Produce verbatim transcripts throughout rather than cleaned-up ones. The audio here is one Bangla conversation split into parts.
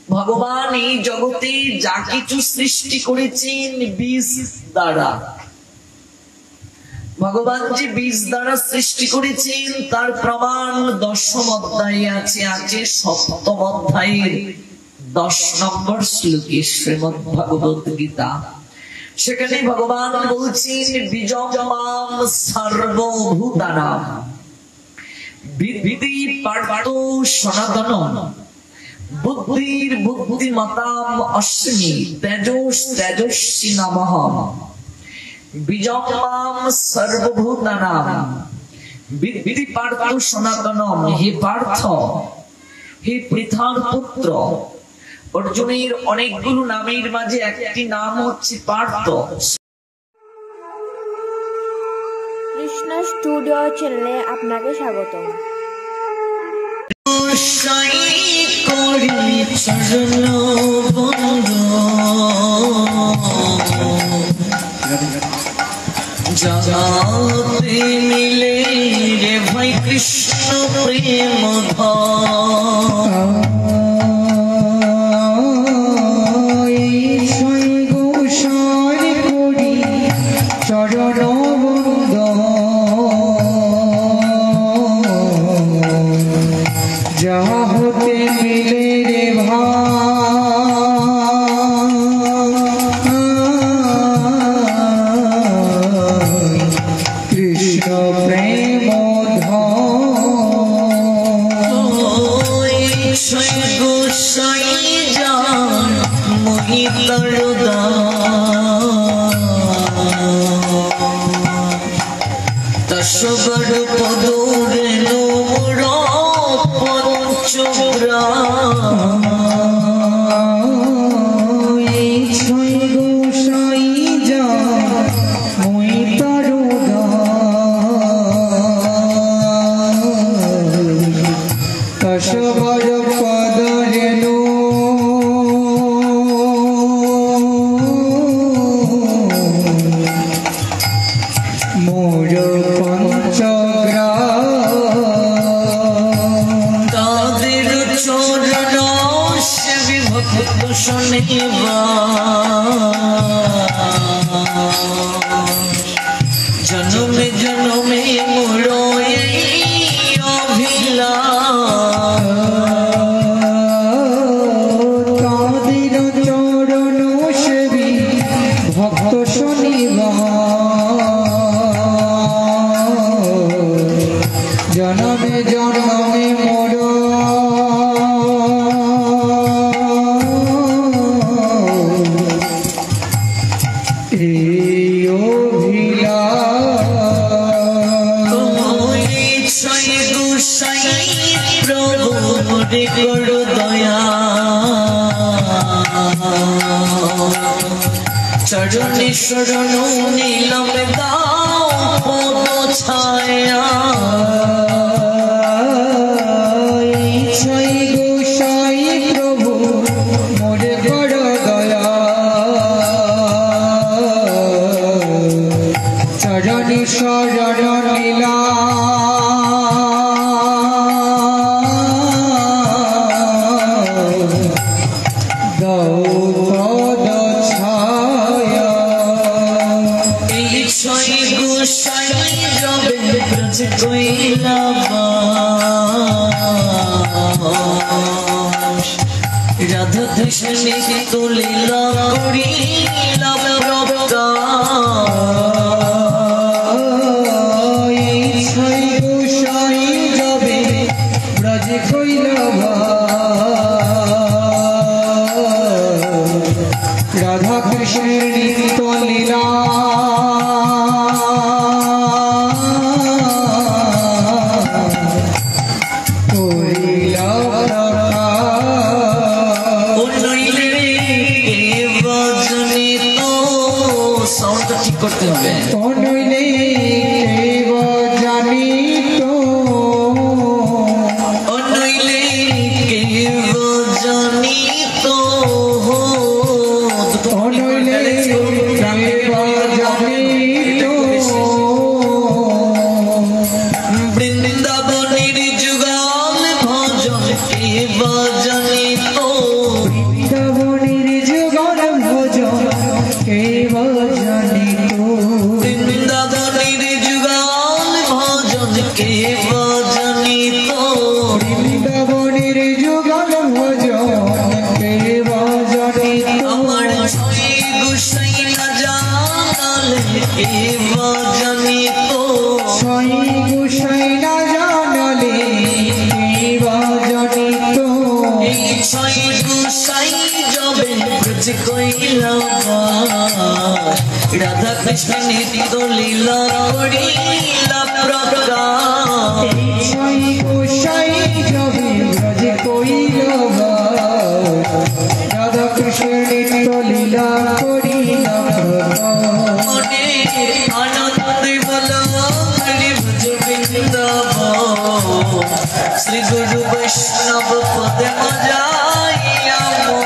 ভগবান এই জগতে যা কিছু সৃষ্টি করেছেন বীজ দ্বারা, ভগবান যে বীজ দ্বারা সৃষ্টি করেছেন তার প্রমাণ দশম অধ্যায়ে আছে। আছে সপ্তম অধ্যায়ের দশ নম্বর শ্লোকে শ্রীমদ্ ভগবত গীতা। সেখানে ভগবান বলছেন বীজম মাম সর্বভূতানাম বিদ্ধি পার্থ সনাতনম বুদ্ধির বুদ্ধিমতাম অস্মি তেজস তেজস্বী নমঃ। বীজম মাম সর্বভূতানাম বিদ্ধি পার্থ সনাতনম। হে পার্থ, হে পৃথার পুত্র, অর্জুনের অনেকগুলো নামের মাঝে একটি নাম হচ্ছে পার্থ। কৃষ্ণ স্টুডিও চ্যানেলে আপনাকে স্বাগত। জগতে মিলে রে ভাই কৃষ্ণ প্রেম জনমে জনমে মোর চরণে শরণ নীলম দাও পদ ছায়া। ছয় গোসাই প্রভু মোরে বড় দয়া, চরণে শরণ নীলা রাধা কৃষ্ণ তুলিলা করিলা ছয় গোসাই যাবে ব্রজ কইলা রাধা কৃষ্ণের নিত্য লীলা করতে হবে। নইলে কেব জানি তো, নইলে কেব জানি তো, নইলে কেব জানি তো, বৃন্দাবনের যুগল ভজন কেব জানি তো, জানি তো সাই গোসাই না জানালে কে বা জানি তো এই ছয় গোসাই যাবে ব্রজ কইলা রাধা কৃষ্ণ নিত্য লীলা করিলা প্রকাশ সাই গোসাই যাবে ব্রজ কইল রাধা কৃষ্ণ নিত্য লীলা করিল মনে আনন্দে বলো হরি ভজ বৃন্দাবন শ্রী গুরু বৈষ্ণব পদে মজাইয়া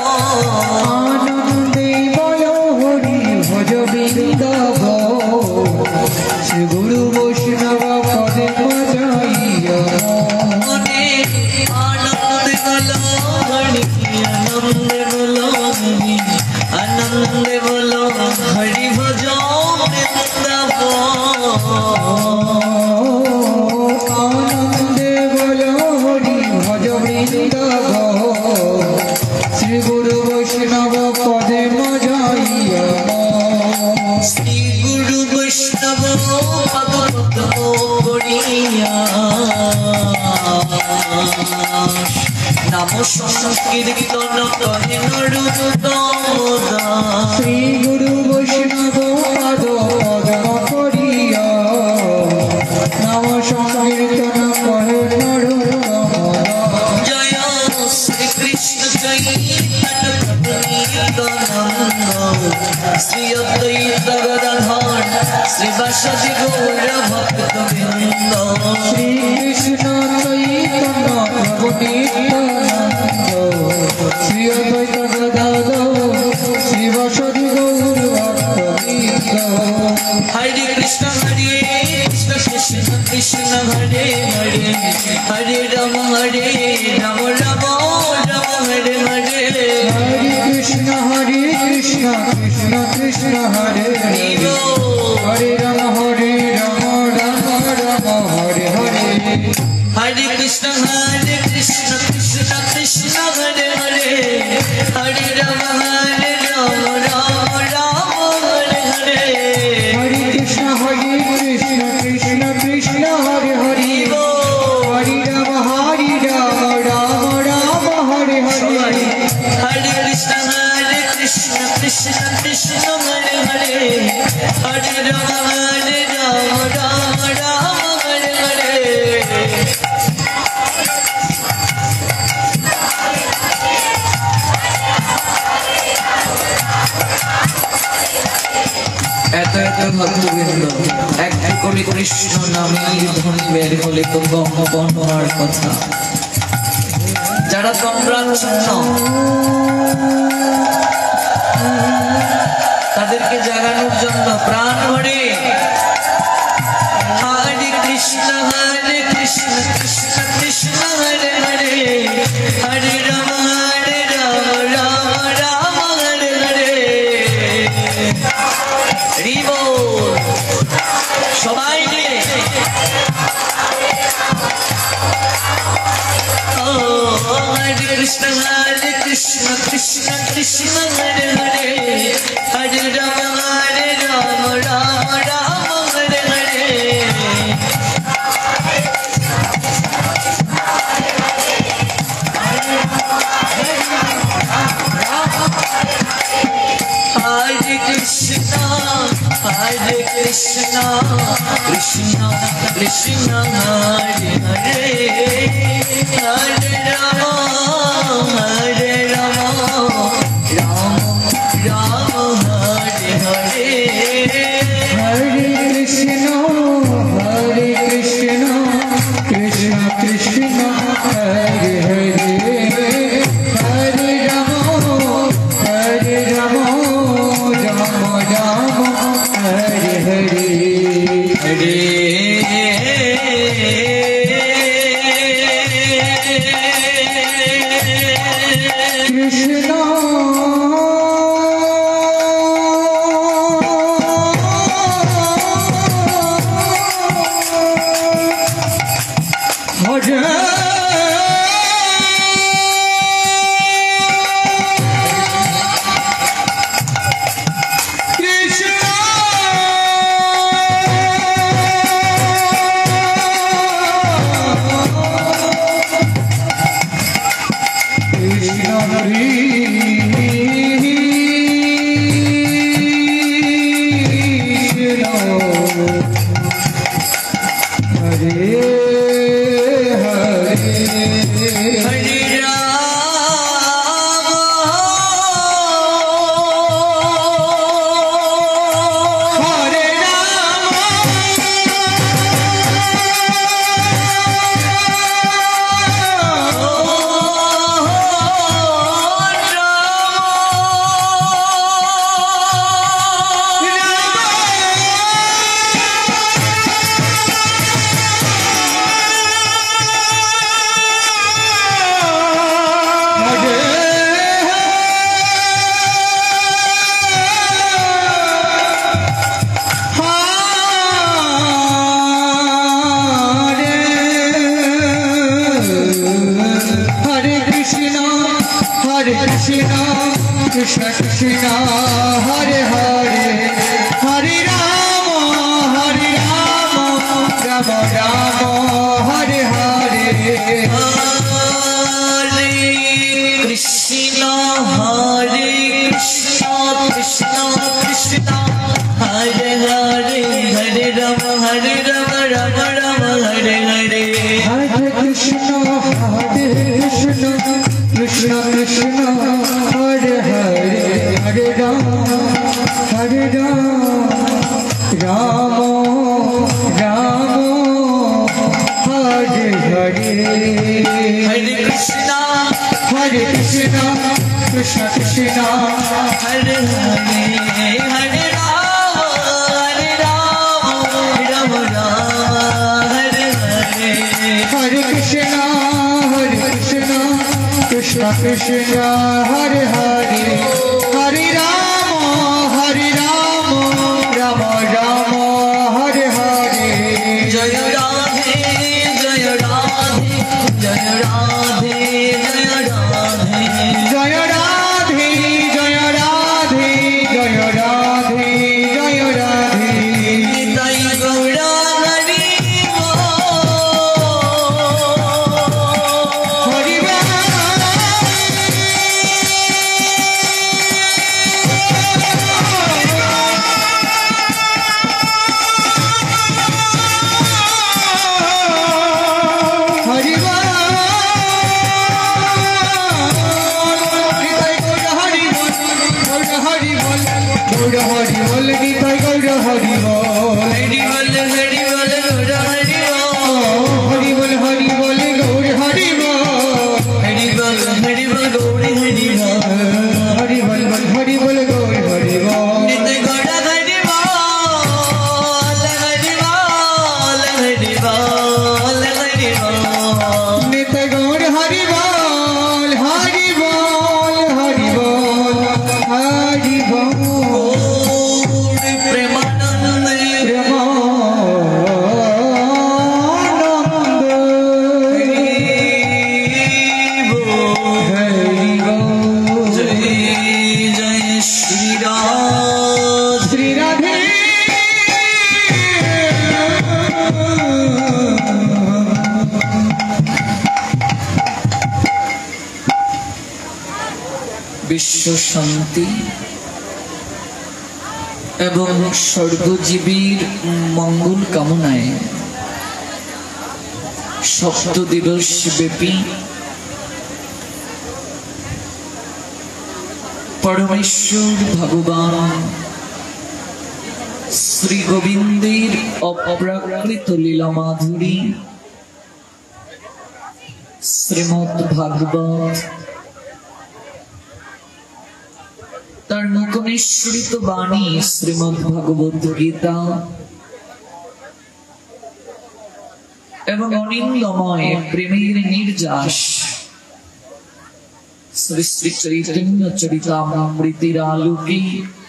আনন্দে বল হরি ভজ বৃন্দাবন শ্রী গুরু বৈষ্ণব পদে মজাইয়া মনে আনন্দে বলো হরি আনন্দে বলো হরি আনন্দে বলো হরি ভজ আনন্দে বল হরি ভজ বৃন্দাবন শ্রী গুরু বৈষ্ণব পদে মজাইয়া শ্রী গুরু বৈষ্ণব পদ পদ্ম করিয়া নাম সংকীর্তন করে নরোত্তম শ্রী গুরু বৈষ্ণব পদ পদ্ম করিয়া নাম সংকীর্তন করে নরোত্তম জয় শ্রী কৃষ্ণ চৈতন্য শ্রী অদ্বৈত গদাধর শ্রীবাসদি গৌর ভক্ত বৃন্দ শ্রী কৃষ্ণ চৈতন্য প্রভু নিত্যানন্দ শ্রী অদ্বৈত গদাধর শ্রী বাসুদেব গৌর ভক্তবৃন্দ হরে কৃষ্ণ হরে কৃষ্ণ কৃষ্ণ কৃষ্ণ হরে হরে হরে রাম হরে রাম রাম রাম হরে হরে হরে কৃষ্ণ হরে কৃষ্ণ কৃষ্ণ কৃষ্ণ হরে হরে হরে রাম হরে রাম রাম রাম হরে হরে হরে কৃষ্ণ হরে কৃষ্ণ কৃষ্ণ কৃষ্ণ হরে হরে হরে রাম হরে রাম রাম রাম হরে হরে হরে কৃষ্ণ হরে কৃষ্ণ কৃষ্ণ কৃষ্ণ হরে হরে হরে রাম হরে রাম রাম রাম হরে হরে হরে কৃষ্ণ হরে কৃষ্ণ কৃষ্ণ কৃষ্ণ হরে হরে হরে রাম হরে রাম রাম রাম হরে হরে এত এত ভক্তবৃন্দ একটু করে কৃষ্ণ নামের ধ্বনি বের হলে তো গহ্বন হওয়ার কথা। যারা তন্দ্রাচ্ছন্ন তাদেরকে জাগানোর জন্য প্রাণ ভরে হরে কৃষ্ণ হরে কৃষ্ণ কৃষ্ণ কৃষ্ণ হরে হরে হরে রাম হরে রাম রাম রাম হরে হরে হরি বল সবাই মিলে হরে কৃষ্ণ হরে কৃষ্ণ কৃষ্ণ কৃষ্ণ হরে হরে হরে রাম হরে Ram Ram Ram Hare Hare Hare Krishna, Hare Krishna, Krishna Krishna Hare Hare, Hare Rama, Hare Rama, Rama Rama Hare Hare. হরে কৃষ্ণ হরে কৃষ্ণ কৃষ্ণ কৃষ্ণ হরে হরে হরে রাম হরে রাম রাম রাম হরে হরে Hare কৃষ্ণ হরে Krishna Krishna Krishna Hare Hare Hare Rama Hare Rama Rama Rama Hare Hare Hare Krishna Hare Krishna Krishna Krishna Hare Hare Hare Rama Hare Rama Rama Rama Hare Hare Hare Krishna Hare Krishna Krishna Krishna Hare Hare Hare Rama Hare Rama Rama Rama Hare Hare Hare Krishna Hare Krishna Krishna Krishna Hare Hare Hare Rama Hare Rama Rama Rama Hare Hare Hare Krishna Hare Krishna Krishna Krishna Hare Hare Hare Rama Hare Rama Rama Rama Hare Hare Jai Radhe Jai Radhe Jai Radhe Jai Radhe Jai Radhe Jai Radhe Jai Radhe Jai Radhe Nitai Gaura Hari Hare বিশ্ব শান্তি এবং সর্বজীবীর মঙ্গল কামনায় সপ্ত দিবস ব্যাপী পরমেশ্বর ভগবান শ্রী গোবিন্দের অপ্রাকৃত লীলা মাধুরী শ্রীমদ্ ভাগবত তার মুখনিঃসৃত বাণী শ্রীমদ্ ভগবত গীতা এবং অনিন্দময় প্রেমের নির্যাস শ্রী শ্রী চৈতন্য চরিতামৃতের আলোকে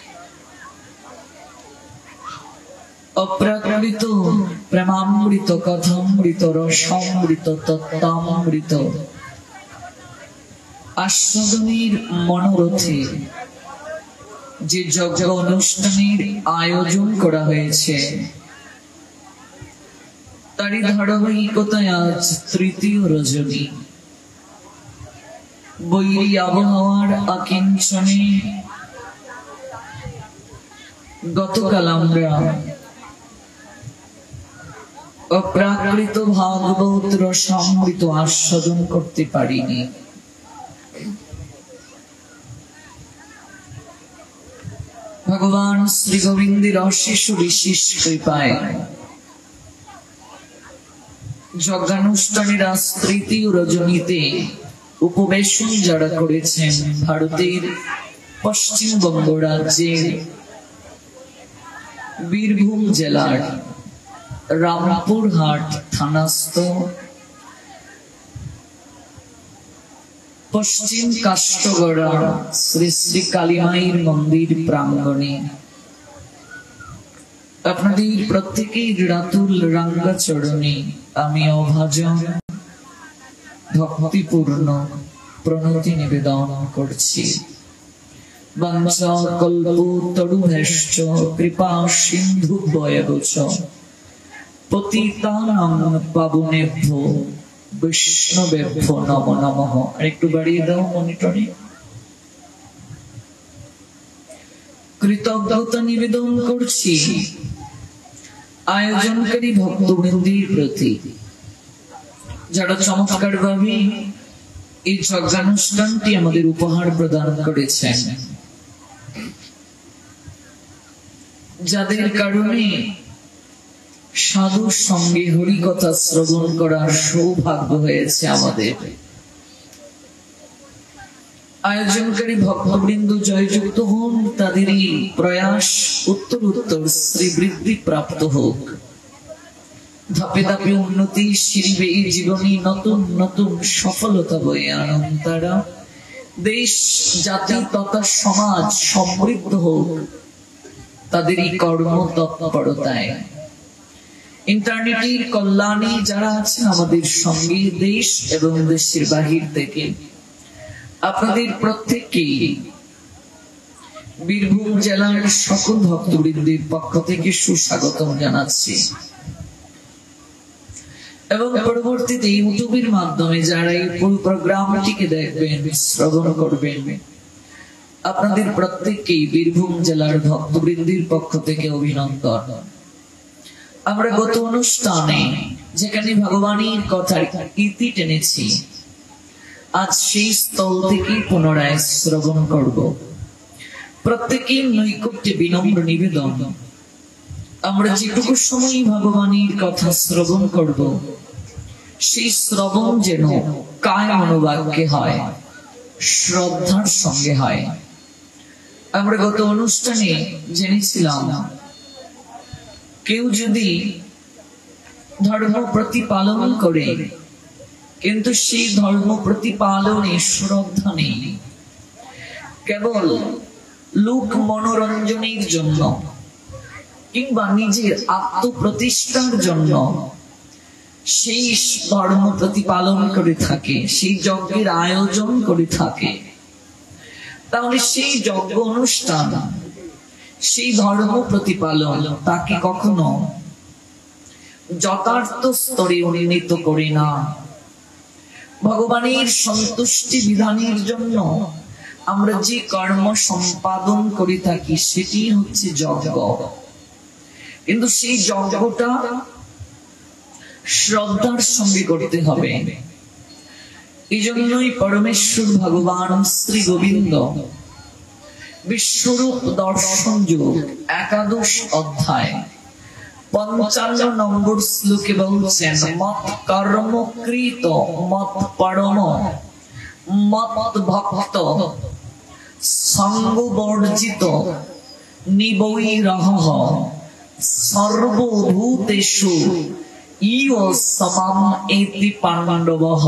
অপ্রাকৃত প্রেমামৃত কথামৃত রসামৃত তত্ত্বামৃত আস্বাদনের মনোরথে যে যজ্ঞ অনুষ্ঠানের আয়োজন করা হয়েছে তারই ধারাবাহিকতায় আজ তৃতীয় রজনী বৈরী আবহাওয়ার আকিঞ্চনে গতকাল আমরা অপ্রাকৃত ভাগবত রসামৃত আস্বাদন করতে পারিনি। ভগবান শ্রী গোবিন্দের অশেষ বিশেষ কৃপায় যজ্ঞানুষ্ঠানের আজ তৃতীয় রজনীতে উপবেশন যারা করেছেন ভারতের পশ্চিমবঙ্গ রাজ্যের বীরভূম জেলার রামপুরহাট থানাস্থ পশ্চিম কাষ্টগড়া শ্রী শ্রী কালীমায়ের মন্দির প্রাঙ্গণে আপনাদের প্রত্যেকের রাতুল রাঙ্গা চরণে আমি অভাজন ভক্তিপূর্ণ প্রণতি নিবেদন করছি। বঞ্চা কল্পতরুভ্যশ্চ কৃপা সিন্ধুভ্যেবচ পতিতানাং পাবনেভ্যো বৈষ্ণবেভ্যো নমো নমঃ। আর একটু বাড়িয়ে দাও মনিটরে। কৃতজ্ঞতা নিবেদন করছি আয়োজনকারী ভক্তবৃন্দের প্রতি, যারা চমৎকার ভাবে এই যজ্ঞানুষ্ঠানটি আমাদের উপহার প্রদান করেছেন, যাদের কারণে সাধুর সঙ্গে হরিকথা শ্রবণ করার সৌভাগ্য হয়েছে আমাদের। আয়োজনকারী ভক্তবৃন্দ জয়যুক্ত হন, তাদেরই প্রয়াস উত্তর উত্তর শ্রীবৃদ্ধি প্রাপ্ত হোক। ধাপে ধাপে উন্নতি শিরিবে এই জীবনী নতুন নতুন সফলতা বয়ে আনন্দ তারা। দেশ জাতি তথা সমাজ সমৃদ্ধ হোক তাদেরই কর্ম তৎপরতায়। ইন্টারনেটের কল্যাণে যারা আছেন আমাদের সঙ্গে দেশ এবং দেশের বাহির থেকে, আপনাদের প্রত্যেককেই বীরভূম জেলার সকল ভক্তবৃন্দের পক্ষ থেকে সুস্বাগতম জানাচ্ছি। এবং পরবর্তীতে ইউটিউবের মাধ্যমে যারা এই ফুল প্রোগ্রামটিকে দেখবেন শ্রবণ করবেন, আপনাদের প্রত্যেককেই বীরভূম জেলার ভক্তবৃন্দের পক্ষ থেকে অভিনন্দন। আমরা গত অনুষ্ঠানে যেখানে ভগবানের কথার ইতি টেনেছি, আজ সেই স্থল থেকে পুনরায় শ্রবণ করব। প্রত্যেকের নৈকট্যে বিনম্র নিবেদন, আমরা যেটুকু সময় ভগবানের কথা শ্রবণ করব, সেই শ্রবণ যেন কায় মনোবাক্যে হয়, শ্রদ্ধার সঙ্গে হয়। আমরা গত অনুষ্ঠানে জেনেছিলাম, কেউ যদি ধর্ম প্রতিপালন করে কিন্তু সেই ধর্ম প্রতিপালনে শ্রদ্ধা নেই, কেবল লোক মনোরঞ্জনের জন্য কিংবা নিজের আত্মপ্রতিষ্ঠার জন্য সেই ধর্ম প্রতিপালন করে থাকে, সেই যজ্ঞের আয়োজন করে থাকে, তাহলে সেই যজ্ঞ অনুষ্ঠান, সেই ধর্ম প্রতিপালন তাকে কখনো যথার্থ স্তরে উন্নীত করে না। ভগবানের সন্তুষ্টি বিধানের জন্য আমরা যে কর্ম সম্পাদন করে থাকি সেটি হচ্ছে যজ্ঞ, কিন্তু সেই যজ্ঞটা শ্রদ্ধার সঙ্গে করতে হবে। এই জন্যই পরমেশ্বর ভগবান শ্রী গোবিন্দ বিশ্বরূপ দর্শন যোগ একাদশ অধ্যায় পঞ্চান্ন নম্বর শ্লোকে বলছেন, মত কর্ম কৃত মত পরম মত ভক্ত সঙ্গ বর্জিত নিবৈরহ সর্বভূতেষু ইয় সমাম এতি পাণ্ডবঃ।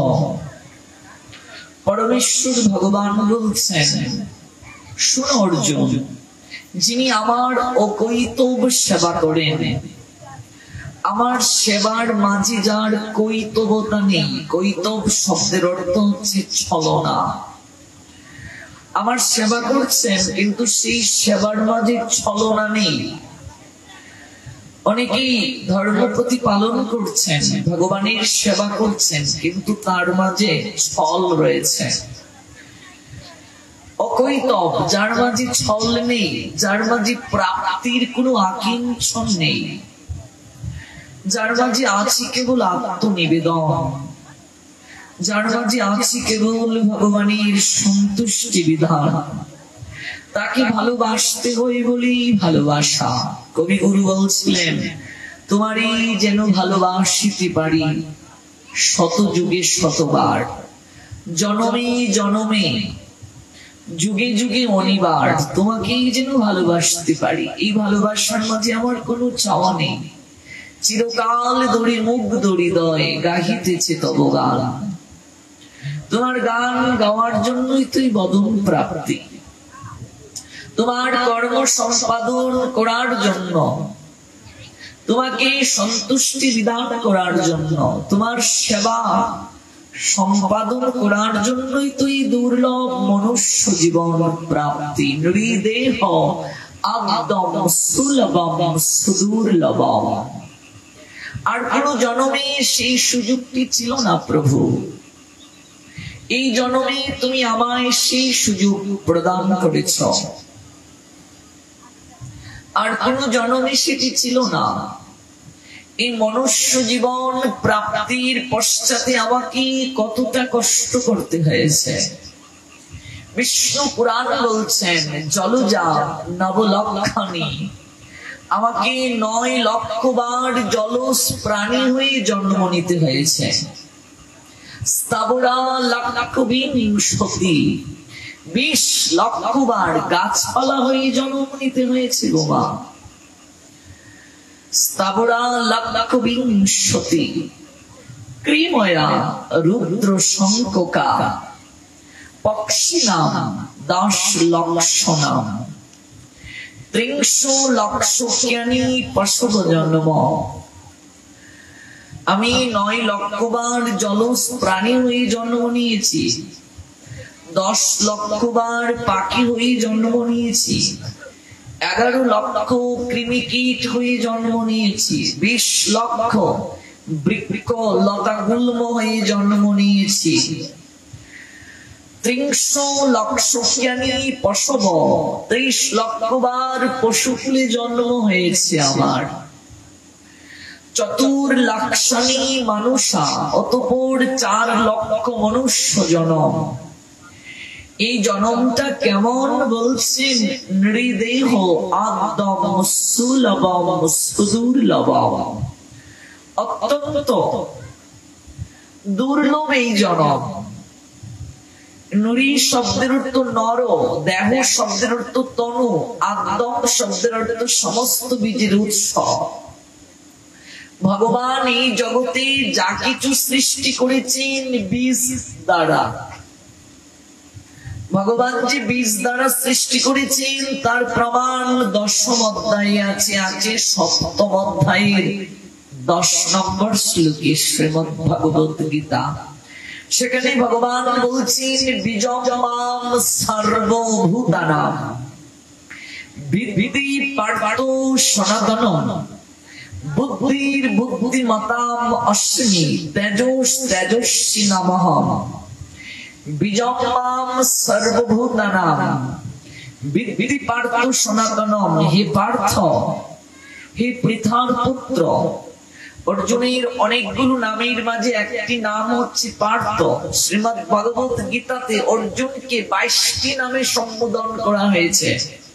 পরমেশ্বর ভগবান বলছেন, শুনো অর্জুন, যিনি আমার অকৈতব সেবা করেন, আমার সেবার মাঝে যার কৈতবতা নেই, কৈতব শব্দের অর্থ হচ্ছে ছলনা, আমার সেবা করছেন কিন্তু সেই সেবার মাঝে ছলনা নেই। অনেকেই ধর্ম প্রতিপালন করছেন, ভগবানের সেবা করছেন, কিন্তু তার মাঝে ছল রয়েছে। অকৈতব, যার মাঝে ছল নেই, যার মাঝে প্রাপ্তির কোনো আকিঞ্চন নেই, যার মাঝে আছে কেবল আত্মনিবেদন, যার মাঝে আছে কেবল ভগবানের সন্তুষ্টি বিধান, তাকে ভালোবাসতে হই বলেই ভালোবাসা। কবি গুরু বলছিলেন, তোমারই যেন ভালোবাসিতে পারি শত যুগে শতবার, জনমে জনমে যুগে যুগে অনিবার, তোমাকেই যেন ভালোবাসতে পারি। এই ভালোবাসার মাঝে আমার কোনো চাওয়া নেই, চিরকাল দড়ি মুখ দড়ি দয় গাহিতেছে তব গান। তোমার গান গাওয়ার জন্যই তুই বদন প্রাপ্তি, তোমার কর্ম সম্পাদন করার জন্য, তোমাকে সন্তুষ্টি বিধান করার জন্য, তোমার সেবা সম্পাদন করার জন্যই তুই দুর্লভ মনুষ্য জীবন প্রাপ্তি। নৃদেহ আদম সুলভম সুদুর্লভম। আর কোন জন্মে সেই সুযোগটি ছিল না প্রভু, এই জন্মে তুমি আমায় সেই সুযোগ প্রদান করেছ। আর কোন জন্মে সেটি ছিল না। এই মনুষ্য জীবন প্রাপ্তির পশ্চাতে আমাকে কতটা কষ্ট করতে হয়েছে। বিষ্ণু পুরাণ বলছেন, জলজা নবলক্ষণী, আমাকে নয় লক্ষ বার জলজ প্রাণী হয়ে জন্ম নিতে হয়েছে। স্থাবরা লক্ষ বিংশতি, বিশ লক্ষ বার গাছপালা হয়ে জন্ম নিতে হয়েছে গোমা। স্থাবরা লক্ষ বিংশতি, ক্রিময়া রুদ্র শঙ্কা, পক্ষী নাম দশ লক্ষ নাম, ত্রিংশ লক্ষ জ্ঞানী পশব জন্ম। আমি নয় লক্ষ বার জলজ প্রাণী হয়ে জন্ম নিয়েছি, দশ লক্ষ বার পাখি হয়ে জন্ম নিয়েছি, এগারো লক্ষ কৃমি কীট হয়ে জন্ম নিয়েছি, বিশ লক্ষ বৃক্ষ লতা গুল্ম হয়ে জন্ম নিয়েছি, ত্রিংশ লক্ষ জ্ঞানী পশব, ত্রিশ লক্ষ বার পশুকুলে জন্ম হয়েছে আমার। চতুর লাক্ষানি মানুষা, অতঃপর চার লক্ষ মনুষ্য জনম। এই জনমটা কেমন বলছেন, নৃদেহ আদম সুলভম সুদুর্লভম, অত্যন্ত দুর্লভ এই জনম। নৃ শব্দের অর্থ নর, দেহ শব্দের অর্থ তনু, আদম শব্দের অর্থ সমস্ত বীজের উৎস। ভগবান এই জগতে যা কিছু সৃষ্টি করেছেন বীজ দ্বারা। ভগবান যে বীজ দ্বারা সৃষ্টি করেছেন তার প্রমাণ দশম অধ্যায়ে আছে, আছে সপ্তম অধ্যায়ের দশ নম্বর শ্লোকে শ্রীমদ্ ভগবত গীতা। সেখানে ভগবান বলছেন, বীজম মাম সর্বভূতানাম বিদ্ধি পার্থ সনাতনম, বুদ্ধির বুদ্ধিমতাম অস্মি, তেজস তেজস্বী নমঃ। বীজম মাম সর্বভূতানাম বিদ্ধি পার্থ সনাতনম। হে পার্থ, হে পৃথার পুত্র, অর্জুনের অনেকগুলো নামের মাঝে একটি নাম হচ্ছে পার্থ। শ্রীমদ্ ভগবত গীতাতে অর্জুনকে বাইশটি নামে সম্বোধন করা হয়েছে।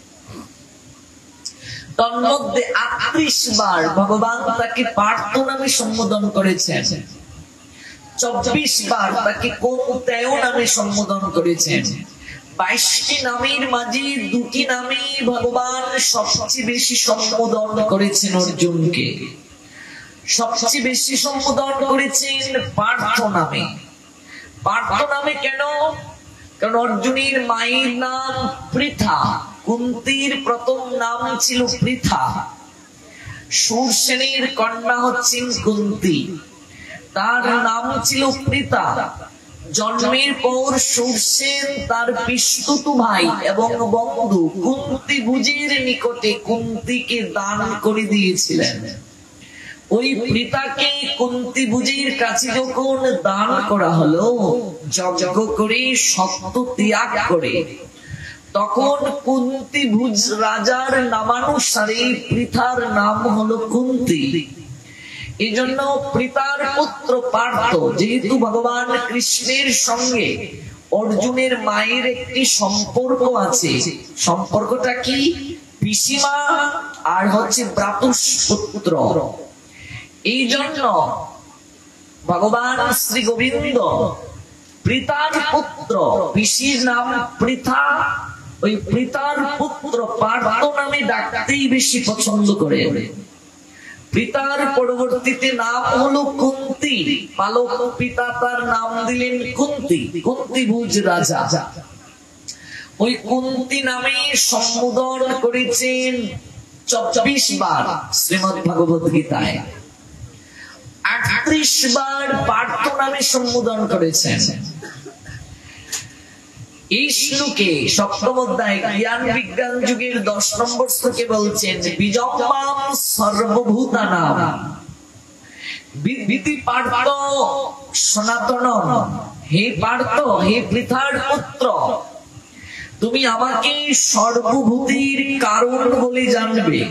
তন্মধ্যে আটত্রিশ বার ভগবান তাকে পার্থ নামে সম্বোধন করেছেন, চব্বিশ বার তাকে কৌন্তেয় নামে সম্বোধন করেছেন। বাইশটি নামের মাঝে দুটি নামে ভগবান সবচেয়ে বেশি সম্বোধন করেছেন অর্জুনকে। সবচেয়ে বেশি সম্বোধন করেছেন পার্থ নামে। পার্থ নামে কেন? কারণ অর্জুনের মায়ের নাম পৃথা, কুন্তির প্রথম নাম ছিল পৃথা, সুরসেনের কন্যা হচ্ছেন কুন্তি, তার নাম ছিল পৃথা। জন্মের পর সুরসেন তার পিসতুত ভাই এবং বন্ধু কুন্তি ভুজের নিকটে কুন্তিকে দান করে দিয়েছিলেন। ওই পৃথাকে কুন্তি ভুজের কাছে যখন দান করা হলো, যজ্ঞ করে সত্য ত্যাগ করে তখন কুন্তি ভুজ রাজার নামানুসারে পৃথার নাম হলো কুন্তি। এই জন্য পৃথার পুত্র পার্থ, যেহেতু ভগবান কৃষ্ণের সঙ্গে অর্জুনের মায়ের একটি সম্পর্ক আছে, সম্পর্কটা কি? পিসিমা আর হচ্ছে ভ্রাতুষ পুত্র। এই জন্য ভগবান শ্রী গোবিন্দ পৃথার পুত্র, পিসির নাম পৃথা, ওই পৃথার পুত্র পার্থ নামে ডাকতেই বেশি পছন্দ করে। পিতার পরবর্তীতে নাম হলো কুন্তি, পালক পিতা তার নাম দিলেন কুন্তি, কুন্তি ভুজ রাজা। ওই কুন্তি নামে সম্বোধন করেছেন চব্বিশ বার শ্রীমদ ভগবত গীতায়, আটত্রিশ বার পার্থ নামে সম্বোধন করেছেন। এই শ্লোকে সপ্তম অধ্যায় জ্ঞান বিজ্ঞান যুগের দশ নম্বর শ্লোকে বলছেন বিজম্বাম সর্বভূতানাম বিধি পার্থ সনাতনম। হে পার্থ, হে পৃথার পুত্র, তুমি আমাকে সর্বভূতির কারণ বলে জানবে।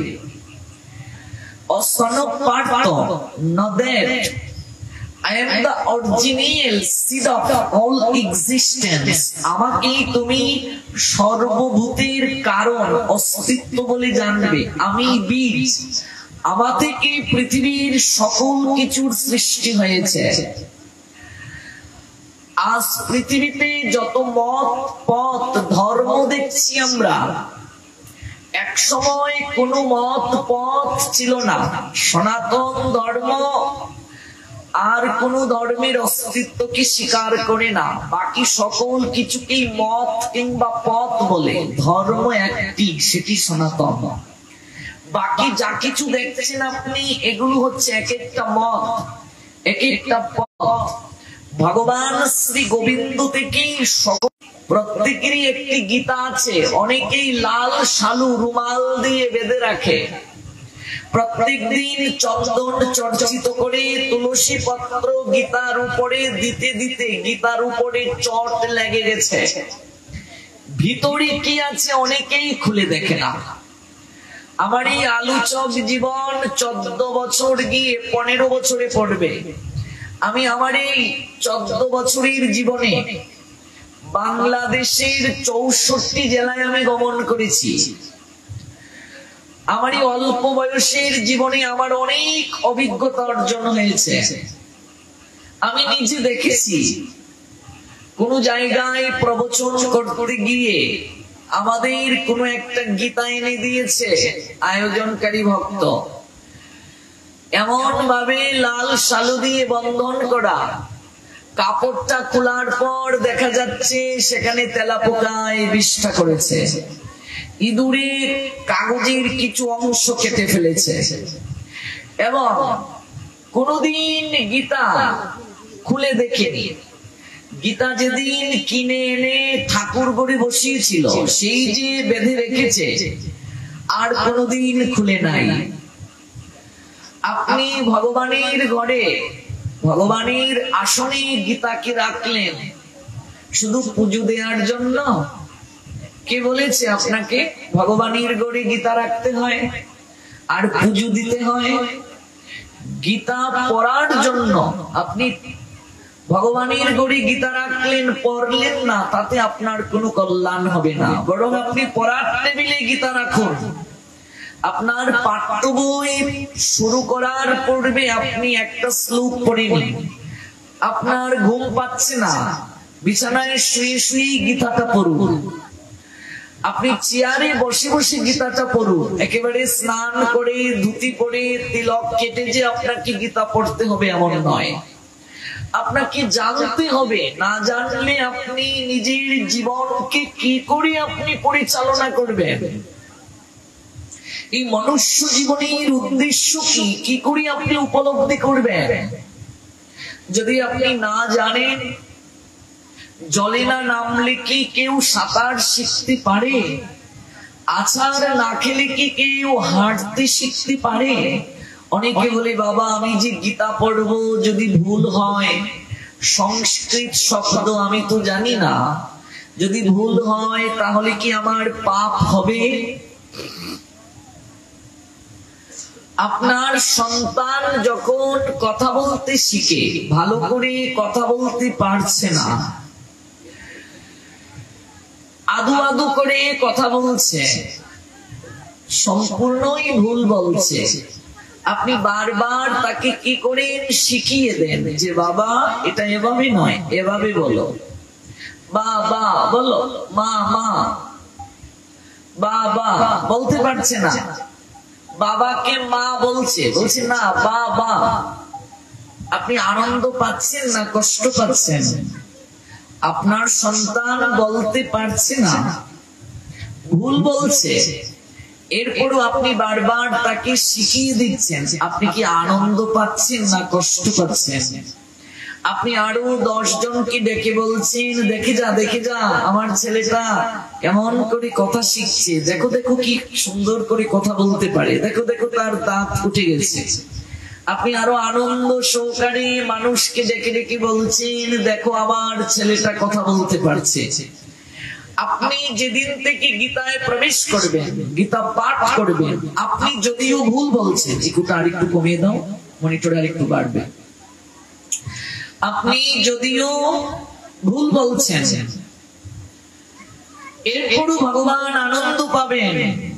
Asan Partha নদেব I am the original seed of all existence. আমাকে তুমি সর্বভূতের কারণ, অস্তিত্ব বলে জানবে। আমি বীজ, আমার থেকে পৃথিবীর সকল কিছুর সৃষ্টি হয়েছে। আজ পৃথিবীতে যত মত পথ ধর্ম দেখছি আমরা, এক সময় কোন মত পথ ছিল না। সনাতন ধর্ম আর কোন ধর্মের অস্তিত্বকে স্বীকার করে না, বাকি সকল কিছুকেই মত কিংবা পথ বলে। ধর্ম একটি, সেটি সনাতন। বাকি যা কিছু দেখছেন আপনি, এগুলো হচ্ছে এক একটা মত, এক একটা পথ। ভগবান শ্রী গোবিন্দ থেকেই সকল, প্রত্যেকেরই একটি গীতা আছে। অনেকেই লাল শালু রুমাল দিয়ে বেঁধে রাখে, প্রত্যেক দিন চন্দন চর্চিত করে তুলসী পত্র গীতার উপরে দিতে দিতে গীতার উপরে চট লেগে গেছে। ভিতরে কি আছে অনেকেই খুলে দেখে না। আমার এই আলোচক জীবন চোদ্দ বছর গিয়ে পনেরো বছরে পড়বে। আমি আমার এই চোদ্দ বছরের জীবনে বাংলাদেশের চৌষট্টি জেলায় আমি গমন করেছি। আমার এই অল্প বয়সের জীবনে আমার অনেক অভিজ্ঞতা অর্জন হয়েছে। আমি নিজে দেখেছি কোন জায়গায় প্রবচন করতে গিয়ে আমাদের কোন একটা গীতা এনে দিয়েছে আয়োজনকারী ভক্ত, এমন ভাবে লাল শালু দিয়ে বন্ধন করা, কাপড়টা খোলার পর দেখা যাচ্ছে সেখানে তেলাপোকায় বিষ্ঠা করেছে, ইঁদুরে কাগজের কিছু অংশ কেটে ফেলেছে। এবং কোনদিন গীতা খুলে দেখেনি। গীতা যেদিন কিনে এনে ঠাকুর ঘরে বসিয়েছিল, সেই যে বেঁধে রেখেছে, আর কোনদিন খুলে নাই। আপনি ভগবানের ঘরে, ভগবানের আসনে গীতাকে রাখলেন শুধু পুজো দেওয়ার জন্য? কে বলেছে আপনাকে ভগবানের ঘরে গীতা রাখতে হয় আর পুজো দিতে হয়? গীতা পড়ার জন্য। আপনি ভগবানের ঘরে গীতা রাখলেন, পড়লেন না, তাতে আপনার কোনো কল্যাণ হবে না। বরং আপনি পড়ার টেবিলে গীতা রাখুন। আপনার পাঠ্য বই শুরু করার পূর্বে আপনি একটা শ্লোক পড়ে নিন। আপনার ঘুম পাচ্ছে না, বিছানায় শুয়ে শুয়ে গীতাটা পড়ুন। আপনি চেয়ারে বসে বসে গীতাটা পড়ুন। একেবারে স্নান করে ধুতি পরে তিলক কেটে যে আপনাকে গীতা পড়তে হবে এমন নয়। আপনাকে জানতে হবে, না জানলে আপনি নিজের জীবনকে কি করে আপনি পরিচালনা করবেন, এই মনুষ্য জীবনের উদ্দেশ্য কি, কি করে আপনি উপলব্ধি করবেন? যদি আপনি না জানেন, জলে না নামলে কি কেউ সাঁতার শিখতে পারে? আচার না খেলে কি কেউ হাঁটতে শিখতে পারে? অনেকে বলে, বাবা আমি যে গীতা পড়বো, যদি ভুল হয়, সংস্কৃত শব্দ আমি তো জানি না, যদি ভুল হয় তাহলে কি আমার পাপ হবে? আপনার সন্তান যখন কথা বলতে শিখে, ভালো করে কথা বলতে পারছে না, আদু আদু করে কথা বলছে, সম্পূর্ণই ভুল বলছে, আপনি বারবার তাকে কি করেন? শিখিয়ে দেন যে বাবা এটা এভাবে নয়, এভাবে বলো, বাবা বলো, মা মা, বাবা বলতে পারছে না, বাবাকে মা বলছে, বলছে না বাবা। আপনি আনন্দ পাচ্ছেন না কষ্ট পাচ্ছেন? আপনার সন্তান বলতে পারছে না, ভুল বলছে, এরপরও আপনি বারবার তাকে শিখিয়ে দিচ্ছেন, আপনি কি আনন্দ পাচ্ছেন না কষ্ট পাচ্ছেন? আপনি আরো দশ জনকে ডেকে বলছেন, দেখে যা দেখে যা আমার ছেলেটা কেমন করে কথা শিখছে, দেখো দেখো কি সুন্দর করে কথা বলতে পারে, দেখো দেখো তার দাঁত উঠে গেছে। আপনি আরো আনন্দ সহকারে মানুষকে ডেকে ডেকে বলছেন, দেখো আমার ছেলেটা কথা বলতে পারছে। আপনি যেদিন থেকে গীতায় প্রবেশ করবেন, গীতা পাঠ করবেন, আপনি যদিও ভুল বলছেন, একটু আর একটু কমিয়ে দাও, মনিটরে আর একটু বাড়বে, আপনি যদিও ভুল বলছেন, এরপরও ভগবান আনন্দ পাবেন।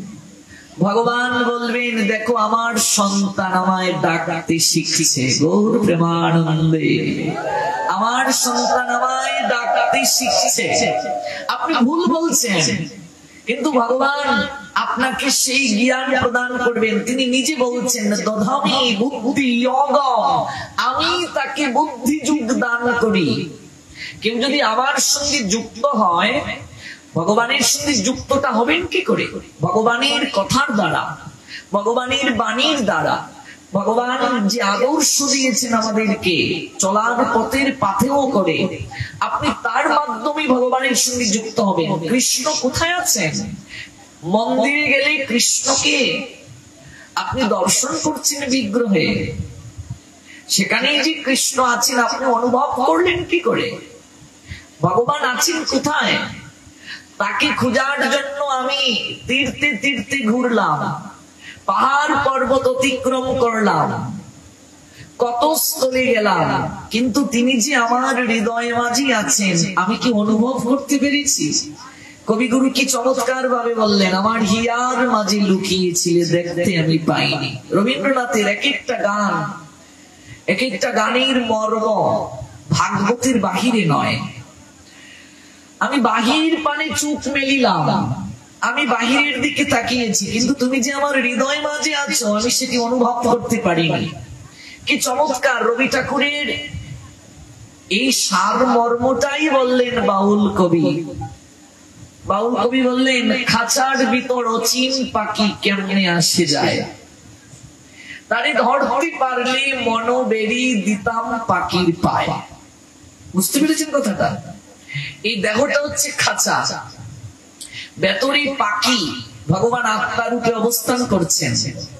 ভগবান বলবেন, দেখো আমার সন্তান আমায় ডাকতে শিখছে, গৌর প্রেমানন্দে আমার সন্তান আমায় ডাকতে শিখছে। আপনি ভুল বলছেন, কিন্তু ভগবান আপনাকে সেই জ্ঞান প্রদান করবেন। তিনি নিজে বলছেন, দধামি বুদ্ধি যোগ, আমি তাকে বুদ্ধি যুগ দান করি। কেউ যদি আমার সঙ্গে যুক্ত হয়, ভগবানের সঙ্গে যুক্তটা হবেন কি করে? ভগবানের কথার দ্বারা, ভগবানের বাণীর দ্বারা। ভগবান যে আদর্শ দিয়েছেন আমাদেরকে চলার পথের পাথেও করে, আপনি তার মাধ্যমে ভগবানের সঙ্গে যুক্ত হবেন। কৃষ্ণ কোথায় আছেন? মন্দিরে গেলে কৃষ্ণকে আপনি দর্শন করছেন বিগ্রহে, সেখানেই যে কৃষ্ণ আছেন আপনি অনুভব করলেন কি করে? ভগবান আছেন কোথায়? তাকে খোঁজার জন্য আমি তীর্থে তীর্থে ঘুরলাম, পাহাড় পর্বত অতিক্রম করলাম, কত স্থলে গেলাম, কিন্তু তিনি যে আমার হৃদয়ে মাঝে আছেন আমি কি অনুভব করতে পেরেছি? কবিগুরু কি চমৎকার ভাবে বললেন, আমার হিয়ার মাঝে লুকিয়েছিলে দেখতে আমি পাইনি। রবীন্দ্রনাথের এক একটা গান, এক একটা গানের মর্ম ভাগবতের বাহিরে নয়। আমি বাহির পানে চোখ মেলিলাম, আমি বাহিরের দিকে তাকিয়েছি, কিন্তু তুমি যে আমার হৃদয় মাঝে আছো আমি সেটি অনুভব করতে পারিনি। কি চমৎকার! রবি ঠাকুরের এই সার মর্মটাই বললেন বাউল কবি। বাউল কবি বললেন, খাঁচার ভিতর অচিন পাখি কেমনে আসে যায়, তারে ধরতে পারলে মন বেরি দিতাম পাখির পায়। বুঝতে পেরেছেন কথাটা? এই দেহটা হচ্ছে খাঁচা, ভেতরে পাখি ভগবান আত্মা রূপে অবস্থান করছেন।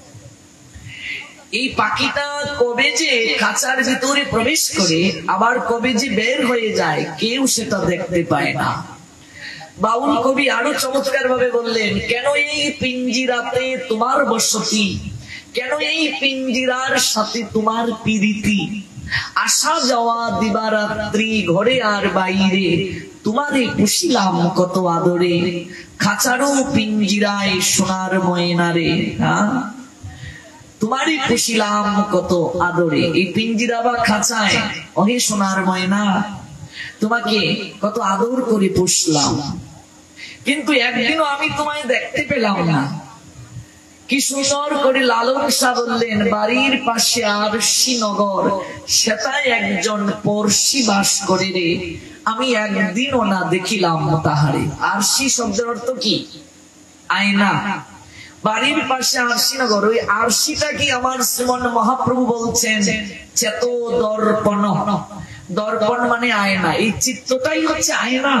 এই পাখিটা কবে যে খাঁচার ভিতরে প্রবেশ করে আবার কবে যে বের হয়ে যায় কেউ সেটা দেখতে পায় না। বাউল কবি আরো চমৎকার ভাবে বললেন, কেন এই পিঞ্জিরাতে তোমার বসতি, কেন এই পিঞ্জিরার সাথে তোমার প্রীতি, আসা যাওয়া দিবারাত্রি ঘরে আর বাইরে, তোমারে পুষিলাম কত আদরে, খাঁচারও পিঞ্জিরায় সোনার ময়নারে, হ্যাঁ তোমারই পুষিলাম কত আদরে। এই পিঞ্জিরা বা খাঁচায় অহে সোনার ময়না, তোমাকে কত আদর করে পুষলাম, কিন্তু একদিনও আমি তোমায় দেখতে পেলাম না। কি সুন্দর করে লালন শাহ বললেন, বাড়ির পাশে আরশি নগর, সেটাই একজন পড়শি বাস করে রে, আমি একদিনও না দেখিলাম তাহারে। আরশি শব্দের অর্থ কি? আয়না। বাড়ির পাশে আরশি নগর, ওই আরশিটা কি আমার শ্রীমন মহাপ্রভু বলছেন চেত দর্পণ। দর্পণ মানে আয়না। এই চিত্তটাই হচ্ছে আয়না,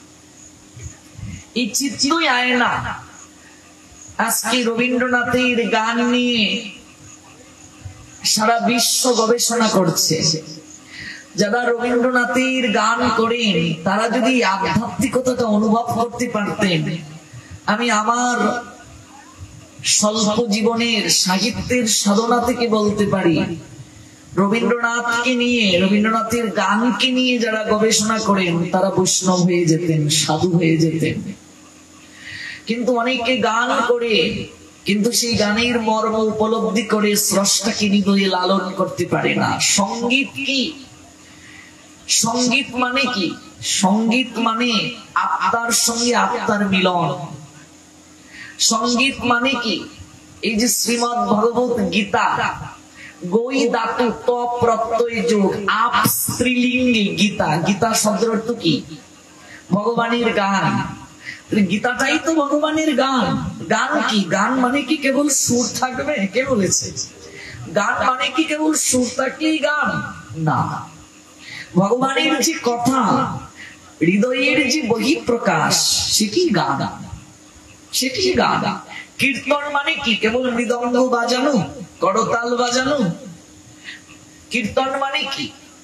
এই চিত্তই আয়না। আজকে রবীন্দ্রনাথের গান নিয়ে সারা বিশ্ব গবেষণা করছে। যারা রবীন্দ্রনাথের গান করেন তারা যদি আধ্যাত্মিকতাটা অনুভব করতে পারতেন, আমি আমার স্বল্প জীবনের সাহিত্যের সাধনা থেকে বলতে পারি, রবীন্দ্রনাথকে নিয়ে, রবীন্দ্রনাথের গানকে নিয়ে যারা গবেষণা করেন তারা বৈষ্ণব হয়ে যেতেন, সাধু হয়ে যেতেন। কিন্তু অনেকে গান করে কিন্তু সেই গানের মর্ম উপলব্ধি করে স্রষ্টাকে হৃদয়ে লালন করতে পারে না। সঙ্গীত কি? সঙ্গীত মানে কি? সঙ্গীত মানে আত্মার সঙ্গে আত্মার মিলন। সঙ্গীত মানে কি? এই যে শ্রীমদ্ ভগবত গীতা, গই ধাতু ত প্রত্যয় যোগ আপ স্ত্রীলিঙ্গে গীতা। গীতা শব্দের অর্থ কি? ভগবানের গান। গীতাটাই তো ভগবানের গান। গান কি? গান মানে কি কেবল সুর থাকবে? কে বলেছে? গান মানে কি কেবল সুর থাকলেই গান? না, ভগবানের যে কথা, হৃদয়ের যে বহিঃপ্রকাশ, সেটি গান, সেটি গান। কীর্তন মানে কি? কেবল মৃদঙ্গ বাজানো, করতাল বাজানো? কীর্তন মানে কি?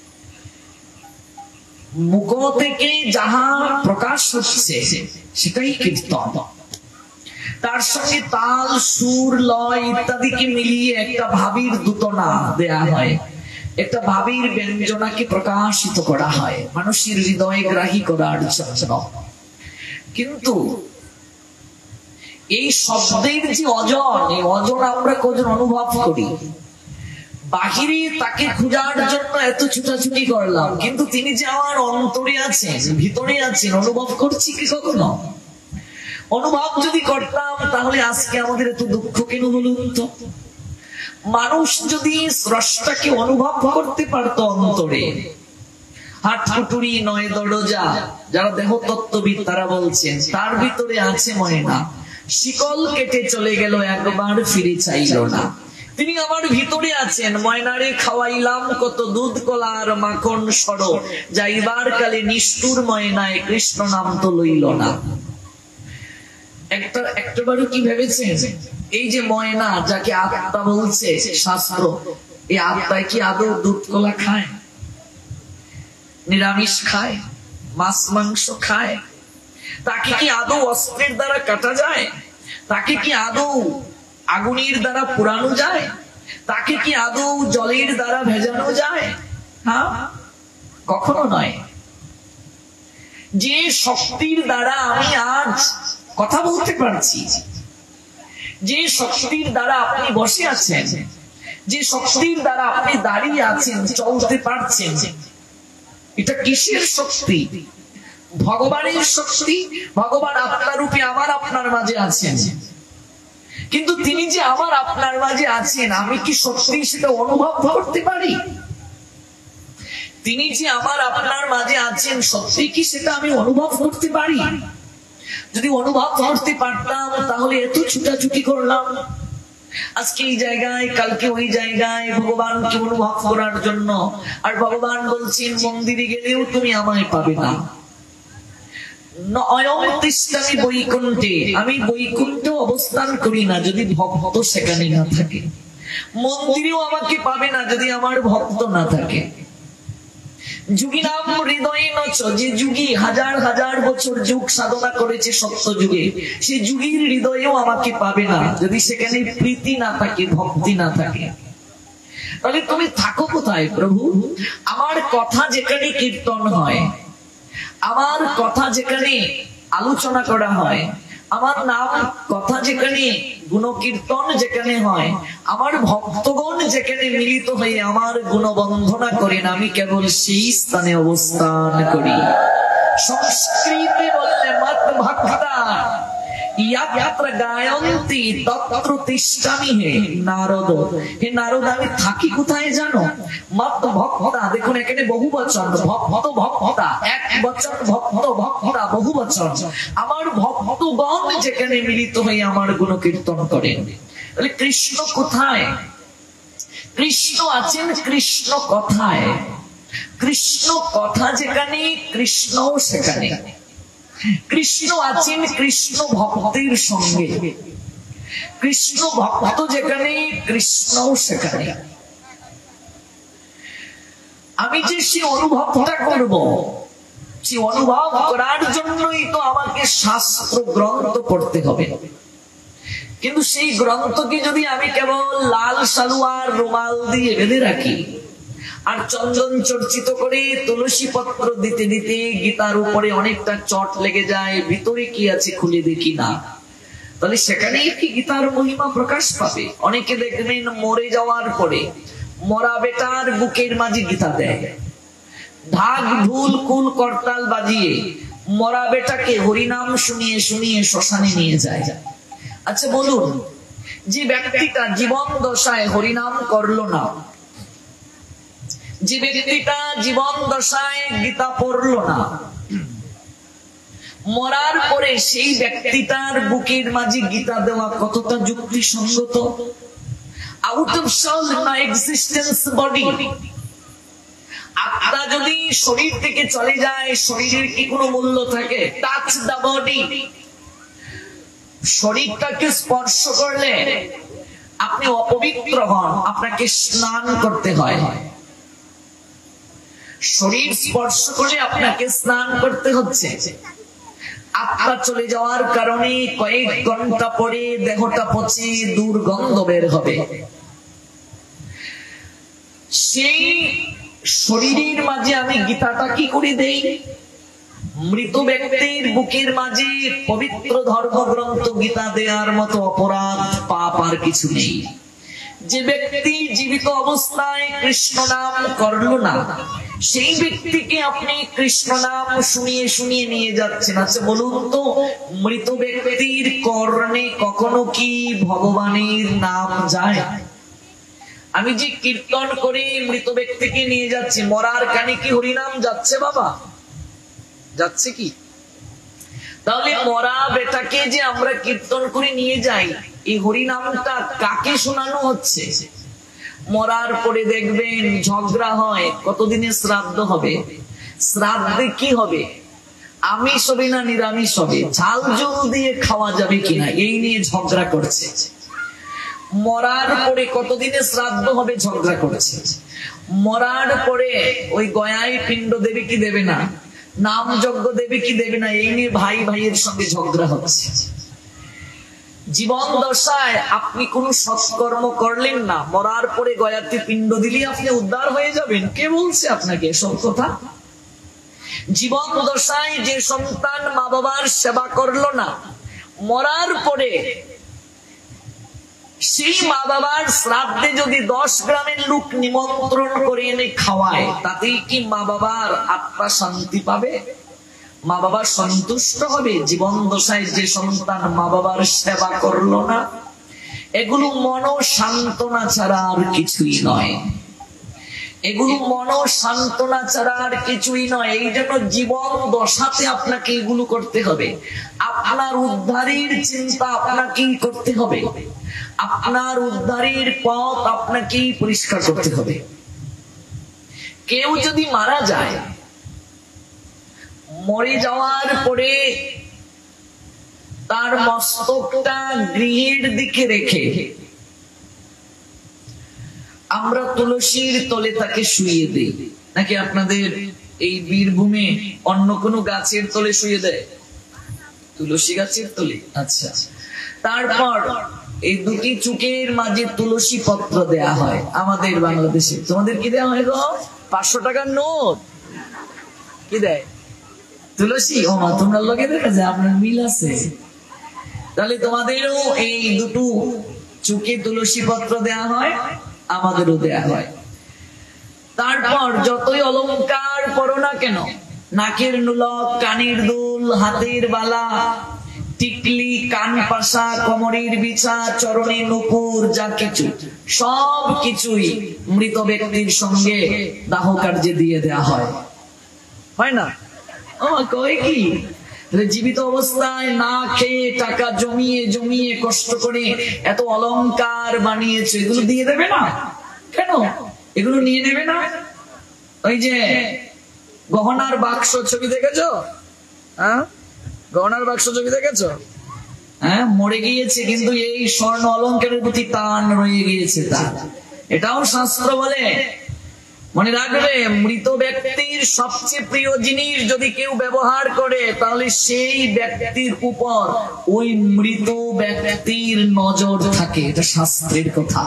মুখ থেকে যাহা প্রকাশ হচ্ছে সেটাই কীর্তন। তার সঙ্গে তাল, সুর, লয় ইত্যাদিকে মিলিয়ে একটা ভাবির দূতনা দেয়া হয়, একটা ভাবির ব্যঞ্জনাকে প্রকাশিত করা হয় মানুষের হৃদয়ে গ্রাহী করার জন্য। কিন্তু এই শব্দের যে অজন, এই অজন আমরা কজন অনুভব করি? বাহিরে তাকে খোঁজার জন্য এত ছুটাছুটি করলাম, কিন্তু তিনি যে আমার অন্তরে আছেন, ভিতরে আছেন, অনুভব করছি কি কখনো? অনুভব যদি করতাম তাহলে আজকে আমাদের এত দুঃখ কেন বলুন তো? মানুষ যদি স্রষ্টাকে অনুভব করতে পারতো অন্তরে, হাত কুটুরি নয় দরজা, যারা দেহতত্ত্ববিদ তারা বলছেন তার ভিতরে আছে ময়না, শিকল কেটে চলে গেল একবার ফিরে চাইল না। তিনি আমার ভিতরে আছেন, ময়নারে খাওয়াইলাম কত দুধ কলা আর মাখন সর, যাইবার কালে নিষ্ঠুর ময়নায় কৃষ্ণ নাম তো লইল না। একটা একটাবারও কি ভেবেছেন এই যে ময়না, যাকে আত্মা বলছে শাস্ত্র, এই আত্মায় কি আদৌ দুধ কলা খায়? নিরামিষ খায়? মাছ মাংস খায়? তাকে কি আদৌ অস্ত্রের দ্বারা কাটা যায়? তাকে কি আদৌ আগুনের দ্বারা পুরানো যায়? তাকে কি আদৌ জলের দ্বারা ভেজানো যায়? হ্যাঁ, কখনো নয়। যে শক্তির দ্বারা আমি আজ কথা বলতে পারছি, যে শক্তির দ্বারা আপনি বসে আছেন, যে শক্তির দ্বারা আপনি দাঁড়িয়ে আছেন, চলতে পারছেন, এটা কিসের শক্তি? ভগবানের শক্তি। ভগবান আপনার রূপে আমার আপনার মাঝে আছেন, কিন্তু তিনি যে আমার আপনার মাঝে আছেন, আমি কি সত্যি সেটা অনুভব করতে পারি? তিনি যে আমার আপনার মাঝে আছেন, সত্যি কি সেটা আমি অনুভব করতে পারি? যদি অনুভব করতে পারতাম তাহলে এত ছুটাছুটি করলাম আজকে এই জায়গায়, কালকে ওই জায়গায় ভগবানকে অনুভব করার জন্য। আর ভগবান বলছেন মন্দিরে গেলেও তুমি আমায় পাবে না। বৈকুণ্ঠে, আমি বৈকুণ্ঠে অবস্থান করি না যদি ভক্ত সেখানে না থাকে। মন্দিরেও আমাকে পাবে না যদি আমার ভক্ত না থাকে। যুগী নাম হৃদয়ে নচ, যে যুগী হাজার হাজার বছর যুগ সাধনা করেছে সত্য যুগে, সে যুগীর হৃদয়েও আমাকে পাবে না যদি সেখানে প্রীতি না থাকে, ভক্তি না থাকে। তাহলে তুমি থাকো কোথায় প্রভু? আমার কথা যেখানে কীর্তন হয়, আমার কথা যেখানে আলোচনা করা হয়, আমার নাম কথা যেখানে গুণকীর্তন যেখানে হয়, আমার ভক্তগণ যেখানে মিলিত হয়ে আমার গুণবন্ধনা করেন, আমি কেবল সেই স্থানে অবস্থান করি। সংস্কৃতে বললে মত ভক্তা ইয়াত্র গায়ন্তি তত্র তিষ্ঠামি হে নারদ। হে নারদ, আমি থাকি কোথায় জানো? মত ভক্তা, দেখুন এখানে বহু বচন, ভক্ত ভক্তা, এক বচন, ভক্ত ভক্তা বহু বচন। আমার ভক্তগণ যেখানে মিলিত হয়ে আমার গুণ কীর্তন করেন। তাহলে কৃষ্ণ কোথায়? কৃষ্ণ আছেন কৃষ্ণ কথায়। কৃষ্ণ কথা যেখানে, কৃষ্ণ সেখানে। কৃষ্ণ আছেন কৃষ্ণ ভক্তের সঙ্গে। কৃষ্ণ ভক্ত যেখানে, কৃষ্ণ সেখানে। আমি যে সে অনুভবটা করব, সে অনুভব করার জন্যই তো আমাকে শাস্ত্র গ্রন্থ পড়তে হবে। কিন্তু সেই গ্রন্থকে যদি আমি কেবল লাল সালুয়ার রুমাল দিয়ে বেঁধে রাখি আর চন্দন চর্চিত করে তুলসী পত্র দিতে দিতে গীতার উপরে অনেকটা চট লেগে যায়, ভিতরে কি আছে খুলে দেখি না, তাহলে সেখানেই কি গীতার মহিমা প্রকাশ পাবে? অনেকে দেখবেন মরে যাওয়ার পরে মরা বেটার বুকের মাঝে গীতা দেয়, ঢাক ঢুল কুল করতাল বাজিয়ে মরা বেটাকে হরিনাম শুনিয়ে শুনিয়ে শ্মশানে নিয়ে যায়। আচ্ছা বলুন, যে ব্যক্তিটা জীবন দশায় হরিনাম করলো না, যে ব্যক্তিটা জীবন দশায় গীতা পড়লো না, মরার পরে সেই ব্যক্তিটার বুকের মাঝে গীতা দেওয়া কতটা যুক্তিসঙ্গত? আউট অফ সোল না এক্সিস্টেন্স বডি। আত্মা যদি শরীর থেকে চলে যায়, শরীরের কি কোনো মূল্য থাকে? Touch the body. শরীরটাকে স্পর্শ করলে আপনি অপবিত্র হন, আপনাকে স্নান করতে হয়। শরীর স্পর্শ করলে আপনাকে স্নান করতে হচ্ছে। আত্মা চলে যাওয়ার কারণে কয়েক ঘন্টা পরে দেহটা পচে দুর্গন্ধ বের হবে। সেই শরীরের মাঝে আমি গীতাটা কি করে দেই? মৃত ব্যক্তির বুকের মাঝে পবিত্র ধর্মগ্রন্থ গীতা দেওয়ার মতো অপরাধ পাপ আর কিছু নেই। যে ব্যক্তি জীবিত অবস্থায় কৃষ্ণ নাম করল না, সেই ব্যক্তিকে আপনি কৃষ্ণ নাম শুনিয়ে শুনিয়ে নিয়ে যাচ্ছেন। আচ্ছা বলুন তো, মৃত ব্যক্তির কর্ণে কখনো কি ভগবানের নাম যায়? আমি যে কীর্তন করে মৃত ব্যক্তিকে নিয়ে যাচ্ছি, মরার কানে কি হরিনাম যাচ্ছে বাবা? যাচ্ছে কি? তাহলে মরা বেটাকে যে আমরা কীর্তন করে নিয়ে যাই, এই হরিনামটা কাকে শোনানো হচ্ছে? মরার পরে দেখবেন ঝগড়া হয়, কতদিনে শ্রাদ্ধ হবে, শ্রাদ্ধে কি হবে, আমিষ হবে না নিরামিষ হবে, ঝাল ঝোল দিয়ে খাওয়া যাবে কিনা, এই নিয়ে ঝগড়া করছে। মরার পরে কতদিনে শ্রাদ্ধ হবে ঝগড়া করছে। মরার পরে ওই গয়ায় পিণ্ড দেবে কি দেবে না, নাম যজ্ঞ দেবে কি দেবে না, এই নিয়ে ভাই ভাইয়ের সঙ্গে ঝগড়া হচ্ছে। জীবন দশায় আপনি কোন সৎকর্ম করলেন না, মরার পরে গয়াতে পিণ্ড দিলে আপনি উদ্ধার হয়ে যাবেন? কে বলছে আপনাকে এসব কথা? জীবন দশায় যে সন্তান মা বাবার সেবা করলো না, মরার পরে সেই মা বাবার শ্রাদ্ধে যদি দশ গ্রামের লোক নিমন্ত্রণ করে এনে খাওয়ায়, তাতেই কি মা বাবার আত্মা শান্তি পাবে? মা বাবা সন্তুষ্ট হবে? জীবন দশায় যে সন্তান মা বাবার সেবা করলো না, এগুলো মন সান্ত্বনা ছাড়া আর কিছুই নয়। এগুলো মন সান্ত্বনা ছাড়া আর কিছুই নয়। এই জন্য জীবন দশাতে আপনাকে এগুলো করতে হবে। আপনার উদ্ধারের চিন্তা আপনাকেই করতে হবে, আপনার উদ্ধারের পথ আপনাকেই পরিষ্কার করতে হবে। কেউ যদি মারা যায়, মরে যাওয়ার পরে তার মস্তকটা গৃহের দিকে রেখে আমরা তুলসীর তলে তাকে শুইয়ে দিই, নাকি আপনাদের এই বীরভূমে অন্য কোনো গাছের তলে শুইয়ে দেয়? তুলসী গাছের তলে। আচ্ছা, তারপর এই দুটি চুকের মাঝে তুলসী পত্র দেয়া হয় আমাদের বাংলাদেশে। তোমাদের কি দেয়া হয় গো? পাঁচশো টাকার নোট কি দেয়? তুলসী। ও মা, তোমরা লোকে দেখা যায় আপনার মিল আছে। তাহলে তোমাদেরও এই দুটো চুকে তুলসী পত্র দেয়া হয়, আমাদেরও দেয়া হয়। তারপর যতই অলংকার পরো না কেন, নাকের নুলক, কানের দুল, হাতের বালা, টিকলি, কান পাশা, কোমরের বিছা, চরণে নুপুর, যা কিছু সব কিছুই মৃত ব্যক্তির সঙ্গে দাহ কার্যে দিয়ে দেয়া হয়, হয় না? ও কয় কি, জীবিত অবস্থায় না খেয়ে টাকা জমিয়ে জমিয়ে কষ্ট করে এত অলংকার বানিয়েছে, এগুলো দিয়ে দেবে না কেন? এগুলো নিয়ে নেবে না? ওই যে গহনার বাক্স ছবি দেখেছো? হ্যাঁ, গহনার বাক্স ছবি দেখেছো? হ্যাঁ, মরে গিয়েছে কিন্তু এই স্বর্ণ অলংকারের প্রতি টান রয়ে গিয়েছে তার। এটাও শাস্ত্র বলে মনে রাখবে, মৃত ব্যক্তির সবচেয়ে প্রিয় জিনিস যদি কেউ ব্যবহার করে তাহলে সেই ব্যক্তির উপর ওই মৃত ব্যক্তির নজর থাকে। এটা শাস্ত্রের কথা।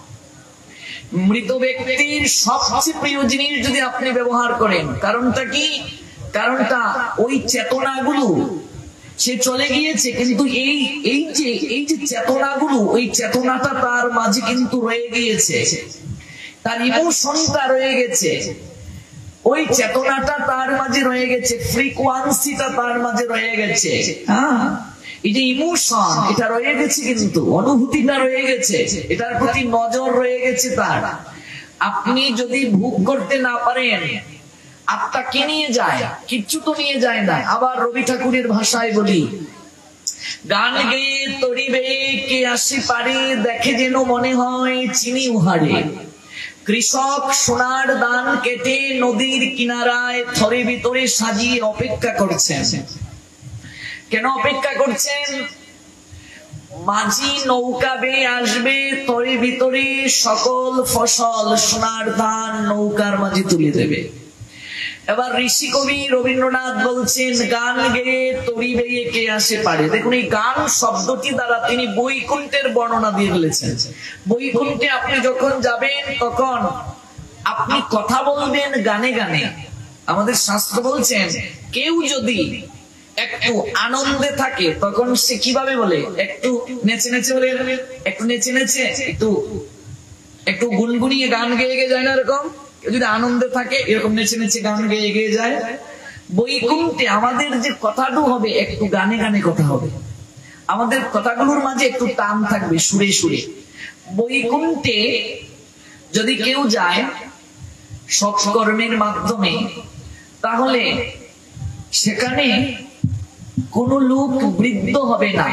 মৃত ব্যক্তির সবচেয়ে প্রিয় জিনিস যদি আপনি ব্যবহার করেন, কারণটা কি? কারণটা ওই চেতনাগুলো সে চলে গিয়েছে, কিন্তু এই এই যে এই যে চেতনাগুলো, ওই চেতনাটা তার মাঝে কিন্তু রয়ে গিয়েছে, তার ইমোশনটা রয়ে গেছে, ওই চেতনাটা তার মাঝে রয়ে গেছে, ফ্রিকোয়েন্সিটা তার মাঝে রয়ে গেছে। হ্যাঁ, এই যে ইমোশন, এটা রয়ে গেছে, কিন্তু অনুভূতিটা রয়ে গেছে, এটার প্রতি নজর রয়ে গেছে তার। আপনি যদি ভোগ করতে না পারেন, আত্মা কে নিয়ে যায়? কিচ্ছু তো নিয়ে যায় না। আবার রবি ঠাকুরের ভাষায় বলি, গান গেয়ে তরি বেয়ে কে আসে পারে, দেখে যেন মনে হয় চিনি উহারে। কৃষক সোনার দান কেটে নদীর কিনারায় থরে ভিতরে সাজিয়ে অপেক্ষা করছেন। কেন অপেক্ষা করছেন? মাঝি নৌকা বেয়ে আসবে, থরে ভিতরে সকল ফসল সোনার ধান নৌকার মাঝে তুলে দেবে। এবার ঋষি কবি রবীন্দ্রনাথ বলছেন, গান গেয়ে তরি বেয়ে কে আসে পারে। দেখুন, এই গান শব্দটি দ্বারা তিনি বৈকুণ্ঠের বর্ণনা দিয়ে ফেলেছেন। বৈকুণ্ঠে আপনি যখন যাবেন তখন আপনি কথা বলবেন গানে গানে। আমাদের শাস্ত্র বলছেন, কেউ যদি একটু আনন্দে থাকে তখন সে কিভাবে বলে? একটু নেচে নেচে বলে, একটু নেচে নেচে একটু একটু গুনগুনিয়ে গান গেয়ে গেয়ে যায় না, এরকম। যদি আনন্দে থাকে এরকম নেচে নেচে গান গেয়ে গেয়ে যায়। বৈকুণ্ঠে আমাদের যে কথাটা হবে, একটু গানে গানে কথা হবে, আমাদের কথাগুলোর মাঝে একটু টান থাকবে, সুরে সুরে। বৈকুণ্ঠে যদি কেউ যায় সৎকর্মের মাধ্যমে, তাহলে সেখানে কোন লোক বৃদ্ধ হবে না,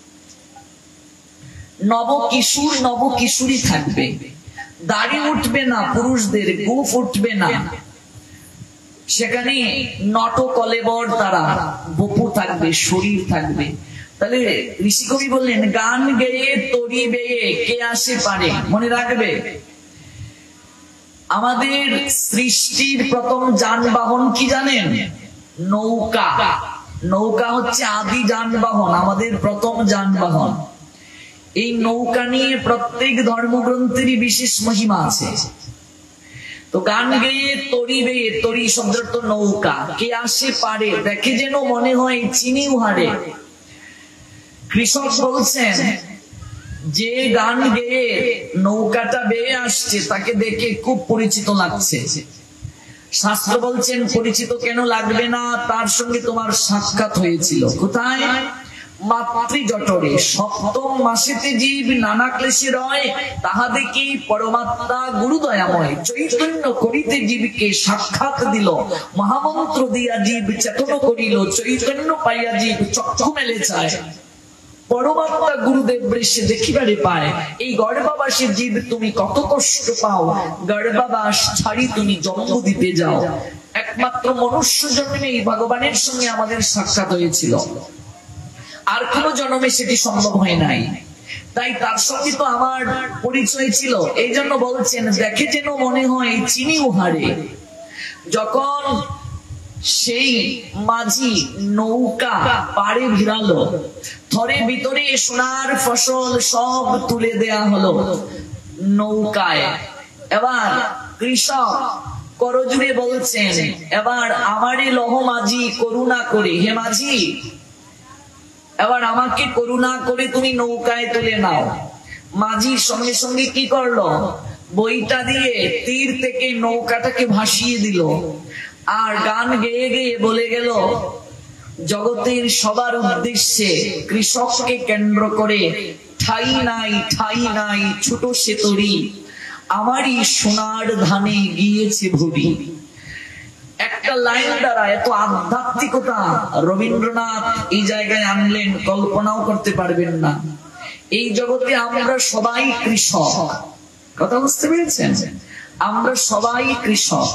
নব কিশোর নব কিশোরী থাকবে, দাড়ি উঠবে না, পুরুষদের গোফ উঠবে না, সেখানে নট কলেবর তারা বপু থাকবে, শরীর থাকবে। তাহলে ঋষি কবি বললেন, গান গেয়ে তরি বেয়ে কে আসে পারে। মনে রাখবে, আমাদের সৃষ্টির প্রথম যানবাহন কি জানেন? নৌকা। নৌকা হচ্ছে আদি যানবাহন, আমাদের প্রথম যানবাহন। এই নৌকা নিয়ে প্রত্যেক ধর্মগ্রন্থেরই বিশেষ মহিমা আছে। তো গান গেয়ে তরি বেয়ে, তরি শব্দের তো নৌকা, কে আসে পারে, দেখে যেন মনে হয় চিনি উহারে। কৃষক বলছেন, যে গান গেয়ে নৌকাটা বেয়ে আসছে তাকে দেখে খুব পরিচিত লাগছে। শাস্ত্র বলছেন, পরিচিত কেন লাগবে না? তার সঙ্গে তোমার সাক্ষাৎ হয়েছিল। কোথায়? মাতৃজঠরে। সপ্তম মাসেতে জীব নানা ক্লেশে রয়, তাহা দেখি পরমাত্মা গুরুদয়াময় চৈতন্য করিতে জীবকে সাক্ষাৎ দিল। মহামন্ত্র দিয়া জীব চেতন করিল, চৈতন্য পাইয়া জীব চক্ষু মেলে চায়। পরমাত্মা গুরুদেব বৃষে দেখিবারে পায়। এই গর্ভাবাসী জীব তুমি কত কষ্ট পাও, গর্ভাবাস ছাড়ি তুমি জন্ম দিতে যাও। একমাত্র মনুষ্য জন্মে এই ভগবানের সঙ্গে আমাদের সাক্ষাৎ হয়েছিল, আর কোন জন্মে সেটি সম্ভব হয় নাই। তাই তার সঙ্গে তো আমার পরিচয় ছিল। এই জন্য বলছেন, দেখে যেন মনে হয় চিনি উহারে। যখন সেই মাঝি নৌকা পাড়ে ভিড়ালো, থরে ভিতরে সোনার ফসল সব তুলে দেয়া হলো নৌকায়। এবার কৃষক করজুড়ে বলছেন, এবার আমারে লহ মাঝি করুণা করে, হে মাঝি এবার আমাকে করুণা করে তুমি নৌকায় তুলে নাও। মাঝি সঙ্গে সঙ্গে কি করলো? বইটা দিয়ে তীর থেকে নৌকাটাকে ভাসিয়ে দিল, আর গান গেয়ে গেয়ে বলে গেল, জগতের সবার উদ্দেশ্যে কৃষককে কেন্দ্র করে, ঠাই নাই ঠাই নাই ছোট সে তরি, আমারই সোনার ধানে গিয়েছে ভরি। একটা লাইন দ্বারা এত আধ্যাত্মিকতা রবীন্দ্রনাথ এই জায়গায় আনলেন, কল্পনাও করতে পারবেন না। এই জগতে আমরা সবাই কৃষক। কথা বুঝতে পেরেছেন? আমরা সবাই কৃষক।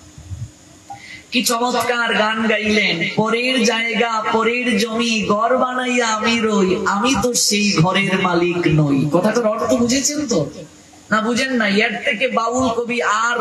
কি চমৎকার গান গাইলেন, পরের জায়গা পরের জমি ঘর বানাইয়া আমি রই, আমি তো সেই ঘরের মালিক নই। কথাটার অর্থ বুঝেছেন তো? না বুঝেন না? এর থেকে বাউল কবি আর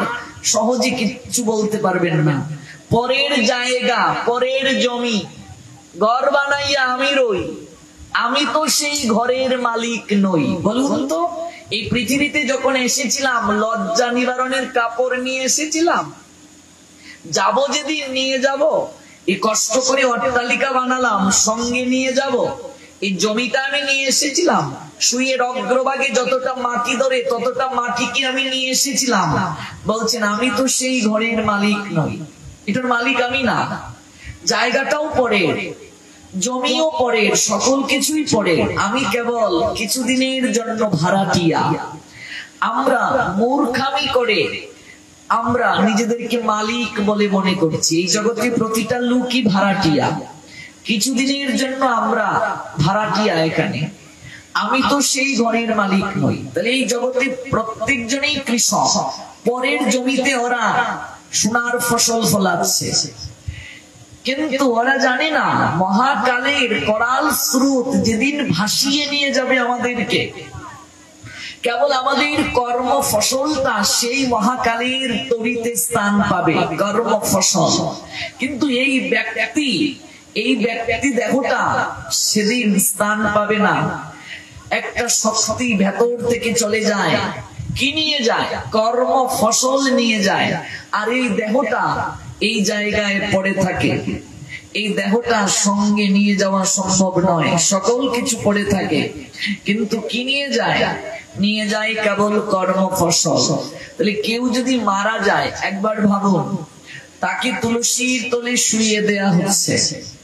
সহজে কিচ্ছু বলতে পারবেন না। পরের জায়গা, পরের জমি, ঘর বানাইয়া আমি রই, আমি তো সেই ঘরের মালিক নই। বলুন তো, এই পৃথিবীতে যখন এসেছিলাম লজ্জা নিবারণের কাপড় নিয়ে এসেছিলাম? যাব যেদিন নিয়ে যাব। এই কষ্ট করে অট্টালিকা বানালাম, সঙ্গে নিয়ে যাব। এই জমিটা আমি নিয়ে এসেছিলাম, শুয়ের অগ্রভাগে যতটা মাটি ধরে ততটা মাটি কি আমি নিয়ে এসেছিলাম? বলছেন আমি তো সেই ঘরের মালিক নই, এটার মালিক আমি না। জায়গাটাও পরের, জমিও পরের, সকল কিছুই পরের, আমি কেবল কিছুদিনের জন্য ভাড়াটিয়া। আমরা মূর্খামি করে আমরা নিজেদেরকে মালিক বলে মনে করছি। এই জগতে প্রতিটা লোকই ভাড়াটিয়া, কিছুদিনের জন্য আমরা ভাড়াটিয়া এখানে। আমি তো সেই ঘরের মালিক নই। তাহলে এই জগতে প্রত্যেকজনেই কৃষক, পরের জমিতে ওরা সোনার ফসল ফলাচ্ছে, কিন্তু ওরা জানে না মহাকালের করাল স্রোত যেদিন ভাসিয়ে নিয়ে যাবে আমাদেরকে, কেবল আমাদের কর্ম ফসলটা সেই মহাকালের তরিতে স্থান পাবে, কর্ম ফসল। কিন্তু এই ব্যক্তি, এই ব্যক্তি দেহটা সেদিন স্থান পাবে না। একটা শক্তি ভেতর থেকে চলে যায়, কি নিয়ে যায়? কর্ম ফসল নিয়ে যায়। আর এই দেহটা এই জায়গায় পড়ে থাকে। এই দেহটা সঙ্গে নিয়ে যাওয়া সম্ভব নয়, সকল কিছু পড়ে থাকে, কিন্তু কি নিয়ে যায়? নিয়ে যায় কেবল কর্ম ফসল। তাহলে কেউ যদি মারা যায়, একবার ভাবুন, তাকে তুলসীর তলে শুইয়ে দেয়া হচ্ছে,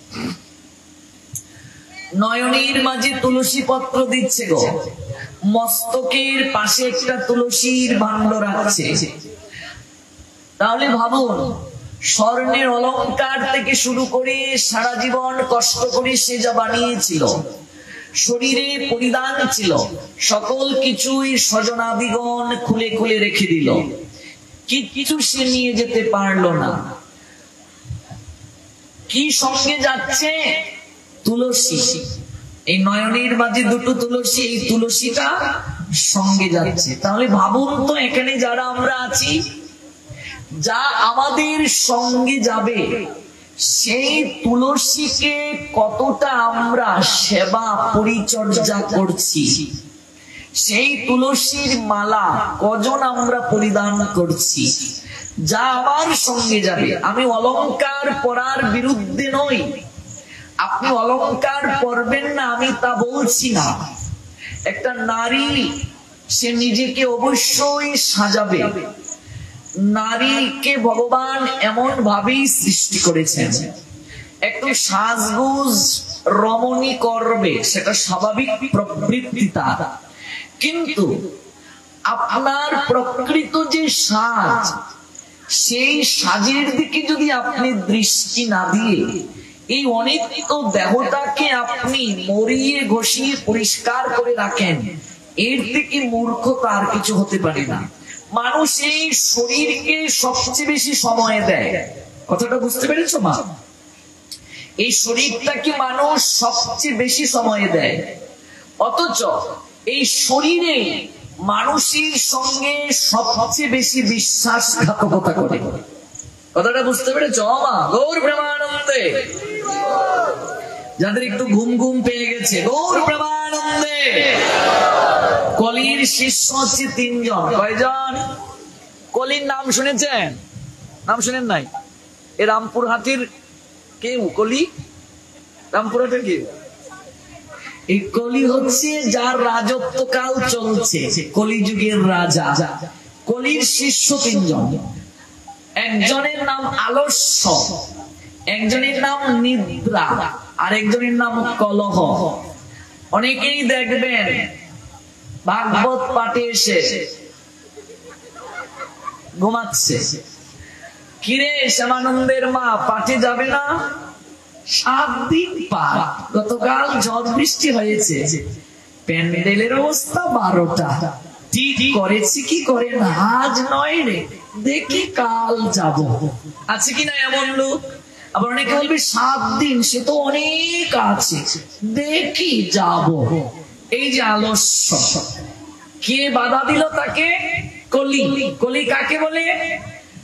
নয়নের মাঝে তুলসী পত্র দিচ্ছে গো, মস্তকের পাশে একটা তুলসীর ভাণ্ড রাখছে। তাহলে ভাবুন, স্বর্ণের অলংকার থেকে শুরু করে সারা জীবন কষ্ট করে সে যা বানিয়েছিল, শরীরে পরিধান ছিল, সকল কিছুই স্বজনাদিগণ খুলে খুলে রেখে দিল, কি কিছু সে নিয়ে যেতে পারলো না। কি সঙ্গে যাচ্ছে? তুলসী। এই নয়নের মাঝে দুটো তুলসী, এই তুলসীটা সঙ্গে যাচ্ছে। তাহলে ভাবুন তো, এখানে যারা আমরা আছি, যা আমাদের সঙ্গে যাবে, সেই তুলসীকে কতটা আমরা সেবা পরিচর্যা করছি, সেই তুলসীর মালা কজন আমরা পরিধান করছি, যা আমার সঙ্গে যাবে। আমি অলংকার পরার বিরুদ্ধে নই, আপনি অলংকার পরবেন না আমি তা বলছি না। একটা নারী সে নিজেকে অবশ্যই সাজাবে, নারীকে ভগবান এমন ভাবেই সৃষ্টি করেছেন, একটু সাজগুজ রমণী করবে, সেটা স্বাভাবিক প্রবৃত্তি তার। কিন্তু আপনার প্রকৃত যে সাজ, সেই সাজের দিকে যদি আপনি দৃষ্টি না দিয়ে এই অনিত্য দেহটাকে আপনি মরিয়ে ঘষিয়ে পরিষ্কার করে রাখেন, এর থেকে মূর্খতা আর কিছু হতে পারে না। মানুষ এই শরীরকে সবচেয়ে বেশি সময় দেয়, কথাটা বুঝতে পেরেছো মা? এই শরীরটাকে মানুষ সবচেয়ে বেশি সময় দেয়, অথচ এই শরীরে মানুষের সঙ্গে সবচেয়ে বেশি বিশ্বাসঘাতকতা করে। কথাটা বুঝতে পেরেছো মা? গৌর প্রেমানন্দে। যাদের একটু ঘুম ঘুম পেয়ে গেছে, গৌর প্রেমানন্দে। কলির শিষ্য হচ্ছে তিনজন। কয়জন? কলির নাম শুনেছেন? নাম শুনেন নাই? এ রামপুরহাটির কেউ কলি? রামপুরহাটের কেউ? এই কলি হচ্ছে যার রাজত্বকাল চলছে, কলিযুগের রাজা। কলির শিষ্য তিনজন। একজনের নাম আলস্য, একজনের নাম নিদ্রা, আর একজনের নাম কলহ। অনেকেই দেখবেন ভাগবত পাঠে এসে ঘুমাচ্ছে। কিরে শ্যামানন্দের মা, পাঠে যাবে না? সাত দিন পাঠ, গতকাল ঝড় বৃষ্টি হয়েছে, প্যান্ডেলের অবস্থা বারোটা, ঠিক করেছি কি করে না, আজ নয় রে, দেখি কাল যাব। আছে কিনা এমন লোক? আবার অনেকে বলবে সাত দিন, সে তো অনেক আছে, দেখি যাব। এই যে আলস্য, কে বাধা দিল তাকে? কলি। কলি কাকে বলে?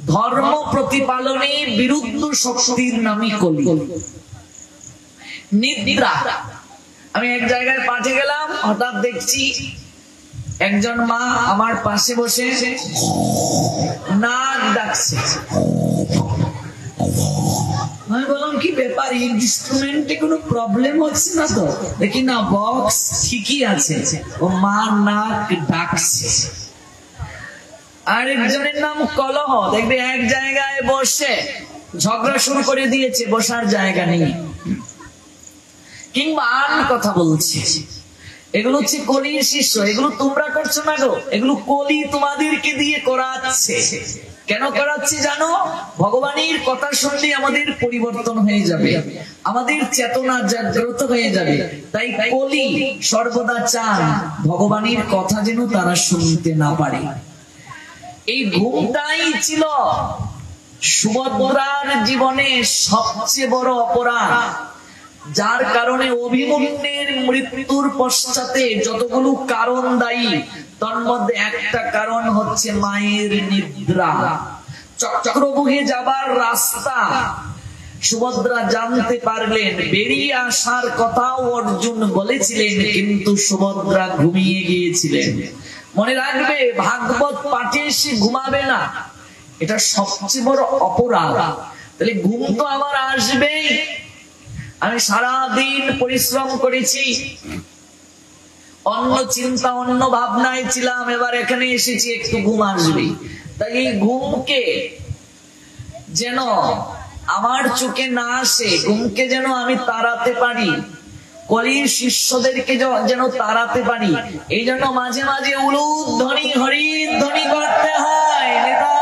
ধর্ম প্রতিপালনে বিরুদ্ধ শক্তির নামই কলি। নিদ্রা। আমি এক জায়গায় পাঠে গেলাম, হঠাৎ দেখছি একজন মা আমার পাশে বসে নাক ডাকছে। আমি বললাম কি ব্যাপার, ইনস্ট্রুমেন্টে কোনো প্রবলেম হচ্ছে না তো? দেখি না, বক্স ঠিকই আছে, ও মা নাক ডাকছে। আরেকজনের নাম কলহ, দেখবে এক জায়গায় বসে ঝগড়া শুরু করে দিয়েছে, বসার জায়গা নেই, কিংবা আন কথা বলছে। এগুলো হচ্ছে কলির শিষ্য। এগুলো তোমরা করছো না গো, এগুলো কলি তোমাদেরকে দিয়ে করাচ্ছে। কেন করাচ্ছে জানো? ভগবানের কথা শুনলে আমাদের পরিবর্তন হয়ে যাবে, আমাদের চেতনা জাগ্রত হয়ে যাবে। তাই কলি সর্বদা চান ভগবানের কথা যেন তারা শুনতে না পারে। এই ঘুমটাই ছিল সুভদ্রার জীবনে সবচেয়ে বড় অপরাধ, যার কারণে অভিমন্যুর মৃত্যুর পশ্চাতে যতগুলো কারণ দায়ী, তার মধ্যে একটা কারণ হচ্ছে মায়ের নিদ্রা। চক্রবুহে যাবার রাস্তা সুভদ্রা জানতে পারলেন, বেরিয়ে আসার কথাও অর্জুন বলেছিলেন, কিন্তু সুভদ্রা ঘুমিয়ে গিয়েছিলেন। মনে রাখবে, ভাগবত পাঠে সে ঘুমাবে না, এটা সবচেয়ে বড় অপরাধ। তাহলে ঘুম তো আমার আসবেই। আমি সারাদিন পরিশ্রম করেছি, অন্য চিন্তা অন্য ভাবনায় ছিলাম, এবার এখানে এসেছি, একটু ঘুম আসবে। তাই এই ঘুমকে যেন আমার চোখে না আসে, ঘুমকে যেন আমি তাড়াতে পারি, কলির শিষ্যদেরকে যেন তাড়াতে পারি, এই জন্য মাঝে মাঝে উলুধ্বনি হরিধ্বনি করতে হয়।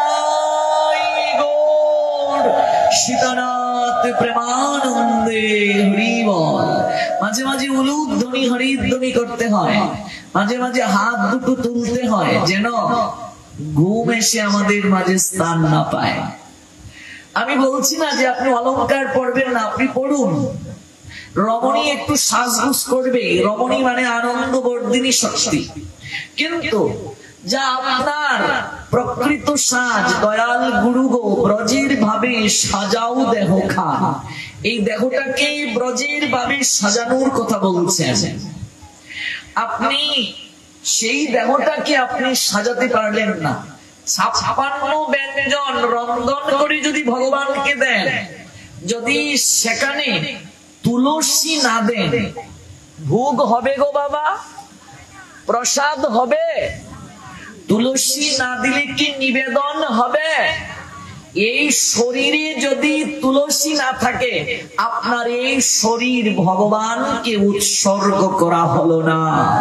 সীতানাথ প্রেমানন্দে হরি বল। মাঝে মাঝে উলুধ্বনি হরিধ্বনি করতে হয়, মাঝে মাঝে হাত দুটো তুলতে হয়, যেন ঘুম এসে আমাদের মাঝে স্থান না পায়। আমি বলছি না যে আপনি অলংকার পড়বেন না, আপনি পড়ুন। রমণী একটু সাজগুজ করবে, রমণী মানে আনন্দ বর্ধিনী শক্তি, কিন্তু যা আপনার প্রকৃত সাজ, দয়াল গুরু গো ব্রজের ভাবে সাজাও দেহ খান, এই দেহটাকে ব্রজের ভাবে সাজানোর কথা বলছেন। আপনি সেই দেহটাকে আপনি সাজাতে পারলেন না। ছাপ্পান্ন ব্যঞ্জন রন্ধন করে যদি ভগবানকে দেন, যদি সেখানে তুলসী না দেন, ভোগ হবে গো বাবা? প্রসাদ হবে? তুলসী না দিলে কি নিবেদন হবে? এই শরীরে যদি তুলসী না থাকে, আপনার এই শরীর ভগবানকে উৎসর্গ করা হলো না।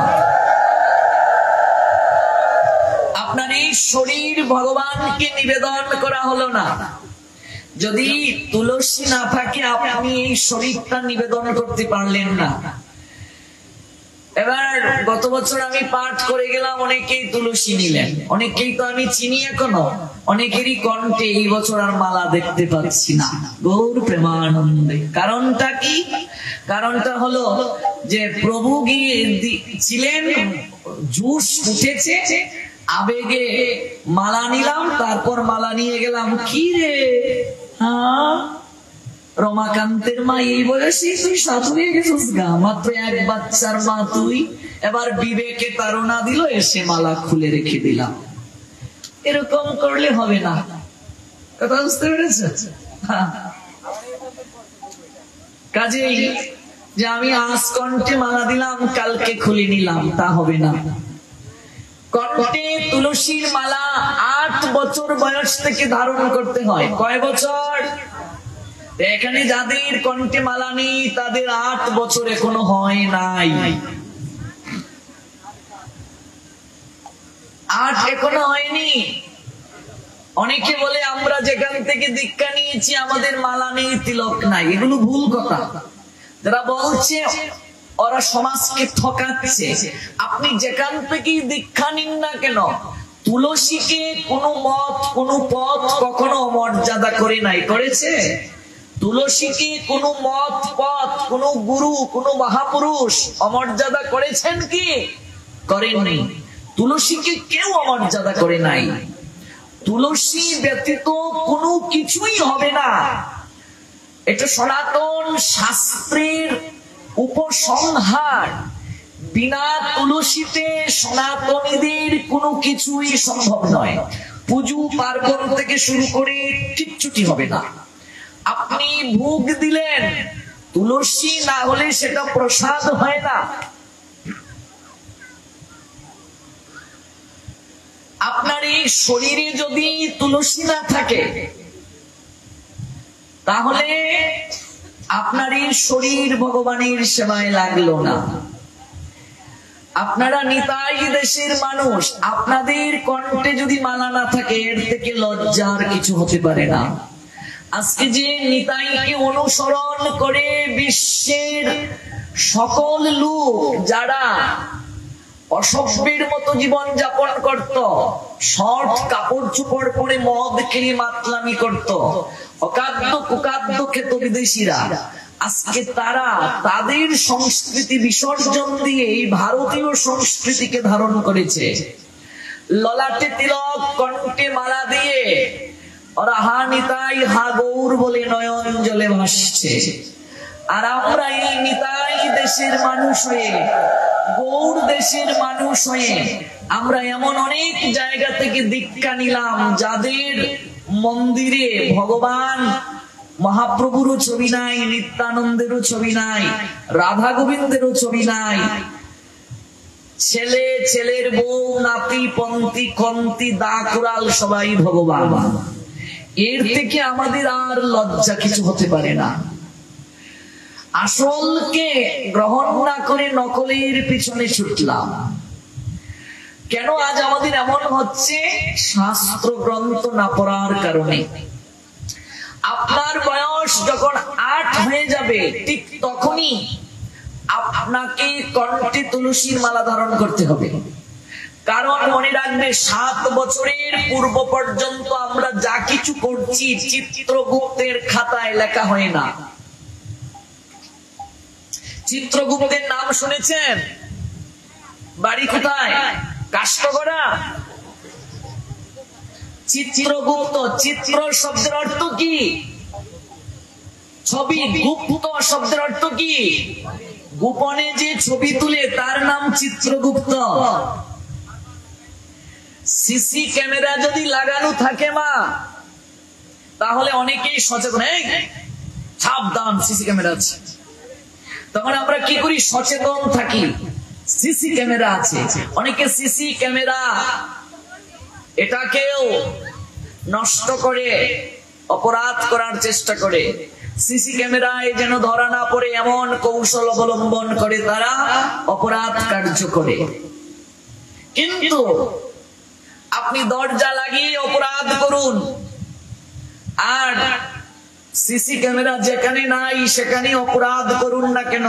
আপনার এই শরীর ভগবানকে নিবেদন করা হলো না। যদি তুলসী না থাকে, আপনি এই শরীরটা নিবেদন করতে পারলেন না। এবার গত বছর আমি পাঠ করে গেলাম, অনেকেই তুলসী নিলেন, অনেকেই তো আমি চিনি এখনো, অনেকেরই কণ্ঠে এই বছর আর মালা দেখতে পাচ্ছি না। গৌর প্রেমানন্দে। কারণটা কি? কারণটা হলো যে প্রভু গিয়ে ছিলেন, জুস উঠেছে, আবেগে মালা নিলাম, তারপর মালা নিয়ে গেলাম। কি রে, হ্যাঁ রমাকান্তের মা, এই বয়সে তুই সাধু হয়ে গেছিস গা, মাত্র এক বাচ্চার মা তুই। এবার বিবেকে তাড়না দিল, এসে মালা খুলে রেখে দিলাম। এরকম করলে হবে না, কথা বুঝতে পেরেছ? কাজেই যে আমি আজ কণ্ঠে মালা দিলাম, কালকে খুলে নিলাম, তা হবে না। কণ্ঠে তুলসীর মালা আট বছর বয়স থেকে ধারণ করতে হয়। কয় বছর? এখানে যাদের কণ্ঠে মালা নেই, তাদের আট বছর এখনো হয় নাই, আট এখনো হয়নি। অনেকে বলে আমরা যেখান থেকে দীক্ষা নিয়েছি আমাদের মালা নেই, তিলক নাই। এগুলো ভুল কথা। যারা বলছে ওরা সমাজকে ঠকাচ্ছে। আপনি যেখান থেকেই দীক্ষা নিন না কেন, তুলসীকে কোনো মত কোনো পথ কখনো মর্যাদা করে নাই, করেছে? তুলসীকে কোনো মত পথ কোনো গুরু কোনো মহাপুরুষ অমর্যাদা করেছেন কি? করেননি। তুলসীকে কেউ অমর্যাদা করে নাই। তুলসী ব্যতীত কোনো কিছুই হবে না। এটা সনাতন শাস্ত্রের উপসংহার। বিনা তুলসীতে সনাতনীদের কোনো কিছুই সম্ভব নয়। পুজো পার্বণ থেকে শুরু করে কিচ্ছুটি হবে না। আপনি ভোগ দিলেন, তুলসী না হলে সেটা প্রসাদ হয় না। আপনার এই শরীরে যদি তুলসী না থাকে তাহলে আপনার এই শরীর ভগবানের সেবায় লাগলো না। আপনারা নিতাই দেশের মানুষ, আপনাদের কণ্ঠে যদি মালা না থাকে এর থেকে লজ্জার কিছু হতে পারে না। আজকে যে নিতাইকে অনুসরণ করে বিশ্বের সকল লোক যারা অসভ্যের মতো জীবন যাপন করত, শর্ট কাপড় চোপড় পরে মদ খেয়ে মাতলামি করত, অকাদ্য কুকাদ্য খেত বিদেশিরা, আজকে তারা তাদের সংস্কৃতি বিসর্জন দিয়ে এই ভারতীয় সংস্কৃতিকে ধারণ করেছে। ললাটে তিলক, কণ্ঠে মালা দিয়ে ওরা হা নিতাই হা গৌর বলে নয়ন জলে ভাসছে। আর আমরা এই নিতাই দেশের মানুষ হয়ে, গৌর দেশের মানুষ হয়ে আমরা এমন অনেক জায়গা থেকে দীক্ষা নিলাম যাদের মন্দিরে ভগবান মহাপ্রভুরও ছবি নাই, নিত্যানন্দেরও ছবি নাই, রাধা গোবিন্দেরও ছবি নাই। ছেলে, ছেলের বউ, নাতি, পন্তি, কন্তি, দা কুড়াল সবাই ভগবান। এর থেকে আমাদের আর লজ্জা কিছু হতে পারে না। আসলকে গ্রহণ না করে নকলের পিছনে ছুটলাম কেন? আজ আমাদের এমন হচ্ছে শাস্ত্র গ্রন্থ না পড়ার কারণে। আপনার বয়স যখন আট হয়ে যাবে ঠিক তখনই আপনাকে কণ্ঠে তুলসীর মালা ধারণ করতে হবে। কারণ মনে রাখবে, সাত বছরের পূর্ব পর্যন্ত আমরা যা কিছু করছি চিত্রগুপ্তের খাতায় লেখা হয় না। চিত্রগুপ্তের নাম শুনেছেন? বাড়ি কোথায়? কাষ্টগড়া। চিত্রগুপ্ত, চিত্র শব্দের অর্থ কি? ছবি। গুপ্ত শব্দের অর্থ কি? গোপনে যে ছবি তুলে তার নাম চিত্রগুপ্ত। সিসি ক্যামেরা যদি লাগানো থাকে মা, তাহলে অনেকেই সচেতন, সাবধান সিসি ক্যামেরা আছে। তখন আমরা কি করি? সচেতন থাকি, সিসি ক্যামেরা আছে। অনেকে সিসি ক্যামেরা এটাকেও নষ্ট করে অপরাধ করার চেষ্টা করে। সিসি ক্যামেরায় যেন ধরা না পড়ে এমন কৌশল অবলম্বন করে তারা অপরাধ কার্য করে। কিন্তু আপনি দরজা লাগিয়ে অপরাধ করুন, আর সিসি ক্যামেরা যেখানে নাই সেখানে অপরাধ করুন না কেন?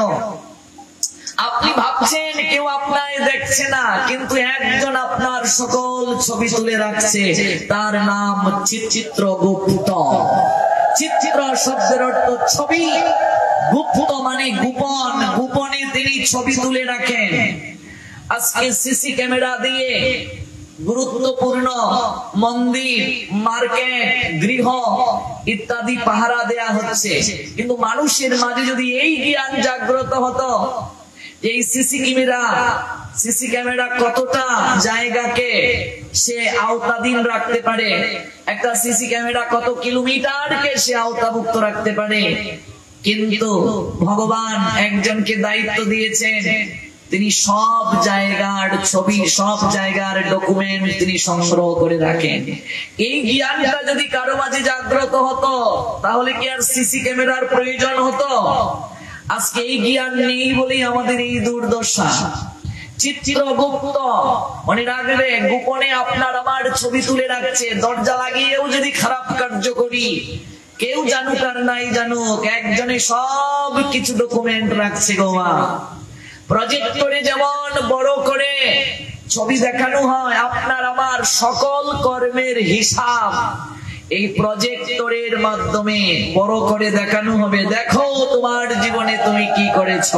আপনি ভাবছেন কেউ আপনায় দেখছে না, কিন্তু একজন আপনার সকল ছবি তুলে রাখছে, তার নাম চিত্রগুপ্ত। চিত্র শব্দের অর্থ ছবি, গুপ্ত মানে গোপন, গোপনে তিনি ছবি তুলে রাখেন। আজকে সিসি ক্যামেরা দিয়ে গুরুত্বপূর্ণ মন্দির, মার্কেট, গৃহ ইত্যাদি পাহারা দেয়া হচ্ছে। কিন্তু মানুষের মাঝে যদি এই জ্ঞান জাগ্রত হতো, এই সিসি ক্যামেরা সিসি ক্যামেরা কতটা জায়গাকে সে আওতাধীন রাখতে পারে, একটা সিসি ক্যামেরা কত কিলোমিটারকে সে আওতাভুক্ত রাখতে পারে। কিন্তু ভগবান একজনকে দায়িত্ব দিয়েছেন, তিনি সব জায়গার ছবি, সব জায়গার ডকুমেন্ট তিনি সংগ্রহ করে রাখেন। এই জ্ঞানটা যদি কারো মাঝে জাগ্রত হতো তাহলে কি আর সিসি ক্যামেরার প্রয়োজন হতো? আজকে এই জ্ঞান নেই বলেই আমাদের এই দুর্দশা। চিত্রগুপ্ত মনে রাখবে, গোপনে আপনার আমার ছবি তুলে রাখছে। দরজা লাগিয়েও যদি খারাপ কার্য করি, কেউ জানুক আর নাই জানুক, একজনে সব কিছু ডকুমেন্ট রাখছে গো মা। প্রজেক্টরে যেমন বড় করে ছবি দেখানো হয় আপনার আমার সকল কর্মের হিসাব, এই প্রজেক্টরের মাধ্যমে বড় করে দেখানো হবে। দেখো তোমার জীবনে তুমি কি করেছ,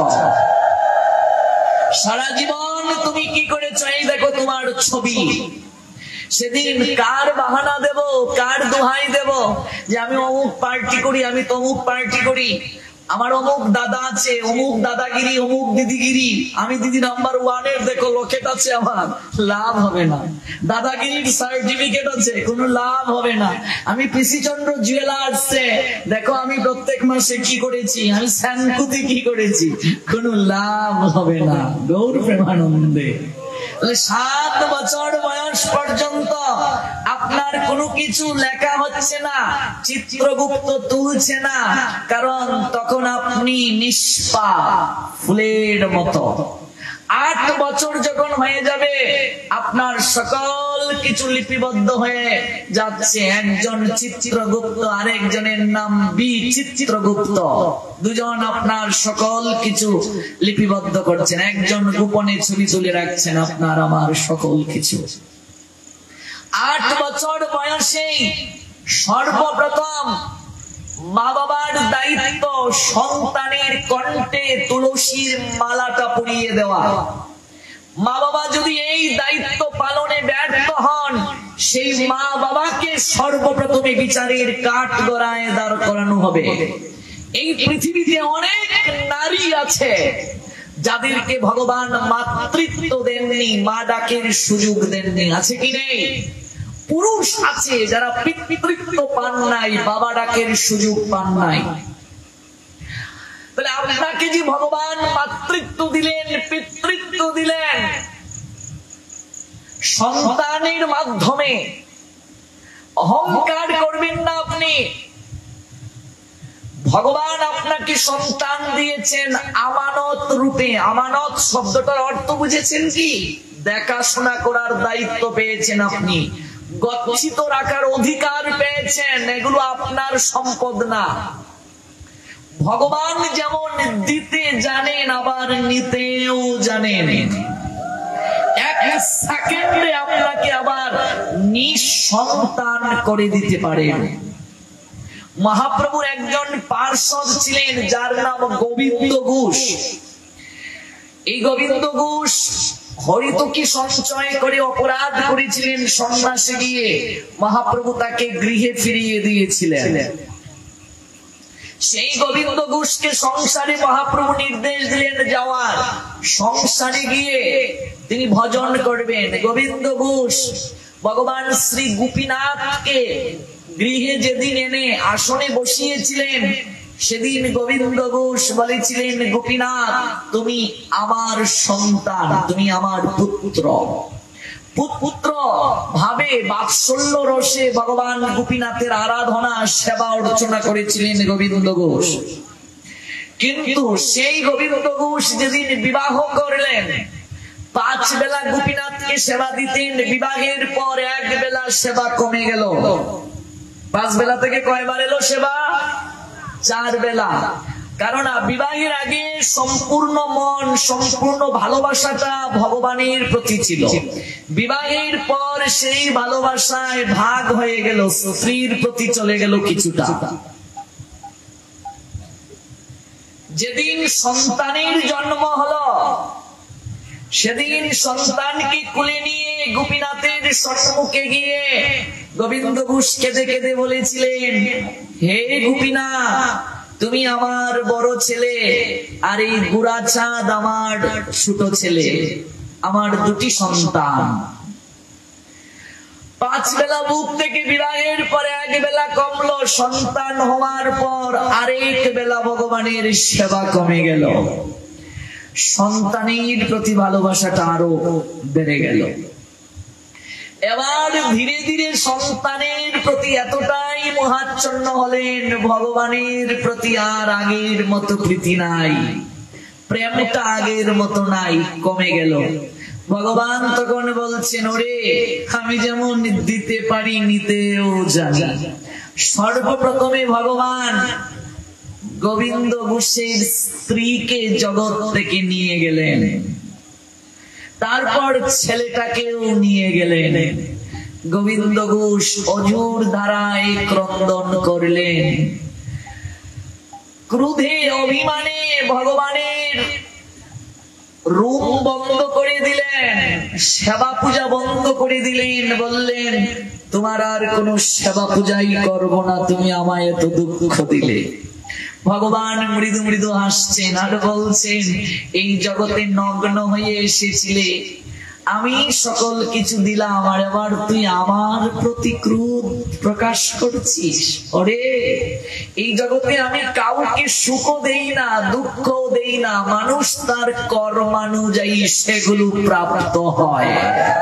সারা জীবন তুমি কি করেছ, এই দেখো তোমার ছবি। সেদিন কার বাহানা দেব, কার দোহাই দেব যে আমি অমুক পার্টি করি, আমি তমুক পার্টি করি, আমার অমুক দাদা আছে, অমুক দাদাগিরি, অমুক দিদিগিরি, আমি দিদি নাম্বার ওয়ানের দেখো লকেট আছে, আমার লাভ হবে না। দাদাগিরির সার্টিফিকেট আছে, কোনো লাভ হবে না। আমি পিসি চন্দ্র জুয়েলার্সে দেখো আমি প্রত্যেক মাসে কি করেছি, আমি স্যানকুতি কি করেছি, কোনো লাভ হবে না। গৌর প্রেমানন্দে সাত বছর বয়স পর্যন্ত আপনার কোনো কিছু লেখা হচ্ছে না, চিত্রগুপ্ত তুলছে না, কারণ তখন আপনি নিষ্পাপ ফুলের মতো। আট বছর যখন হয়ে যাবে আপনার সকল কিছু লিপিবদ্ধ হয়ে যাচ্ছে। একজন চিত্রগুপ্ত, আরেকজনের নাম বিচিত্রগুপ্ত, দুজন আপনার সকল কিছু লিপিবদ্ধ করছেন, একজন গোপনে ছবি তুলে রাখছেন আপনার আমার সকল কিছু। আট বছর বয়সেই সর্বপ্রথম মা বাবার দায়িত্ব সন্তানের কণ্ঠে তুলসীর মালাটা পরিয়ে দেওয়া। মা বাবা যদি এই দায়িত্ব পালনে ব্যর্থ হন, সেই মা বাবাকে সর্বপ্রথমে বিচারের কাঠ গড়ায় দাঁড় করানো হবে। এই পৃথিবীতে অনেক নারী আছে যাদেরকে ভগবান মাতৃত্ব দেননি, মা ডাকের সুযোগ দেননি, আছে কি নেই? পুরুষ আছে যারা পিতৃত্ব পান নাই, বাবা ডাকের সুযোগ পান নাই। তাহলে আপনাকে যে ভগবান মাতৃত্ব দিলেন, পিতৃত্ব দিলেন, সন্তানের মাধ্যমে অহংকার করবেন না। আপনি ভগবান আপনাকে সন্তান দিয়েছেন আমানত রূপে। আমানত শব্দটার অর্থ বুঝেছেন কি? দেখাশোনা করার দায়িত্ব পেয়েছেন আপনি, গচ্ছিত রাখার অধিকার পেয়েছেন। এগুলো আপনার সম্পদ না। ভগবান যেমন দিতে জানেন আবার নিতেও জানেন। এক সেকেন্ডে আপনাকে আবার নিঃসন্তান করে দিতে পারেন। মহাপ্রভুর একজন পার্ষদ ছিলেন যার নাম গোবিন্দ ঘোষ। এই গোবিন্দ ঘোষ হরিতকি সঞ্চয় করে অপরাধ করেছিলেন, সন্ন্যাসে গিয়ে মহাপ্রভু তাকে গৃহে ফিরিয়ে দিয়েছিলেন। সেই গোবিন্দ ঘোষকে সংসারে মহাপ্রভু নির্দেশ দিলেন যাওয়ার। সংসারে গিয়ে তিনি ভজন করবেন। গোবিন্দ ঘোষ ভগবান শ্রী গোপীনাথকে গৃহে যেদিন এনে আসনে বসিয়েছিলেন, সেদিন গোবিন্দ ঘোষ বলেছিলেন, গোপীনাথ তুমি আমার সন্তান, তুমি আমার পুত্র। পুত্র ভাবে বাৎসল্য রসে ভগবান গোপীনাথের আরাধনা সেবা অর্চনা করেছিলেন গোবিন্দ ঘোষ। কিন্তু সেই গোবিন্দ ঘোষ যেদিন বিবাহ করলেন, পাঁচ বেলা গোপীনাথকে সেবা দিতেন, বিবাহের পর এক বেলা সেবা কমে গেল। পাঁচ বেলা থেকে কয়বার এলো সেবা? চার বেলা। কারণ বিবাহের আগে সম্পূর্ণ মন, সম্পূর্ণ ভালোবাসাটা ভগবানের প্রতি ছিল। বিবাহের পর সেই ভালোবাসায় ভাগ হয়ে গেল, স্ত্রীর প্রতি চলে গেল কিছুটা। যেদিন সন্তানের জন্ম হলো, সেদিন সন্তানকে কুলে নিয়ে গোপীনাথের সম্মুখে গিয়ে গোবিন্দ ঘোষ কেঁদে কেঁদে বলেছিলেন, হে গোপীনাথ তুমি আমার বড় ছেলে, আর এই গুড়াচাঁদ আমার ছোট ছেলে, আমার দুটি সন্তান। পাঁচ বেলা বুক থেকে বিবাহের পরে এক বেলা কমলো, সন্তান হওয়ার পর আরেক বেলা ভগবানের সেবা কমে গেল। সন্তানের প্রতি ভালোবাসাটা আরো বেড়ে গেল। এবার ধীরে ধীরে সন্তানের প্রতি এতটাই মোহাচ্ছন্ন হলেন, ভগবানের প্রতি আর আগের মতো প্রীতি নাই, প্রেমটা আগের মতো নাই, কমে গেল। ভগবান তখন বলছেন, ওরে আমি যেমন দিতে পারি নিতেও জানি। সর্বপ্রথমে ভগবান গোবিন্দ ঘোষের স্ত্রীকে জগৎ থেকে নিয়ে গেলেন, তারপর ছেলেটাকেও নিয়ে গেলেন। গোবিন্দ ঘোষ অজুর ধারায় ক্রন্দন করলেন। ক্রোধে অভিমানে ভগবানের রুম বন্ধ করে দিলেন, সেবা পূজা বন্ধ করে দিলেন, বললেন তোমার আর কোনো সেবা পূজাই করব না, তুমি আমায় এত দুঃখ দিলে। ভগবান মৃদু মৃদু হাসছেন আর বলছেন এই জগতে নগ্ন হয়ে এসেছিলে, আমি সকল কিছু দিলাম, আর এবার তুই আমার প্রতি ক্রোধ প্রকাশ করছিস। ওরে, এই জগতে আমি কাউকে সুখও দেই না, দুঃখও দেই না, মানুষ তার কর্মানুযায়ী সেগুলো প্রাপ্ত হয়।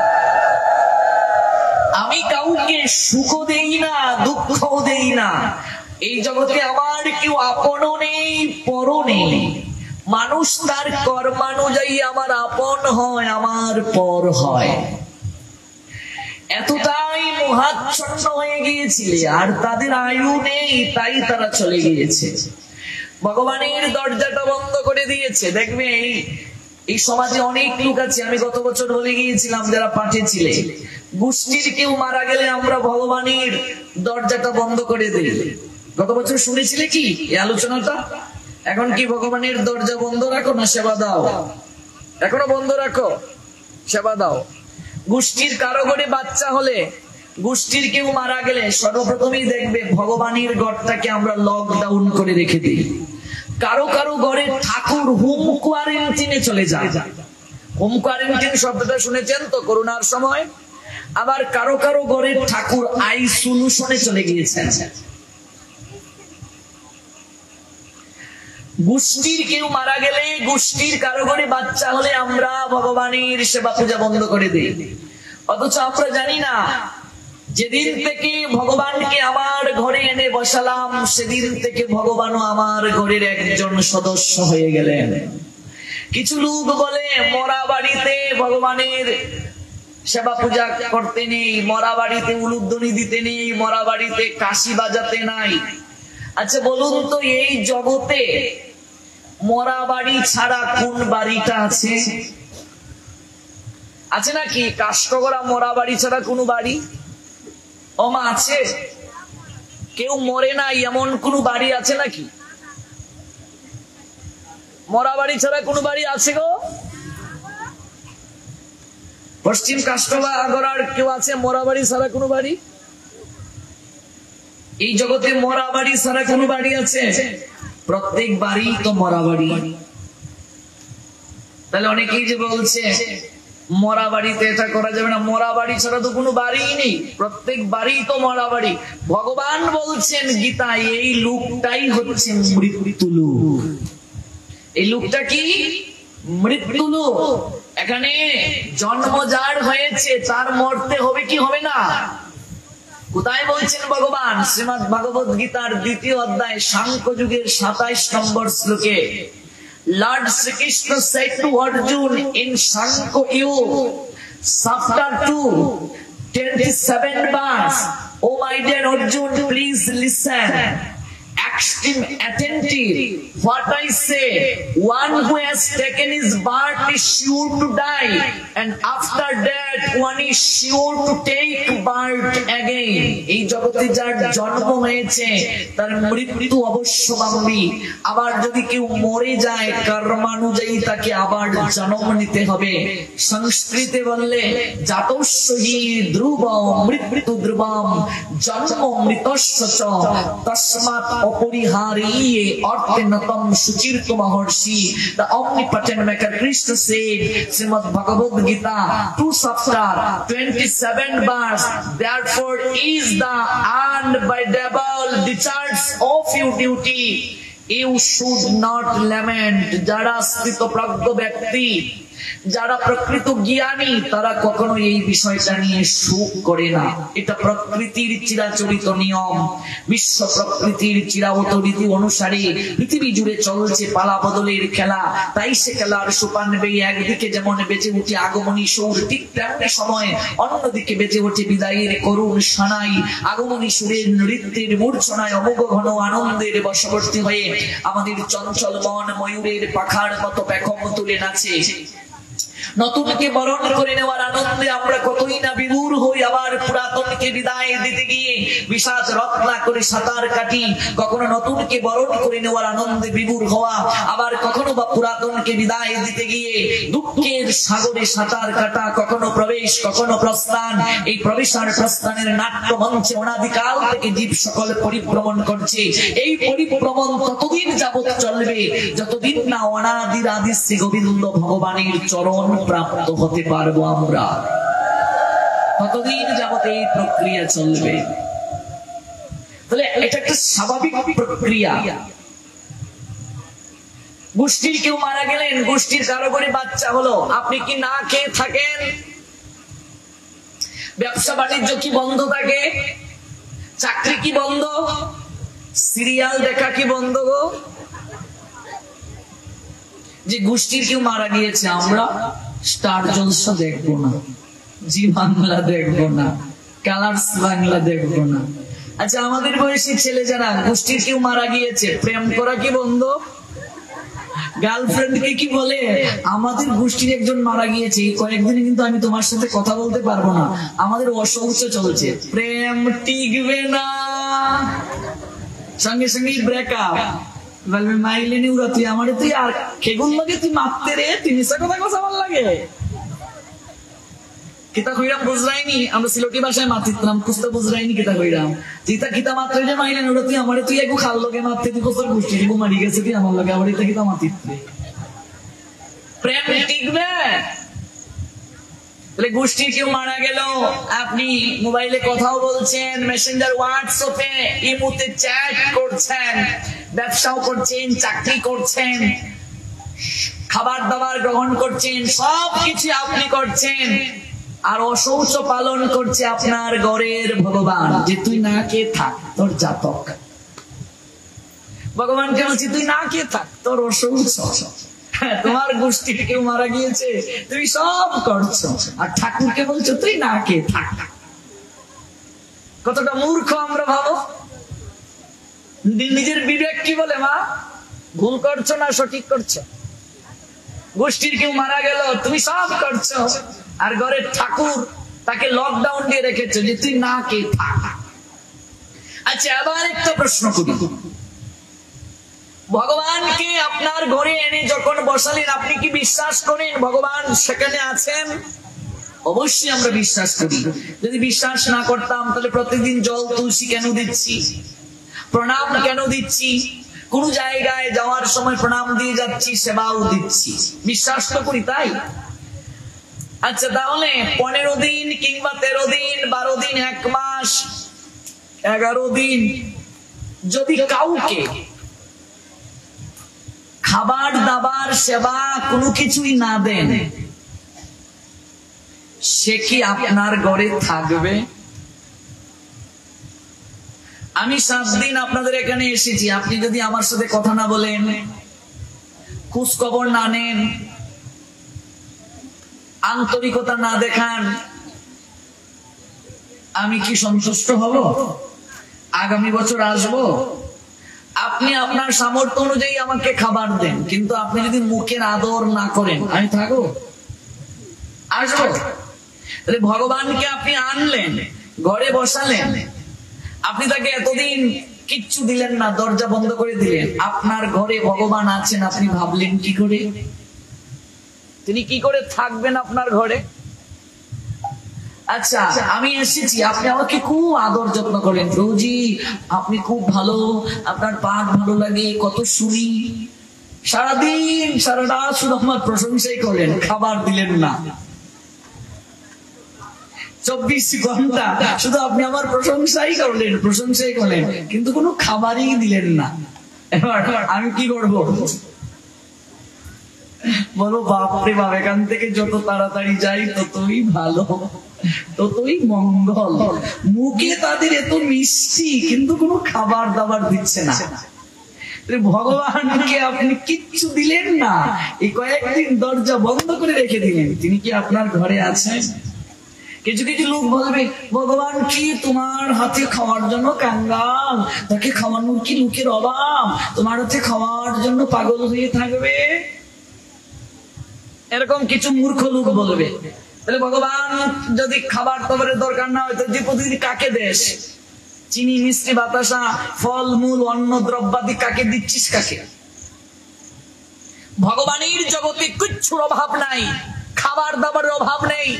আমি কাউকে সুখও দেই না, দুঃখও দেই না। এই জগতে আমার কেউ আপনও নেই, পরও নেই। মানুষ তার কর্মানুযায়ী আমার আপন হয়, আমার পর হয়। এতটাই মোহাচ্ছন্ন হয়ে গিয়েছিলে, আর তাদের আয়ু নেই, তাই তারা চলে গিয়েছে। ভগবানের দরজাটা বন্ধ করে দিয়েছে। দেখবে এই সমাজে অনেক লোক আছে, আমি গত বছর বলে গিয়েছিলাম যারা পাঠে ছিলে, গোষ্ঠীর কেউ মারা গেলে আমরা ভগবানের দরজাটা বন্ধ করে দিই। গত বছর শুনেছিলে কি এই আলোচনাটা? এখন কি ভগবানের দরজা বন্ধ রাখো না সেবা দাও? এখনো বন্ধ রাখো, সেবা দাও। গোষ্ঠীর কারো ঘরে বাচ্চা হলে, গোষ্ঠীর কেউ মারা গেলে সর্বপ্রথমেই দেখবে ভগবানের ঘরটাকে আমরা লকডাউন করে রেখে দিই। কারো কারো ঘরে ঠাকুর হোম কোয়ারেন্টিনে চলে যায়। হোম কোয়ারেন্টিন শব্দটা শুনেছেন তো করোনার সময়? আবার কারো কারো ঘরে ঠাকুর আইসোলেশনে চলে গিয়েছে। গোষ্ঠীর কেউ মারা গেলে, গোষ্ঠীর কারো ঘরে বাচ্চা হলে আমরা ভগবানের সেবা পূজা বন্ধ করে দিই। অথচ আমরা জানি না যেদিন থেকে ভগবানকে আমার ঘরে এনে বসালাম, সেদিন থেকে ভগবানও আমার ঘরের একজন সদস্য হয়ে গেলেন। কিছু লোক বলে মরা বাড়িতে ভগবানের সেবা পূজা করতে নেই, মরা বাড়িতে উলুধ্বনি দিতে নেই, মরা বাড়িতে কাশি বাজাতে নাই। আচ্ছা বলুন তো, এই জগতে মরা বাড়ি ছাড়া কোন বাড়িটা আছে? আছে নাকি? কাষ্ট করা মরা বাড়ি ছাড়া কোন বাড়ি ও মা আছে? কেউ মরে নাই এমন কোন বাড়ি আছে নাকি? মরা বাড়ি ছাড়া কোন বাড়ি আছে গো? পশ্চিম কাষ্টবা আগরার কেউ আছে মরা বাড়ি ছাড়া কোন বাড়ি? এই জগতে মরা বাড়ি ছাড়া কোন বাড়ি আছে? প্রত্যেক বাড়ি তো মরা বাড়ি। তাহলে অনেকেই যে বলছে মরা বাড়িতে এটা করা যাবে না, মরা বাড়ি ছাড়া তো কোনো বাড়ি নেই, প্রত্যেক বাড়ি তো মরা বাড়ি। ভগবান বলছেন গীতায় এই লোকটাই হচ্ছে মৃত্যু লোক। এই লোকটা কি? মৃত্যু লোক। এখানে জন্ম যার হয়েছে তার মরতে হবে কি হবে না? কোথায় বলছেন ভগবান? শ্রীমদ্ ভাগবত গীতার দ্বিতীয় অধ্যায় সাংখ্য যুগের সাতাইশ নম্বর শ্লোকে Lord Sri Krishna said to Arjun in Shankha Yuga, chapter two, twenty-seven verse, "Oh my dear Arjun, please listen. Extreme attentive. What I say, one who has taken his birth is sure to die, and after that one is sure to take birth again." এই জগতে যার জন্ম হয়েছে তার মৃত্যু অবশ্যম্ভাবী। আবার যদি কেউ মরে যায় কর্মানুযায়ী তাকে আবার জন্ম নিতে হবে। সংস্কৃতে বললে জাতস্য হি ধ্রুবম মৃত্যু ধ্রুবম জন্ম মৃতস্য চ তস্মাৎ অপরিহারীয়ে অর্থেনতম সুচিরত মহর্ষি। The omnipotent maker Krishna said, Srimad Bhagavad Gita, two chapter, twenty-seven verse, therefore is the unbidable discharge of your duty. You should not lament. যারা স্থিতপ্রজ্ঞ ব্যক্তি, যারা প্রকৃত জ্ঞানী, তারা কখনো এই বিষয়টা নিয়ে শোক করে না। এটা প্রকৃতির চিরাচরিত নিয়ম। বিশ্ব প্রকৃতির চিরাবতরীতি অনুসারে পৃথিবী জুড়ে চলছে পালা বদলের খেলা। তাই সে খেলার সোপান বেয়ে একদিকে যেমন বেঁচে উঠে আগমনী সুর, ঠিক তেমনি সময় অন্যদিকে বেঁচে ওঠে বিদায়ের করুণ সানাই। আগমনী সুরের নৃত্যের মূর্ছনায় অমোঘ ঘন আনন্দের বশবর্তী হয়ে আমাদের চঞ্চল মন ময়ূরের পাখার মতো পেখম তুলে নাচে। নতুনকে বরণ করে নেওয়ার আনন্দে আমরা কতই না বিমূঢ় হই, আবার একবার পুরাতনকে বিদায় দিতে গিয়ে বিষাদ রত্না করে সাঁতার কাটি, কখনো নতুনকে বরণ করে নেওয়ার আনন্দে বিভোর হওয়া, আবার কখনো বা পুরাতনকে বিদায় দিতে গিয়ে দুঃখের সাগরে সাঁতার কাটা, কখনো প্রবেশ কখনো প্রস্থান। এই প্রবেশ আর প্রস্থানের নাট্য মঞ্চে অনাদিকাল থেকে জীব সকল পরিভ্রমণ করছে। এই পরিভ্রমণ ততদিন যাবৎ চলবে যতদিন না অনাদির আদি শ্রী গোবিন্দ ভগবানের চরণ প্রাপ্ত হতে পারবো আমরা, ততদিন যাবৎ এই প্রক্রিয়া চলবে। তাহলে এটা একটা স্বাভাবিক প্রক্রিয়া। গোষ্ঠীর কেউ মারা গেলেন, গোষ্ঠীর কারো করে বাচ্চা হলো, আপনি কি না খেয়ে থাকেন? ব্যবসা বাণিজ্য কি বন্ধ থাকে? চাকরি কি বন্ধ? সিরিয়াল দেখা কি বন্ধ গো? যে গোষ্ঠীর কেউ মারা গিয়েছে, আমরা স্টার জলসা দেখবো না, জি বাংলা দেখবো না, কালার্স বাংলা দেখবো না। আচ্ছা, আমাদের বয়সী ছেলে যারা গোষ্ঠীর কেউ মারা গিয়েছে, প্রেম করা কি বন্ধ? গার্লফ্রেন্ডকে কি বলে, আমাদের গোষ্ঠীর একজন মারা গিয়েছে, এই কয়েকদিনে কিন্তু আমি তোমার সাথে কথা বলতে পারবো না, আমাদের অশৌচ চলছে, প্রেম টিকবে না, সঙ্গে সঙ্গে ব্রেকআপ। বলবে মাইলে নিউরা, তুই আমার তুই আর খেগুন লাগে, তুই মারতে রে, তুই মিশা কথা কথা আমার লাগে। কিতা কইরাম বুঝরাইনি, আমরা সিলেটি ভাষায় মাতিতাম, কুস্তা বুঝরাইনি কিতা কইরাম, চিতা কিতা মাত্রে যে মাইলে নিউরা, তুই আমারে তুই একটু খাল লগে মারতে, তুই কোসর গোষ্ঠী এগু মারি গেছে, তুই আমার লগে আবার এটা কিতা মাতিতে। প্রেম টিকবে? তাহলে গোষ্ঠীর কেউ মারা গেল, আপনি মোবাইলে কথাও বলছেন, মেসেঞ্জার হোয়াটসঅ্যাপে ইমোতে চ্যাট করছেন, ব্যবসাও করছেন, চাকরি করছেন, খাবার দাবার গ্রহণ করছেন, সবকিছু আপনি করছেন, আর অশৌচ পালন করছে আপনার ঘরের ভগবান, যে তুই না খেয়ে থাক, তোর জাতক। ভগবানকে বলছি তুই না খেয়ে থাক, তোর অশৌচ। তোমার গোষ্ঠীর কেউ মারা গিয়েছে, তুমি সব করছো, আর ঠাকুরকে বলছো তুই না খেয়ে থাক। কতটা মূর্খ আমরা ভাবো। নিজের বিবেক কি বলে, মা ভুল করছো না সঠিক করছো? গোষ্ঠীর কেউ মারা গেল, তুমি সব করছো, আর ঘরের ঠাকুর তাকে লকডাউন দিয়ে রেখেছো যে তুই না খেয়ে থাক। আচ্ছা, আবার একটা প্রশ্ন করি, ভগবানকে আপনার ঘরে এনে যখন বসালেন, আপনি কি বিশ্বাস করেন ভগবান সেখানে আছেন? অবশ্যই আমরা বিশ্বাস করি। যদি বিশ্বাস না করতাম তাহলে প্রতিদিন জল তুলসী কেন দিচ্ছি, প্রণাম কেন দিচ্ছি, কোন জায়গায় যাওয়ার সময় প্রণাম দিয়ে যাচ্ছি, সেবাও দিচ্ছি, বিশ্বাস তো করি, তাই? আচ্ছা, তাহলে পনেরো দিন কিংবা তেরো দিন, বারো দিন, এক মাস, এগারো দিন যদি কাউকে খাবার দাবার সেবা কোনো কিছুই না দেন, সে কি আপনার ঘরে থাকবে? আমি সাত দিন আপনাদের এখানে এসেছি, আপনি যদি আমার সাথে কথা না বলেন, খোঁজ খবর না নেন, আন্তরিকতা না দেখান, আমি কি সন্তুষ্ট হব? আগামী বছর আসবো? আপনি আপনার সামর্থ্য অনুযায়ী আমাকে খাবার দেন, কিন্তু আপনি যদি মুখের আদর না করেন, আমি থাকবো? আসবো? তাহলে ভগবানকে আপনি আনলেন, ঘরে বসালেন, আপনি তাকে এতদিন কিচ্ছু দিলেন না, দরজা বন্ধ করে দিলেন, আপনার ঘরে ভগবান আছেন, আপনি ভাবলেন কি করে? তিনি কি করে থাকবেন আপনার ঘরে? আচ্ছা, আমি এসেছি, আপনি আমাকে খুব আদর যত্ন করেন, প্রভুজি আপনি খুব ভালো, আপনার পাঠ ভালো লাগে, কত শুনি, সারাদিন সারাটা শুধু আমার প্রশংসাই করেন, খাবার দিলেন না, চব্বিশ ঘন্টা শুধু আপনি আমার প্রশংসাই করলেন, প্রশংসাই করলেন, কিন্তু কোনো খাবারই দিলেন না। এবার আমি কি করবো? বলো বাপরে বাপ, এখান থেকে যত তাড়াতাড়ি যাই ততই ভালো, ততই মঙ্গল। মুখে তাদের এত মিষ্টি, কিন্তু কোনো খাবার দাবার দিচ্ছে না। ভগবানকে আপনি কিচ্ছু দিলেন না, এই কয়েকদিন দরজা বন্ধ করে রেখে দিলেন, তিনি কি আপনার ঘরে আছেন? কিছু কিছু লোক বলবে, ভগবান কি তোমার হাতে খাওয়ার জন্য কাঙ্গাল, তাকে খাওয়ানোর কি লোকের অভাব, তোমার হাতে খাওয়ার জন্য পাগল হয়ে থাকবে, এরকম কিছু মূর্খ লোক বলবে। তাহলে ভগবান যদি খাবার দাবারের দরকার না হয় তো যে প্রতিদিন কাকে দেশ? চিনি, মিষ্টি, বাতাসা, ফল মূল, অন্ন দ্রব্যাদি কাকে দিচ্ছিস? কাকে? ভগবানের জগতে কিচ্ছুর অভাব নাই, খাবার দাবারের অভাব নেই,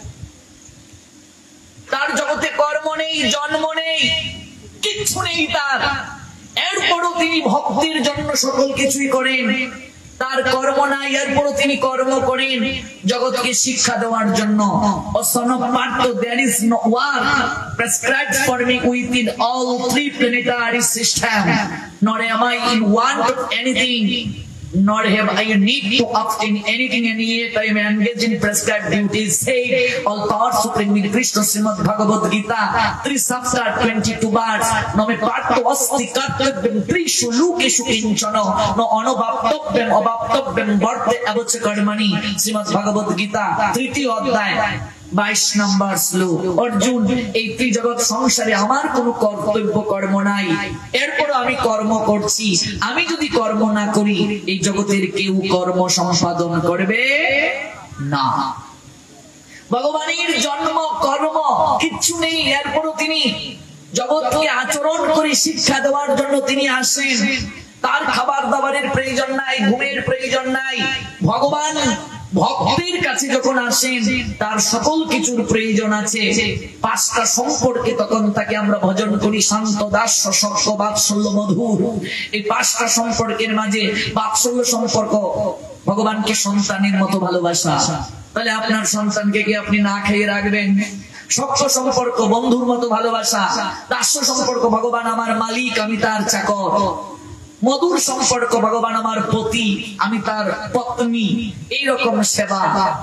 তার জগতে কর্ম নেই, জন্ম নেই, কিচ্ছু নেই তার। এরপরও তিনি ভক্তির জন্য সকল কিছুই করেন। তার কর্ম নাই, এরপরও তিনি কর্ম করেন জগৎকে শিক্ষা দেওয়ার জন্য। ও son of Partha, there is no work prescribed for me within all three planetary systems, nor am I in want of anything, nor have I need to obtain anything, and yet I am engaged in prescribed duties. Say all thoughts supreme in Krishna Srimad Bhagavad Gita three chapter twenty-two verse. No me Partha asti kartavyam trishu lokeshu kinchana no anubhaptavyam abhaptavyam bharte avacha karmani. Srimad Bhagavad Gita তৃতীয় অধ্যায় বাইশ নম্বর শ্লোক। অর্জুন, এই ত্রিজগৎ সংসারে আমার কোনো কর্তব্য কর্ম নাই, এরপর আমি কর্ম করছি। আমি যদি কর্ম না করি এই জগতের কেউ কর্ম সম্পাদন করবে না। ভগবানের জন্ম কর্ম কিচ্ছু নেই, এরপরও তিনি জগৎকে আচরণ করে শিক্ষা দেওয়ার জন্য তিনি আসেন। তার খাবার দাবারের প্রয়োজন নাই, ঘুমের প্রয়োজন নাই। ভগবান ভক্তের কাছে যখন আসেন তার সকল কিছুর প্রয়োজন আছে। পাঁচটা সম্পর্কে তখন তাকে আমরা ভজন করি, শান্ত, দাস্য, সখ্য, বাৎসল্য, মধুর। এই পাঁচটা সম্পর্কের মাঝে বাৎসল্য সম্পর্ক ভগবানকে সন্তানের মতো ভালোবাসা। তাহলে আপনার সন্তানকে কি আপনি না খেয়ে রাখবেন? সখ্য সম্পর্ক বন্ধুর মতো ভালোবাসা। দাস্য সম্পর্ক ভগবান আমার মালিক, আমি তার চাকর। মধুর সম্পর্ক ভগবান আমার পতি, আমি তার পত্নী। এইরকম সেবা।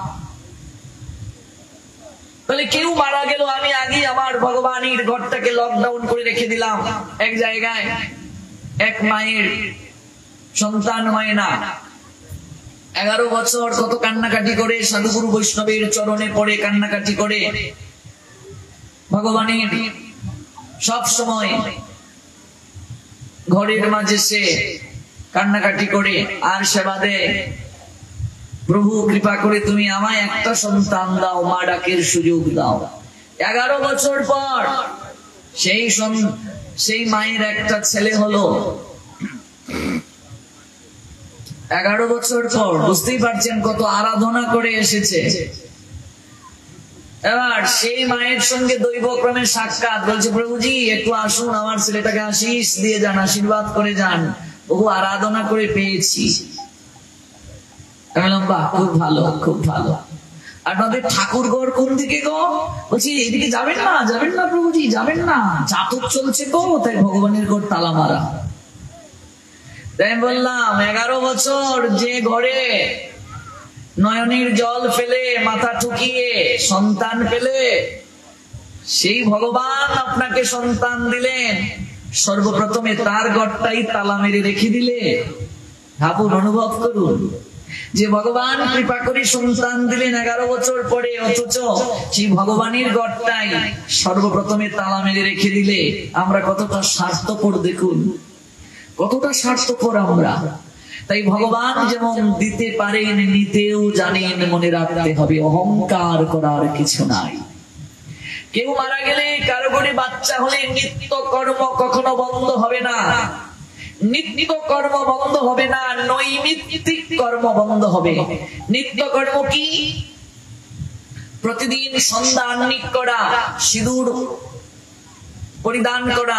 তাহলে কেউ মারা গেল, আমি আগে আমার ভগবানের ঘরটাকে লকডাউন করে রেখে দিলাম এক জায়গায়। এক মায়ের সন্তান হয় না, এগারো বছর কত কান্নাকাটি করে সাধুগুরু বৈষ্ণবের চরণে পড়ে কান্নাকাটি করে ভগবানের সব সময় ঘরের মাঝে সে কান্নাকাটি করে আর সেবা দেয়। প্রভু কৃপা করে তুমি আমায় একটা সন্তান দাও, মা ডাকের সুযোগ দাও। এগারো বছর পর সেই সেই মায়ের একটা ছেলে হলো। এগারো বছর পর বুঝতেই পারছেন কত আরাধনা করে এসেছে। এবার সেই মায়ের সঙ্গে দৈবক্রমে সাক্ষাৎ, বলছে প্রভুজি একটু আসুন, আমার ছেলেটাকে আশীষ দিয়ে যান, আশীর্বাদ করে যান, বহু আরাধনা করে পেয়েছি। আমি বললাম বাহ, খুব ভালো, খুব ভালো। আপনাদের ঠাকুরগড় কোন দিকে গো? বলছি এদিকে যাবেন না, যাবেন না প্রভুজি, যাবেন না, জাতক চলছে গো, তাই ভগবানের গড় তালা মারা। তাই বললাম এগারো বছর যে ঘরে নয়নের জল ফেলে মাথা ঠুকিয়ে সন্তান পেলে, সেই ভগবান আপনাকে সন্তান দিলেন, সর্বপ্রথমে তার ঘরটাই তালা মেরে রেখে দিলে। ভাবুন, অনুভব করুন যে ভগবান কৃপা করে সন্তান দিলেন এগারো বছর পরে, অথচ সেই ভগবানের ঘরটাই সর্বপ্রথমে তালা মেরে রেখে দিলে। আমরা কতটা স্বার্থপর দেখুন, কতটা স্বার্থপর আমরা। তাই ভগবান যেমন দিতে পারেন নিতেও জানেন, মনে রাখতে হবে অহংকার করার কিছু নাই। কেউ মারা গেলে, কারো ঘরে বাচ্চা হলে নিত্য কর্ম কখনো বন্ধ হবে না, নিত্য কর্ম বন্ধ হবে না, নৈমিত্তিক কর্ম বন্ধ হবে। নিত্য কর্ম কি? প্রতিদিন সন্ধ্যা আহ্নিক করা, সিঁদুর পরিধান করা,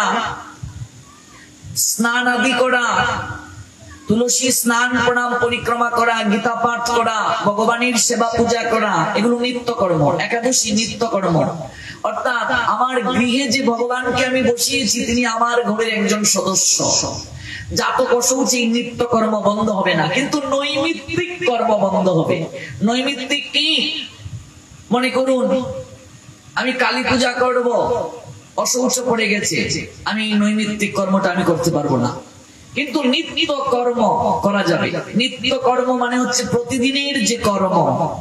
স্নান আদি করা, তুলসী স্নান প্রণাম পরিক্রমা করা, গীতা পাঠ করা, ভগবানের সেবা পূজা করা, এগুলো নিত্য কর্ম। একাদশী নিত্য কর্ম, অর্থাৎ আমার গৃহে যে ভগবানকে আমি বসিয়েছি তিনি আমার ঘরের একজন সদস্য। জাতক অসৌচি নিত্য কর্ম বন্ধ হবে না, কিন্তু নৈমিত্তিক কর্ম বন্ধ হবে। নৈমিত্তিক কি? মনে করুন আমি কালী পূজা করব, অশৌচ পড়ে গেছে, আমি নৈমিত্তিক কর্মটা আমি করতে পারবো না, কিন্তু নিত্য কর্ম করা যাবে। নিত্য কর্ম মানে হচ্ছে প্রতিদিনের যে কর্ম।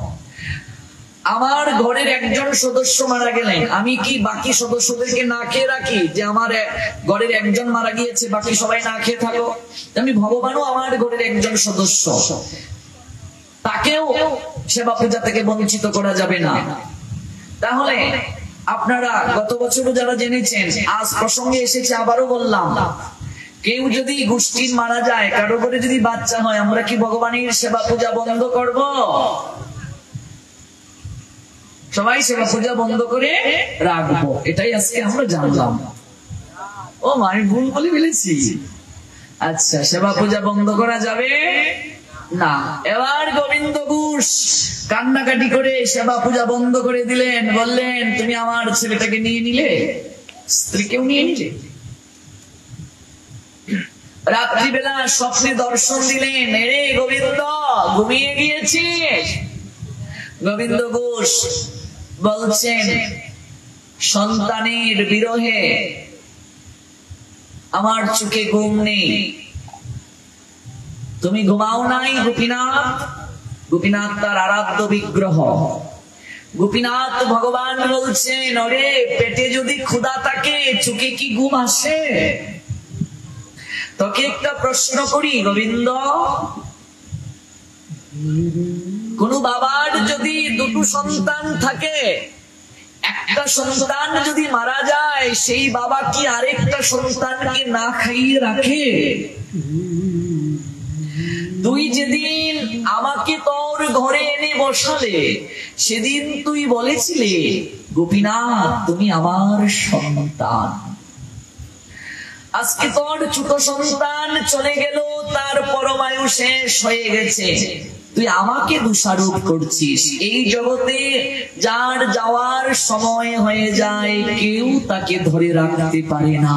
আমার ঘরের একজন সদস্য মারা গেলেন, আমি কি বাকি সদস্যদেরকে না খেয়ে রাখি যে আমার ঘরের একজন মারা গিয়েছে বাকি সবাই না খেয়ে থাকো? আমি ভগবানও আমার ঘরের একজন সদস্য, তাকেও সেবা পূজা থেকে বঞ্চিত করা যাবে না। তাহলে আপনারা গত বছরও যারা জেনেছেন, আজ প্রসঙ্গে এসেছে আবারও বললাম, কেউ যদি গোষ্ঠীর মারা যায়, কারো করে যদি বাচ্চা হয়, আমরা কি ভগবানের সেবা পূজা বন্ধ করব? সবাই সেবা পূজা বন্ধ করে রাখবো, এটাই আজকে আমরা জানলাম। ও আমি ভুল বলে ফেলেছি। আচ্ছা, সেবা পূজা বন্ধ করা যাবে না। এবার গোবিন্দ ঘোষ কান্নাকাটি করে সেবা পূজা বন্ধ করে দিলেন, বললেন তুমি আমার ছেলেটাকে নিয়ে নিলে, স্ত্রীকেও নিয়ে নিলে। রাত্রিবেলা স্বপ্নে দর্শন দিলেন, এরে গোবিন্দ ঘুমিয়ে গিয়েছিস? গোবিন্দ ঘোষ বলছেন, সন্তানের বিরহে আমার চোখে ঘুম নেই। তুমি ঘুমাও নাই গোপীনাথ? গোপীনাথ তার আরাধ্য বিগ্রহ। গোপীনাথ ভগবান বলছেন, ওরে পেটে যদি ক্ষুধা থাকে চোখে কি ঘুম আসে? তোকে একটা প্রশ্ন করি গোবিন্দ, কোন বাবার যদি দুটো সন্তান থাকে, একটা সন্তান যদি মারা যায়, সেই বাবা কি আরেকটা সন্তানকে না খাইয়ে রাখে? তুই যেদিন আমাকে তোর ঘরে এনে বসালে, সেদিন তুই বলেছিলে গোপীনাথ তুমি আমার সন্তান। আজকে তোর ছোট সন্তান চলে গেল, তার পরমায়ু শেষ হয়ে গেছে, তুই আমাকে দোষারোপ করছিস। এই জগতে যার যাওয়ার সময় হয়ে যায়, কেউ তাকে ধরে রাখতে পারে না।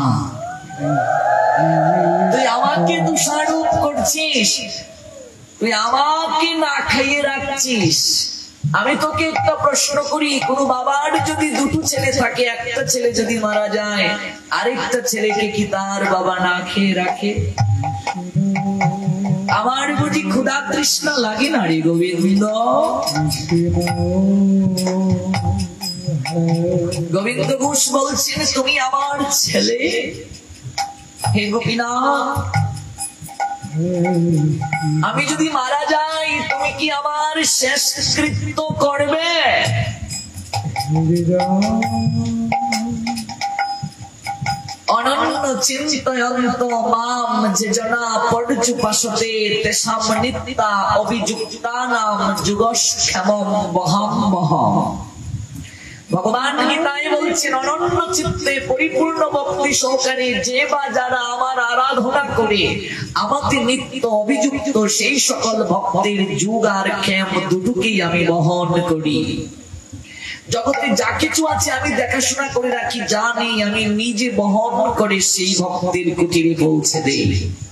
তুই আমাকে দোষারোপ করছিস, তুই আমাকে না খাইয়ে রাখছিস। আমি তোকে একটা প্রশ্ন করি, কোন বাবার যদি দুটো ছেলে থাকে, একটা ছেলে যদি মারা যায়, আরেকটা ছেলেকে কি তার বাবা না খেয়ে রাখে? আমার বুঝি ক্ষুধা তৃষ্ণা লাগে না রে গোবিন্দ? গোবিন্দ ঘোষ বলছেন, তুমি আমার ছেলে। হে গোপীনাথ, আমি যদি মারা যাই, তুমি কি আমার শেষ কৃত্য করবে? অনন্য চিন্তয়ন্ত মাম যেজনা পর্যুপাসতে তেষাম নিত্যা অভিযুক্তানাম যুগক্ষেমম বহাম্যহম। ভগবান গীতায় বলছেন, অনন্য চিত্তে পরিপূর্ণ ভক্তি সহকারে যে বা যারা আমার আরাধনা করে, আমাকে নিত্য অভিযুক্ত, সেই সকল ভক্তের যুগ আর ক্ষেম দুটোকেই আমি বহন করি। জগতে যা কিছু আছে আমি দেখাশোনা করে রাখি, যা নেই আমি নিজে বহন করে সেই ভক্তের কুটিরে পৌঁছে দেই।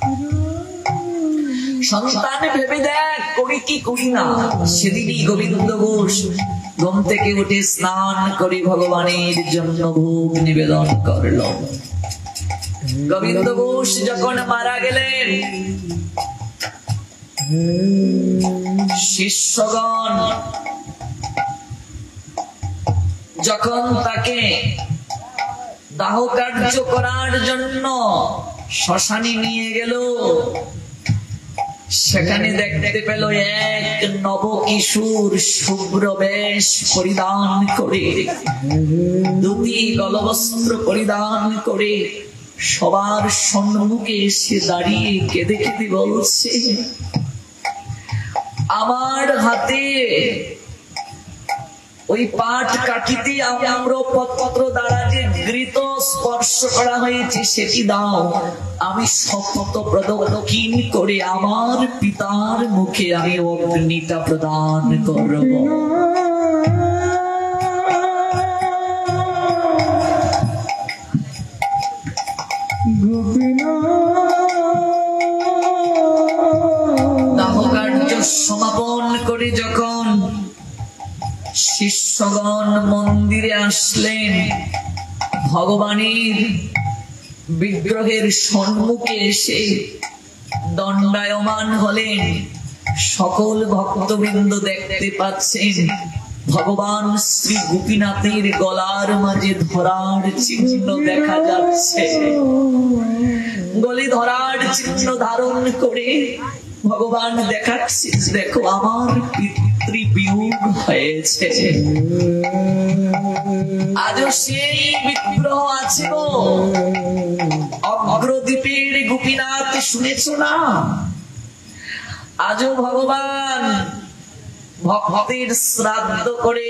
সন্তান ভেবে দেখ করি কি করি না। সেদিনই গোবিন্দ ঘোষ ঘুম থেকে উঠে স্নান করে ভগবানের জন্য ভোগ নিবেদন করল। গোবিন্দ ঘোষ যখন মারা গেলেন, শিষ্যগণ যখন তাকে দাহ কার্য করার জন্য শ্মশানে নিয়ে গেল, সেখানে দেখতে পেল এক নব কিশোর শুভ্র বেশ পরিধান করে, ধুতি গলবস্ত্র পরিধান করে সবার সম্মুখে এসে দাঁড়িয়ে কেঁদে কেঁদে বলছে, আমার হাতে ওই পাট কাঠিতে আম্রপত্র দ্বারা যে ঘৃত স্পর্শ করা হয়েছে সেটি দাও, আমি শপথ প্রদক্ষিণ করে আমার পিতার মুখে আমি অগ্নিটা প্রদান করব। দাহ কার্য সমাপন করে যখন শিষ্যগণ মন্দিরে আসলেন, ভগবানের বিগ্রহের সম্মুখে এসে দণ্ডায়মান হলেন। সকল ভক্তবৃন্দ দেখতে পাচ্ছেন ভগবান শ্রী গোপীনাথের গলার মাঝে ধরার চিহ্ন দেখা যাচ্ছে। গলে ধরার চিহ্ন ধারণ করে ভগবান দেখাচ্ছে, দেখো আমার পিতৃ বিয়োগ হয়েছে। আজও সেই বিগ্রহ আছে গো, অগ্রদ্বীপের গোপীনাথ শুনেছ না? আজও ভগবান ভক্তের শ্রাদ্ধ করে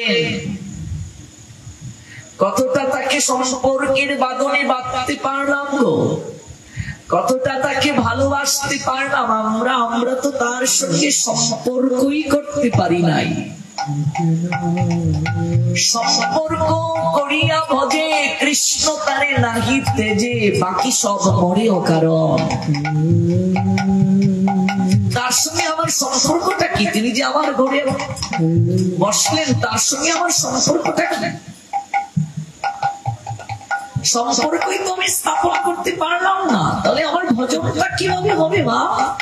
কতটা তাকে সম্পর্কের বাঁধনে বাঁধতে পারলাম গো, কতটা তাকে ভালোবাসতে পারলাম আমরা। আমরা তো তার সঙ্গে সম্পর্কই করতে পারি নাই। সম্পর্ক করিয়া ভজে কৃষ্ণ তারে নাহি তেজে, বাকি সব মরে অকারণ। তার সঙ্গে আমার সম্পর্কটা কি? তিনি যে আমার ঘরে বসলেন, তার সঙ্গে আমার সম্পর্কটা কি? সম্পর্কই তো আমি স্থাপন করতে পারলাম না, তাহলে আমার ভজনটা কিভাবে হবে মা?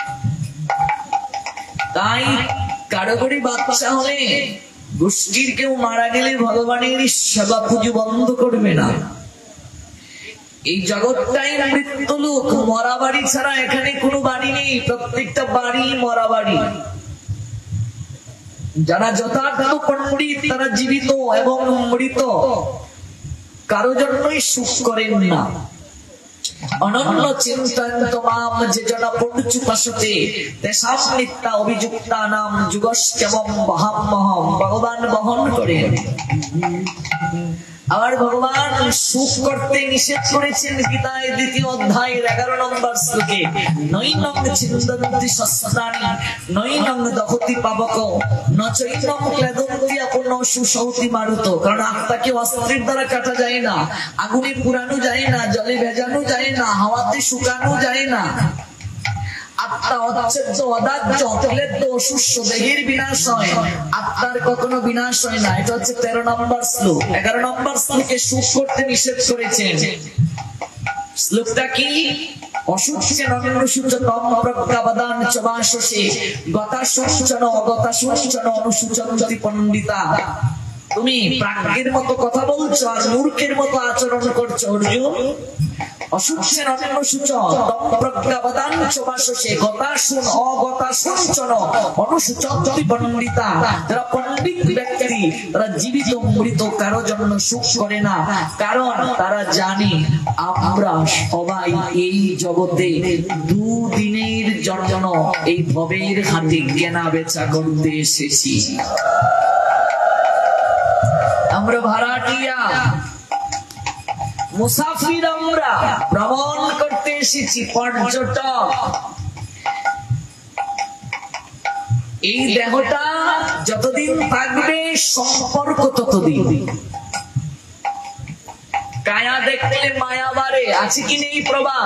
তাই কারিগরি বাচ্চা হলে, গোষ্ঠীর কেউ মারা গেলে ভগবানের সেবা পুজো বন্ধ করবে না। এই জগৎটাই মৃত্যু লোক, মরা বাড়ি ছাড়া এখানে কোনো বাড়ি নেই। প্রত্যেকটা বাড়ি মরা বাড়ি। যারা যথার্থ পণ্ডিত তারা জীবিত এবং মৃত কারো জন্যই সুখ করেন না। অনন্য চিন্তয়ন্ত মাম যে জনা পণ্যুপাসতে তেষাং নিত্যা অভিযুক্তা নাম যুগস্যবম বহাম্যহম। ভগবান বহন করেন। আবার ভগবান সুখ করতে নিষেধ করেছেন গীতায় দ্বিতীয় অধ্যায়ের এগারো নম্বর শ্লোকে, নৈনং ছিন্দন্তি শস্ত্রাণি নৈনং দহতি পাবক নচৈনং ক্লেদন্তি আপন সুসহতি মারুত। কারণ আত্মাকে অস্ত্রের দ্বারা কাটা যায় না, আগুনে পুরানো যায় না, জলে ভেজানো যায় না, হাওয়াতে শুকানো যায় না। আত্মা অচ্ছেদ্য অদাহ্য অক্লেদ্য অসুস্থ, দেহের বিনাশ হয়, আত্মার কখনো বিনাশ হয় না। এটা হচ্ছে তেরো নম্বর শ্লোক। এগারো নম্বর শ্লোকে সুখ করতে নিষেধ করেছেন। শ্লোকটা কি? অসুচ্ছেন অনুসূচতম প্রজ্ঞাবদান চবাশসে গতা সূচন অগতা সূচন অনুসূচন্তি পণ্ডিতা। তুমি প্রাজ্ঞের মতো কথা বলছো আর মূর্খের মতো আচরণ করছো অর্জুন। অসুচ্ছেন অনুসূচন প্রজ্ঞাবদান চবাশসে গতা শুন অগতা সূচন অনুসূচন্তি পণ্ডিতা। যারা পণ্ডিত ব্যক্তি তারা জীবিত মৃত কারো জন্য সুখ করে না, কারণ তারা জানে আমরা সবাই এই জগতে দুদিনের জন্য এই ভবের হাতে কেনা বেচা করতে এসেছি। আমরা ভাড়াটিয়া, মুসাফির, আমরা ভ্রমণ করতে এসেছি, পর্যটক। এই দেহটা যতদিন থাকবে সম্পর্ক ততদিন। কায়া দেখলে মায়া বাড়ে, আছে কি নেই প্রবাদ?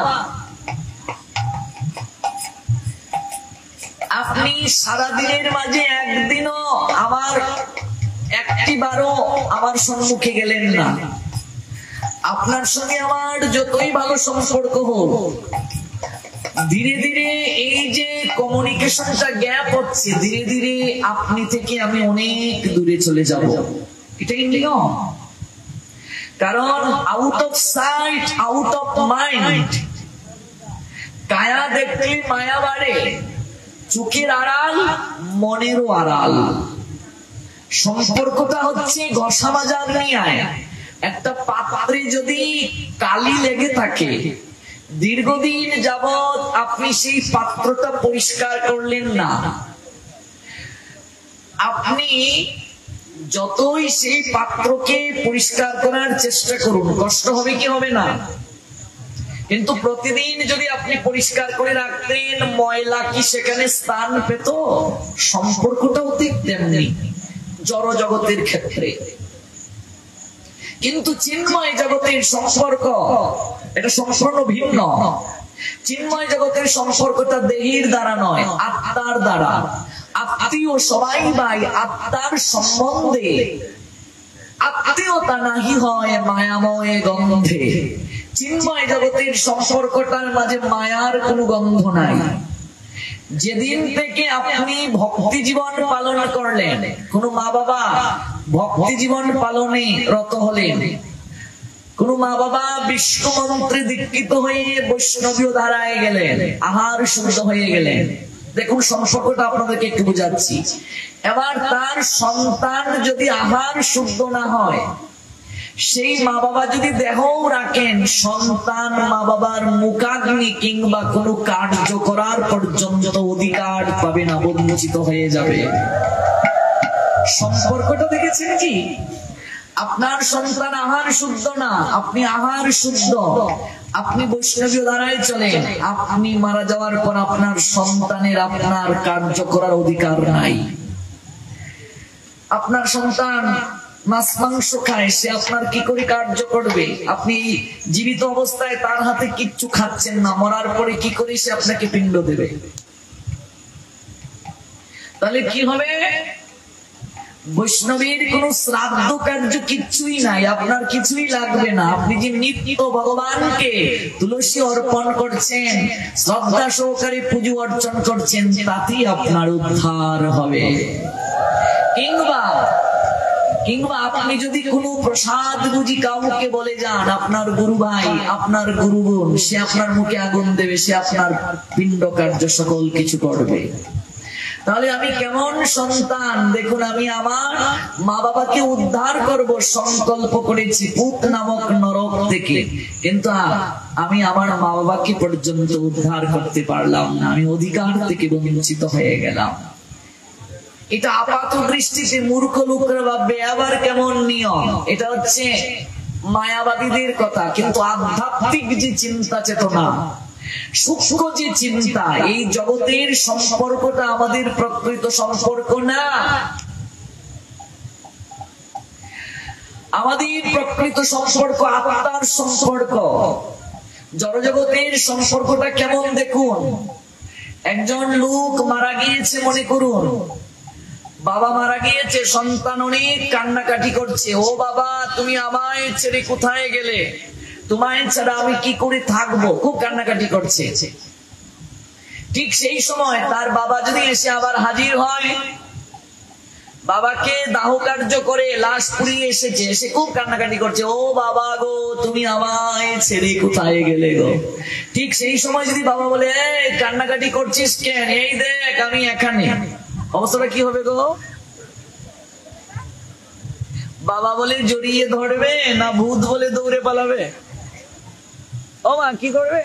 আপনি সারাদিনের মাঝে একদিনও আমার একটি বারও আমার সম্মুখে গেলেন না। আপনার সঙ্গে আমার যতই ভালো সম্পর্ক হোক, ধীরে ধীরে এই যে কমিউনিকেশনটা গ্যাপ হচ্ছে, ধীরে ধীরে আপনি থেকে আমি অনেক দূরে চলে যাব। এটাই নিয়ম। কারণ out of sight out of mind. কায়া দেখলে মায়া বাড়ে, চোখের আড়াল মনেরও আড়াল। সম্পর্কটা হচ্ছে ঘষা বাজার নিয়ে আয়। একটা পাত্রে যদি কালি লেগে থাকে, দীর্ঘদিন যাবৎ আপনি সেই পাত্রটা পরিষ্কার করলেন না, আপনি যতই সেই পাত্রকে পরিষ্কার করার চেষ্টা করুন, কষ্ট হবে কি হবে না? কিন্তু প্রতিদিন যদি আপনি পরিষ্কার করে রাখতেন, ময়লা কি সেখানে স্থান পেত? সম্পর্কটাও ঠিক তেমনি জড় জগতের ক্ষেত্রে। কিন্তু চিন্ময় জগতের সম্পর্ক এটা সম্পূর্ণ ভিন্ন। চিন্ময় জগতের সম্পর্কটা দেহের দ্বারা নয়, আত্মার দ্বারা। আত্মীয় সবাই ভাই, আত্মার সম্বন্ধে আত্মীয়তা নাহি হয় মায়াময় গন্ধে। চিন্ময় জগতের সম্পর্কটার মাঝে মায়ার কোনো গন্ধ নাই। যেদিন থেকে আপনি ভক্তি জীবন পালন করলেন, কোন মা বাবা ভক্তি জীবন পালনে রত হলেন, কোন মা বাবা বিষ্ণু মন্ত্রে দীক্ষিত হয়ে বৈষ্ণবীয় ধারায় গেলেন, আহার শুদ্ধ হয়ে গেলেন, দেখুন সম্পর্কটা আপনাদেরকে একটু বুঝাচ্ছি। এবার তার সন্তান যদি আহার শুদ্ধ না হয়, সেই মা বাবা যদি দেহও রাখেন, সন্তান মা বাবার মুখাগ্নি কিংবা কোনো কার্য করার পর্যন্ত অধিকার পাবে না, বঞ্চিত হয়ে যাবে। সম্পর্কটা দেখেছেন কি? আপনার সন্তান আহার শুদ্ধ না, আপনি আহার শুদ্ধ, আপনি বৈষ্ণবীয় দ্বারাই চলেন, আপনি মারা যাওয়ার পর আপনার সন্তানের আপনার কার্য করার অধিকার নাই। আপনার সন্তান মাছ মাংস খায়, সে আপনার কি করে কার্য করবে? আপনি জীবিত অবস্থায় তার হাতে কিচ্ছু খাচ্ছেন না, মরার পরে কি করে সে আপনাকে পিণ্ড দেবে? তাহলে কি হবে? বৈষ্ণবীর কোন শ্রাদ্ধ কার্য কিচ্ছুই নাই, আপনার কিছুই লাগবে না। আপনি যে নিত্য ভগবানকে তুলসী অর্পণ করছেন, শ্রদ্ধা সহকারে পুজো অর্চন করছেন, তাতেই আপনার উদ্ধার হবে। কিংবা কিংবা আপনি যদি কোনো প্রসাদ বুঝি কাউকে বলে যান, আপনার গুরু ভাই, আপনার গুরু বোন, সে আপনার মুখে আগুন দেবে, সে আপনার পিণ্ড কার্য সকল কিছু করবে। তাহলে আমি কেমন সন্তান? দেখুন, আমি আমার মা বাবাকে উদ্ধার করব সংকল্প করেছি পুত নামক নরক থেকে, কিন্তু আমি আমার মা বাবাকে পর্যন্ত উদ্ধার করতে পারলাম না, আমি অধিকার থেকে বঞ্চিত হয়ে গেলাম। এটা আপাত দৃষ্টিতে মূর্খ লোকরা ভাববে আবার কেমন নিয়ম, এটা হচ্ছে মায়াবাদীদের কথা। কিন্তু আধ্যাত্মিক যে চিন্তা চেতনা, সূক্ষ্ম যে চিন্তা, এই জগতের সম্পর্কটা আমাদের প্রকৃত সম্পর্ক না। আমাদের প্রকৃত সম্পর্ক আত্মার সম্পর্ক। জড়জগতের সম্পর্কটা কেমন দেখুন। একজন লোক মারা গিয়েছে, মনে করুন বাবা মারা গিয়েছে, সন্তান অনেক কান্নাকাটি করছে, ও বাবা তুমি আমায় ছেড়ে কোথায় গেলে, তোমায় ছাড়া আমি কি করে থাকবো, খুব কান্নাকাটি করছে। ঠিক সেই সময় তার বাবা যদি এসে আবার হাজির হয়, বাবাকে দাহ কার্য করে লাশ পুড়িয়ে এসেছে, এসে খুব কান্নাকাটি করছে, ও বাবা গো তুমি আমায় ছেড়ে কোথায় গেলে গো। ঠিক সেই সময় যদি বাবা বলে এই কান্নাকাটি করছিস কেন, এই দেখ আমি এখানে, অবস্থাটা কি হবে গো? বাবা বলে জড়িয়ে ধরবে না ভূত বলে দৌড়ে পালাবে? ও মা কি করবে?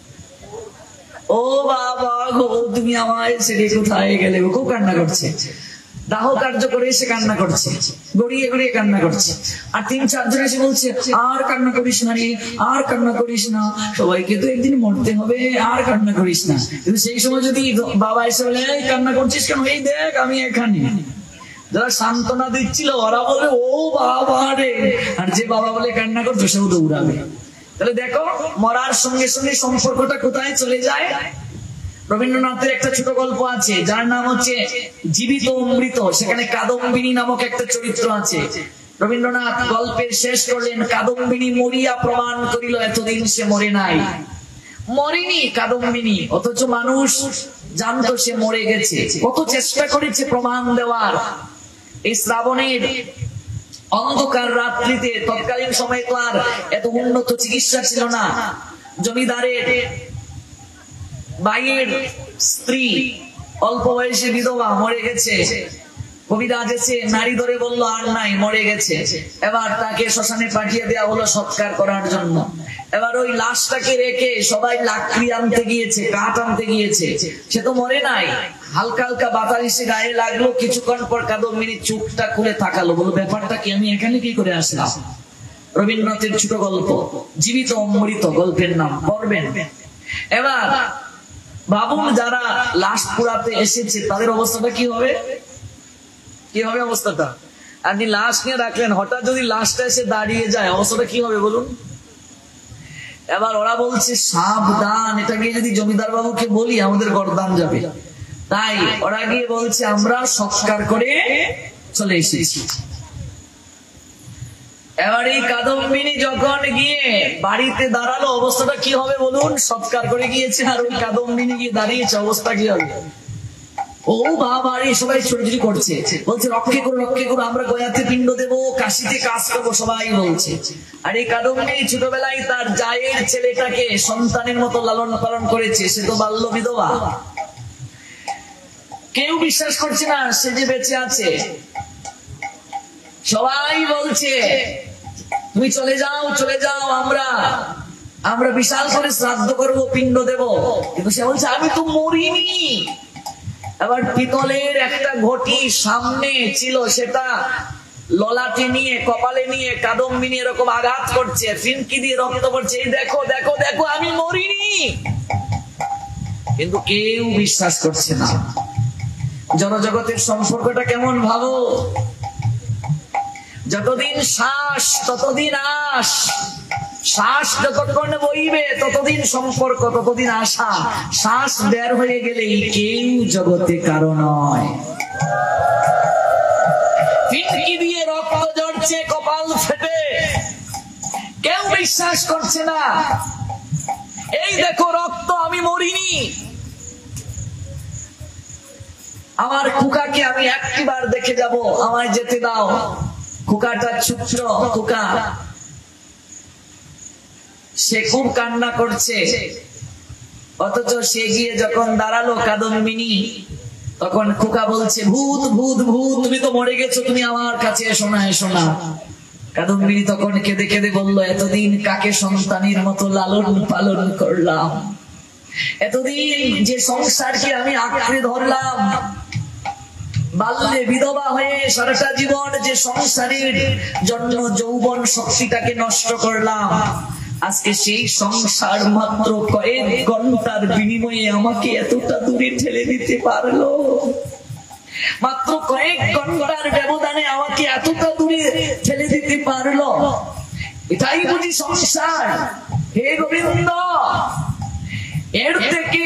ও বাবা গো তুমি আমায় ছেড়ে কোথায় গেলে, খুব কান্না করছে। দাহ কার্য করে এসে কান্না করছে, গড়িয়ে গড়িয়ে কান্না করছে। আর তিন চারজন এসে বলছে আর কান্না করিস না রে, আর কান্না করিস না, সবাইকে তো একদিন মরতে হবে, আর কান্না করিস না। কিন্তু সেই সময় যদি বাবা এসে বলে এই কান্না করছিস কেন, এই দেখ আমি এখানে, যারা সান্ত্বনা দিচ্ছিল ওরা বলে ও বাবা রে, আর যে বাবা বলে কান্না করছো সেও দৌড়াবে। তাহলে দেখো মরার সঙ্গে সঙ্গে সম্পর্কটা কোথায় চলে যায়। রবীন্দ্রনাথের একটা ছোট গল্প আছে যার নাম হচ্ছে জীবিত অমৃত, সেখানে কাদম্বিনী নামক একটা চরিত্র আছে। রবীন্দ্রনাথ গল্পের শেষ করলেন, কাদম্বিনী মরিয়া প্রমাণ করিল এতদিন সে মরে নাই। মরেনি কাদম্বিনী, অথচ মানুষ জানতো সে মরে গেছে, কত চেষ্টা করেছে প্রমাণ দেওয়ার। এই শ্রাবণের অন্ধকার রাত্রিতে, তৎকালীন সময়ে তো আর এত উন্নত চিকিৎসা ছিল না, জমিদারের ভাইয়ের স্ত্রী অল্প বয়সে বিধবা মরে গেছে, কবিরাজ এসে নারী ধরে বললো আর নাই, মরে গেছে। এবার তাকে শ্মশানে পাঠিয়ে দেওয়া হলো সৎকার করার জন্য। এবার ওই লাশটাকে রেখে সবাই লাকড়ি আনতে গিয়েছে, কাঠ আনতে গিয়েছে, সে তো মরে নাই। হালকা হালকা বাতাস এসে গায়ে লাগলো, কিছুক্ষণ পর কাদম্বিনী চোখটা খুলে তাকালো, বলো ব্যাপারটা কি, আমি এখানে কি করে আসলাম? রবীন্দ্রনাথের ছোট গল্প জীবিত অমৃত, গল্পের নাম, পড়বেন। এবার ভাবুন যারা লাশ পুরাতে এসেছে তাদের অবস্থাটা কি হবে, কি হবে অবস্থাটা? আপনি লাশ নিয়ে রাখলেন, হঠাৎ যদি লাশটা এসে দাঁড়িয়ে যায় অবস্থাটা কি হবে বলুন? এবার ওরা বলছে সাবধান, এটা গিয়ে যদি জমিদার বাবুকে বলি আমাদের গর্দান যাবে, তাই ওরা গিয়ে বলছে আমরা সৎকার করে চলে এসেছি। এবার এই কাদম্বিনী যখন গিয়ে বাড়িতে দাঁড়ালো অবস্থাটা কি হবে বলুন? সৎকার করে গিয়েছে আর ওই কাদম্বিনী গিয়ে দাঁড়িয়েছে, অবস্থা কি হবে? ও বাবা রে, সবাই ছোটাছুটি করছে, বলছে রক্ষে করো রক্ষে করো, আমরা গয়াতে পিণ্ড দেবো, কাশিতে কাজ করবো, সবাই বলছে। আর এই কাদম্বিনী ছোটবেলায় তার জায়ের ছেলেটাকে সন্তানের মতো লালন পালন করেছে, সে তো বাল্য বিধবা। কেউ বিশ্বাস করছে না সে যে বেঁচে আছে। সবাই বলছে তুমি চলে যাও চলে যাও, আমরা আমরা বিশাল করে শ্রাদ্ধ করবো, পিণ্ড দেব। কিন্তু সে বলছে আমি তো মরিনি। আবার পিতলের একটা ঘটি সামনে ছিল, সেটা ললাটে নিয়ে কপালে নিয়ে কাদম্বিনী এরকম আঘাত করছে, ফিনকি দিয়ে রক্ত পড়ছে, এই দেখো দেখো দেখো আমি মরিনি। কিন্তু কেউ বিশ্বাস করছে না। জনজগতের সম্পর্কটা কেমন ভাবো, যতদিন শ্বাস ততদিন আশ, শ্বাস যতক্ষণ বইবে ততদিন সম্পর্ক, ততদিন আশা। শ্বাস বের হয়ে গেলেই কেউ জগতে কারো নয়। ফিনকি দিয়ে রক্ত ঝরছে, কপাল ফেটে, কেউ বিশ্বাস করছে না। এই দেখো রক্ত, আমি মরিনি। আমার কুকাকে আমি একটিবার দেখে যাব, আমায় যেতে দাও। কুকাটা ছোট্ট কুকা, সে খুব কান্না করছে। অথচ সে গিয়ে যখন দাঁড়ালো কাদম্বিনী, তখন কুকা বলছে ভূত ভূত ভূত, তুমি তো মরে গেছো, তুমি আমার কাছে এসো না এসো না। কাদম্বিনী তখন কেঁদে কেঁদে বললো এতদিন কাকে সন্তানের মতো লালন পালন করলাম, এতদিন যে সংসারকে আমি আঁকড়ে ধরলাম, বাল্যে বিধবা হয়ে সারাটা জীবন যে সংসারের জন্য যৌবন শক্তিটাকে নষ্ট করলাম, আজকে সেই সংসার মাত্র কয়েক ঘন্টার বিনিময়ে আমাকে এতটা দূরে ঠেলে দিতে পারলো। মাত্র কয়েক ঘন্টার ব্যবধানে আমাকে এতটা দূরে ঠেলে দিতে পারলো। এটাই বুঝি সংসার? হে গোবিন্দ, এর থেকে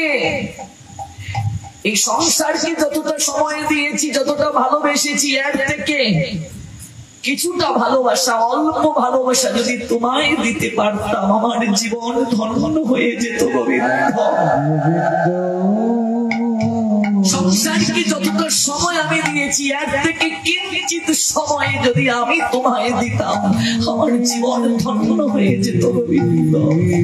এই সংসারকে যতটা সময় দিয়েছি, যতটা ভালোবেসেছি, এর থেকে কিছুটা ভালোবাসা, অল্প ভালোবাসা যদি তোমায় দিতে পারতাম, আমার জীবন ধন্য হয়ে যেত গোবিন্দ। সংসারকে যতটা সময় আমি দিয়েছি, এর থেকে কিঞ্চিত সময় যদি আমি তোমায় দিতাম, আমার জীবন ধন্য হয়ে যেত গোবিন্দ।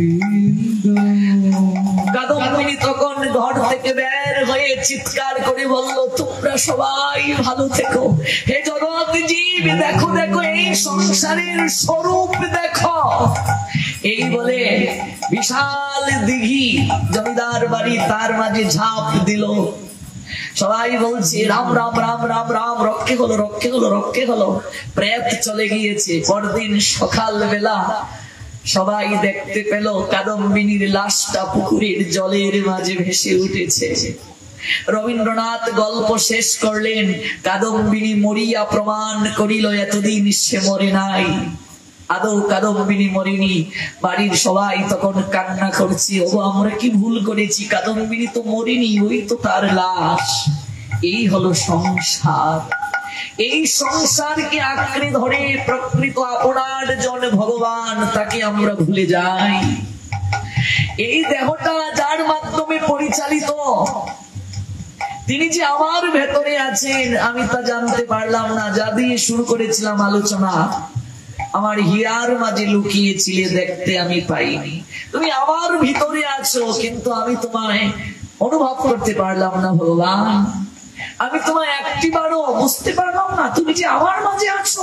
কাদম্বিনী তখন ঘর থেকে বের হয়ে চিৎকার করে বলল তোমরা সবাই ভালো থেকো, হে জগৎ জীব দেখো দেখো এই সংসারের স্বরূপ দেখো। এই বলে বিশাল দিঘি জমিদার বাড়ি, তার মাঝে ঝাঁপ দিল। সবাই বলছে রাম রাম রাম রাম রাম, রক্ষে হলো রক্ষে হলো রক্ষে হলো। প্রেত চলে গিয়েছে। পরদিন সকাল বেলা সবাই দেখতে পেল কাদম্বিনীর লাশটা পুকুরের জলের মাঝে ভেসে উঠেছে। রবীন্দ্রনাথ গল্প শেষ করলেন, কাদম্বিনী মরিয়া প্রমাণ করিল এতদিন সে মরে নাই। আদৌ কাদম্বিনী মরিনি। বাড়ির সবাই তখন কান্না করছে, ও আমরা কি ভুল করেছি, কাদম্বিনী তো মরিনি, ওই তো তার লাশ। এই হলো সংসার। এই সংসারকে আঁকড়ে ধরে প্রকৃত আপনার জন ভগবান, তাকে আমরা ভুলে যাই। এই দেহটা যার মাধ্যমে পরিচালিত, তিনি যে আমার ভেতরে আছেন আমি তা জানতে পারলাম না। যা দিয়ে শুরু করেছিলাম আলোচনা, আমার হিয়ার মাঝে লুকিয়েছিলে দেখতে আমি পাইনি। তুমি আমার ভিতরে আছো, কিন্তু আমি তোমায় অনুভব করতে পারলাম না ভগবান। আমি তোমায় একটিবারও বুঝতে পারলাম না তুমি যে আমার মাঝে আছো।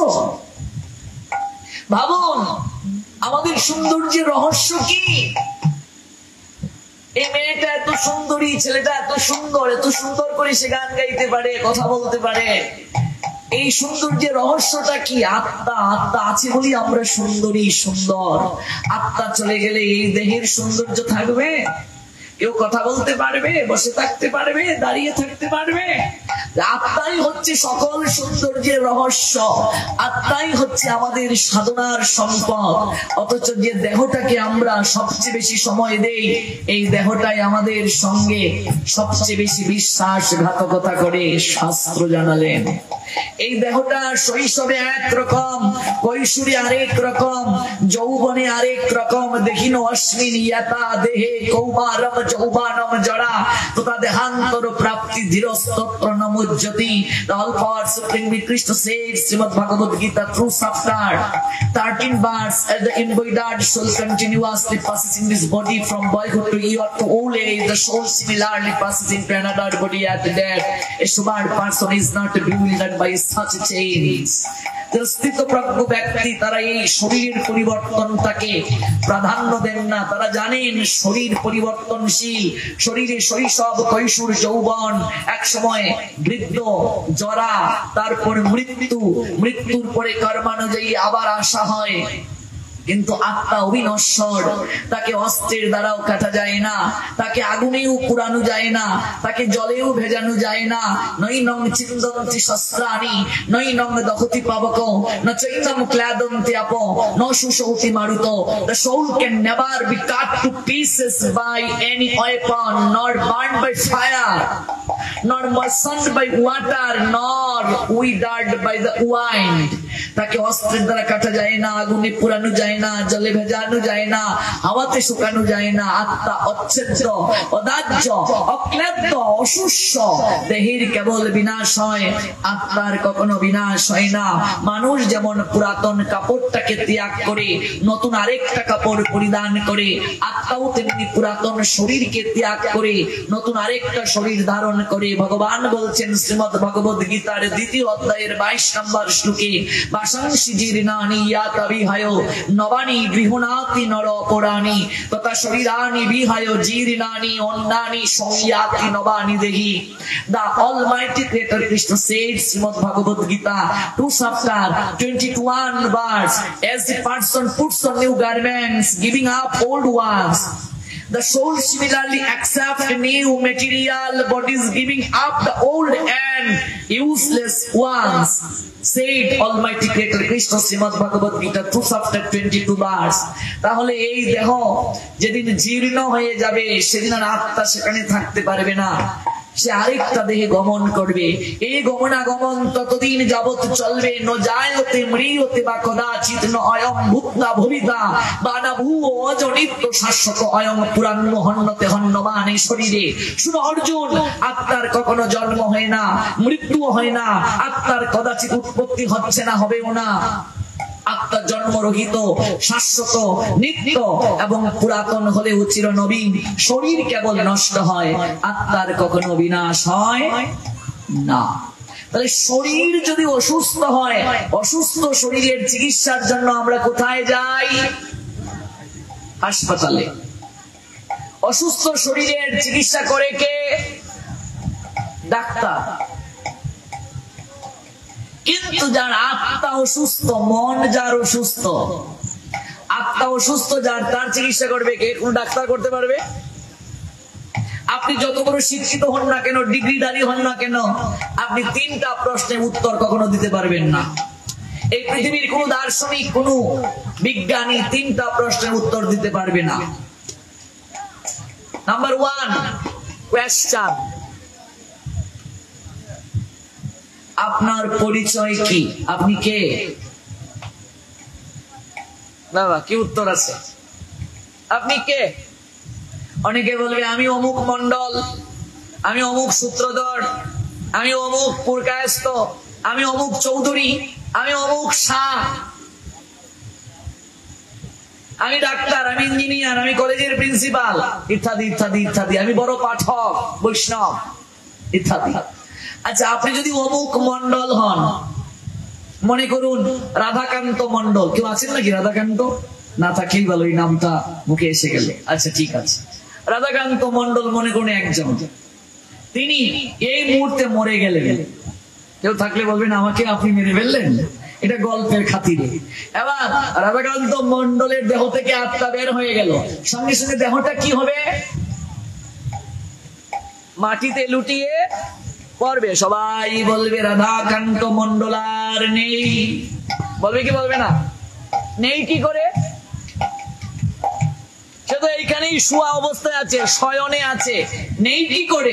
ভাবুন আমাদের সৌন্দর্যের রহস্য কি? এই মেয়েটা এত সুন্দরী, ছেলেটা এত সুন্দর, এত সুন্দর করে সে গান গাইতে পারে, কথা বলতে পারে। এই সৌন্দর্যের রহস্যটা কি? আত্মা। আত্মা আছে বলি আমরা সুন্দরী, সুন্দর। আত্মা চলে গেলে এই দেহের সৌন্দর্য থাকবে? কেউ কথা বলতে পারবে, বসে থাকতে পারবে, দাঁড়িয়ে থাকতে পারবে? আত্মাই হচ্ছে সকল সৌন্দর্যের রহস্য। আত্মাই হচ্ছে আমাদের সাধনার সম্পদ। অথচ যে দেহটাকে আমরা সবচেয়ে বেশি সময় দেই, এই দেহটাই আমাদের সঙ্গে সবচেয়ে বেশি বিশ্বাসঘাতকতা করে, শাস্ত্র জানালেন। এই দেহটা শৈশবে একরকম, কৈশোরে আরেক রকম, যৌবনে আরেক রকম। দেখিন অস্মিন ইয়াতা দেহে কৌমারম যৌবানম জড়া তথা দেহান্তর প্রাপ্তি ধীরস্তত্র নম Jyoti, the all-power Supreme Krishna says, Srimad Bhagavad Gita through chapter thirteen verse, as the embodied soul continuously passes in this body from boyhood to youth to old age, the soul similarly passes into another body at death. A smart person is not bewildered by such change. স্থিতপ্রজ্ঞ ব্যক্তি তারা এই শরীরের পরিবর্তনটাকে প্রাধান্য দেন না। তারা জানেন শরীর পরিবর্তনশীল, শরীরে শৈশব, কৈশোর, যৌবন, এক সময় বৃদ্ধ, জরা, তারপর মৃত্যু, মৃত্যুর পরে কর্মানুযায়ী আবার আসা হয়। কিন্তু আত্মা অবিনশ্বর, তাকে অস্ত্রের দ্বারাও কাটা যায় না, তাকে আগুনেও পুরানো যায় না, তাকে জলেও ভেজানো যায় না। নৈনং চিন্দন্তি শস্ত্রাণি নৈনং দহতি পাবক ন চৈনং ক্লাদন্তি আপ ন সুশৌতি মারুত। The soul can never be cut to pieces by any weapon, nor burned by fire, nor moistened by water, nor withered by the wind. তাকে অস্ত্রের দ্বারা কাটা যায় না, আগুনে পুরানো যায় না, জলে ভেজানো যায় না, হাওয়াতে শুকানো যায় না। আত্মা অচ্ছেদ্য, অদাহ্য, অক্লেদ্য, অশুষ্য। দেহের কেবল বিনাশ হয়, আত্মার কখনো বিনাশ হয় না। মানুষ যেমন পুরাতন কাপড়টাকে ত্যাগ করে নতুন আরেকটা কাপড় পরিধান করে, আত্মাও তেমনি পুরাতন শরীরকে ত্যাগ করে নতুন আরেকটা শরীর ধারণ করে। ভগবান বলছেন শ্রীমদ ভগবদ গীতার দ্বিতীয় অধ্যায়ের বাইশ নম্বর শ্লোকে, বাসাংসি জীর্ণানি ইয়াতা বিহায় নবানি গৃহনাতি নর অপরাণি তথা শরীরানি বিহায় জীর্ণানি অন্যানি সংয়াতি নবানি দেহি। The Almighty Creator Krishna said, Srimad Bhagavad Gita, two chapter twenty-one verse, as the person puts on new garments, giving up old ones, the soul similarly accepts new material bodies, giving up the old and useless ones. Said Almighty Creator Krishna, Srimad Bhagavad Gita two chapter twenty-two verse. তাহলে এই দেহ যেদিন জীর্ণ হয়ে যাবে সেদিন আর আত্মা সেখানে থাকতে পারবে না, সে আরেকটা দেহে গমন করবে। এই গমনাগমন ততদিন যাবত চলবে। ন জায়তে মৃয়তে বা কদাচিৎ ন অয়ং ভূতা ভবিতা বা না ভূ অজনিত্য শাশ্বত অয়ং পুরান্ন হন্যতে হন্যমান। এই শরীরে শুনো অর্জুন, আত্মার কখনো জন্ম হয় না, মৃত্যু হয় না, আত্মার কদাচিৎ উৎপত্তি হচ্ছে না, হবেও না। আত্মা জন্মরহিত, শাশ্বত, নিত্য এবং পুরাতন হলেও চিরনবীন। শরীর কেবল নষ্ট হয়, আত্মার কখনো বিনাশ হয় না। তাহলে শরীর যদি অসুস্থ হয়, অসুস্থ শরীরের চিকিৎসার জন্য আমরা কোথায় যাই? হাসপাতালে। অসুস্থ শরীরের চিকিৎসা করে কে? ডাক্তার। কিন্তু যার আত্মা অসুস্থ, মন যার অসুস্থ, আত্মা অসুস্থ যার, তার চিকিৎসা করবে কে? কোন ডাক্তার করতে পারবে? আপনি যত বড় শিক্ষিত হন না কেন, ডিগ্রিধারী হন না কেন, আপনি তিনটা প্রশ্নের উত্তর কখনো দিতে পারবেন না। এই পৃথিবীর কোন দার্শনিক, কোন বিজ্ঞানী তিনটা প্রশ্নের উত্তর দিতে পারবে না। নাম্বার ওয়ান কোয়েশ্চন, আপনার পরিচয় কি? আপনি কে? বাবা কি উত্তর আছে? আপনি কে? অনেকে বলবে আমি অমুক মন্ডল, আমি অমুক সূত্রধর, আমি অমুক পুরকায়স্ত, আমি অমুক চৌধুরী, আমি অমুক শাহ, আমি ডাক্তার, আমি ইঞ্জিনিয়ার, আমি কলেজের প্রিন্সিপাল, ইত্যাদি ইত্যাদি ইত্যাদি, আমি বড় পাঠক, বৈষ্ণব ইত্যাদি। আচ্ছা, আপনি যদি অমুক মন্ডল হন, মনে করুন রাধাকান্ত মন্ডল, কেউ আছেন নাকি রাধাকান্ত? না থাকলেই ভালো, এই নামটা মুখে এসে গেল। আচ্ছা ঠিক আছে, রাধাকান্ত মন্ডল মনে করুন একজন, তিনি এই মুহূর্তে মরে গেলেন। কেউ থাকলে বলবেন আমাকে আপনি মেরে ফেললেন, এটা গল্পের খাতিরে। এবার রাধাকান্ত মন্ডলের দেহ থেকে আত্মা বের হয়ে গেল, সঙ্গে সঙ্গে দেহটা কি হবে? মাটিতে লুটিয়ে পড়বে। সবাই বলবে রাধাকান্ত মন্ডল আর নেই। বলবে কি বলবে না? নেই কি করে? সে তো এইখানেই শোয়া অবস্থায় আছে, শয়নে আছে, নেই কি করে?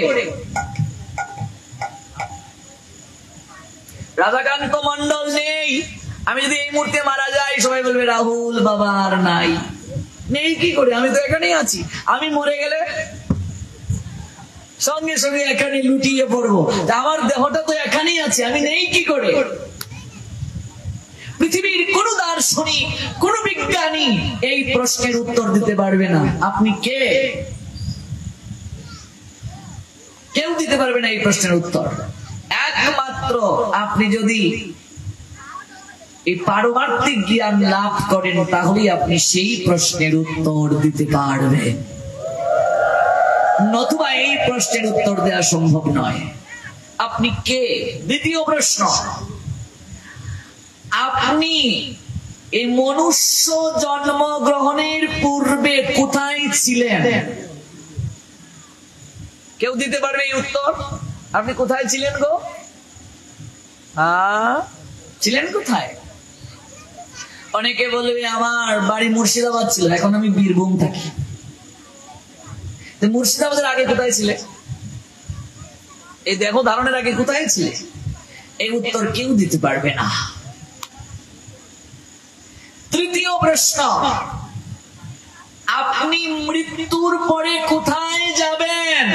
রাধাকান্ত মন্ডল নেই। আমি যদি এই মুহূর্তে মারা যাই, সবাই বলবে রাহুল বাবা আর নাই। নেই কি করে? আমি তো এখানেই আছি। আমি মরে গেলে সঙ্গে সঙ্গে এখানে লুটিয়ে পড়বো, আমার দেহটা তো এখানেই আছে, আমি নেই কি করে? পৃথিবীর কোন দার্শনিক, কোন বিজ্ঞানী এই প্রশ্নের উত্তর দিতে পারবে না। আপনি কে? কেউ দিতে পারবে না এই প্রশ্নের উত্তর। একমাত্র আপনি যদি এই পারমার্থিক জ্ঞান লাভ করেন, তাহলেই আপনি সেই প্রশ্নের উত্তর দিতে পারবেন, নতুবা এই প্রশ্নের উত্তর দেওয়া সম্ভব নয়। আপনি কে? দ্বিতীয় প্রশ্ন, আপনি এই মনুষ্য জন্ম গ্রহণের পূর্বে কোথায় ছিলেন? কেউ দিতে পারবে এই উত্তর? আপনি কোথায় ছিলেন গো? হ্যাঁ, ছিলেন কোথায়? অনেকে বলবে আমার বাড়ি মুর্শিদাবাদ ছিল, এখন আমি বীরভূম থাকি। মুর্শিদাবাদের আগে কোথায় ছিলে? এই দেহ ধারণের আগে কোথায় ছিলে? এই উত্তর কেউ দিতে পারবে না। তৃতীয় প্রশ্ন, আপনি মৃত্যুর পরে কোথায় যাবেন?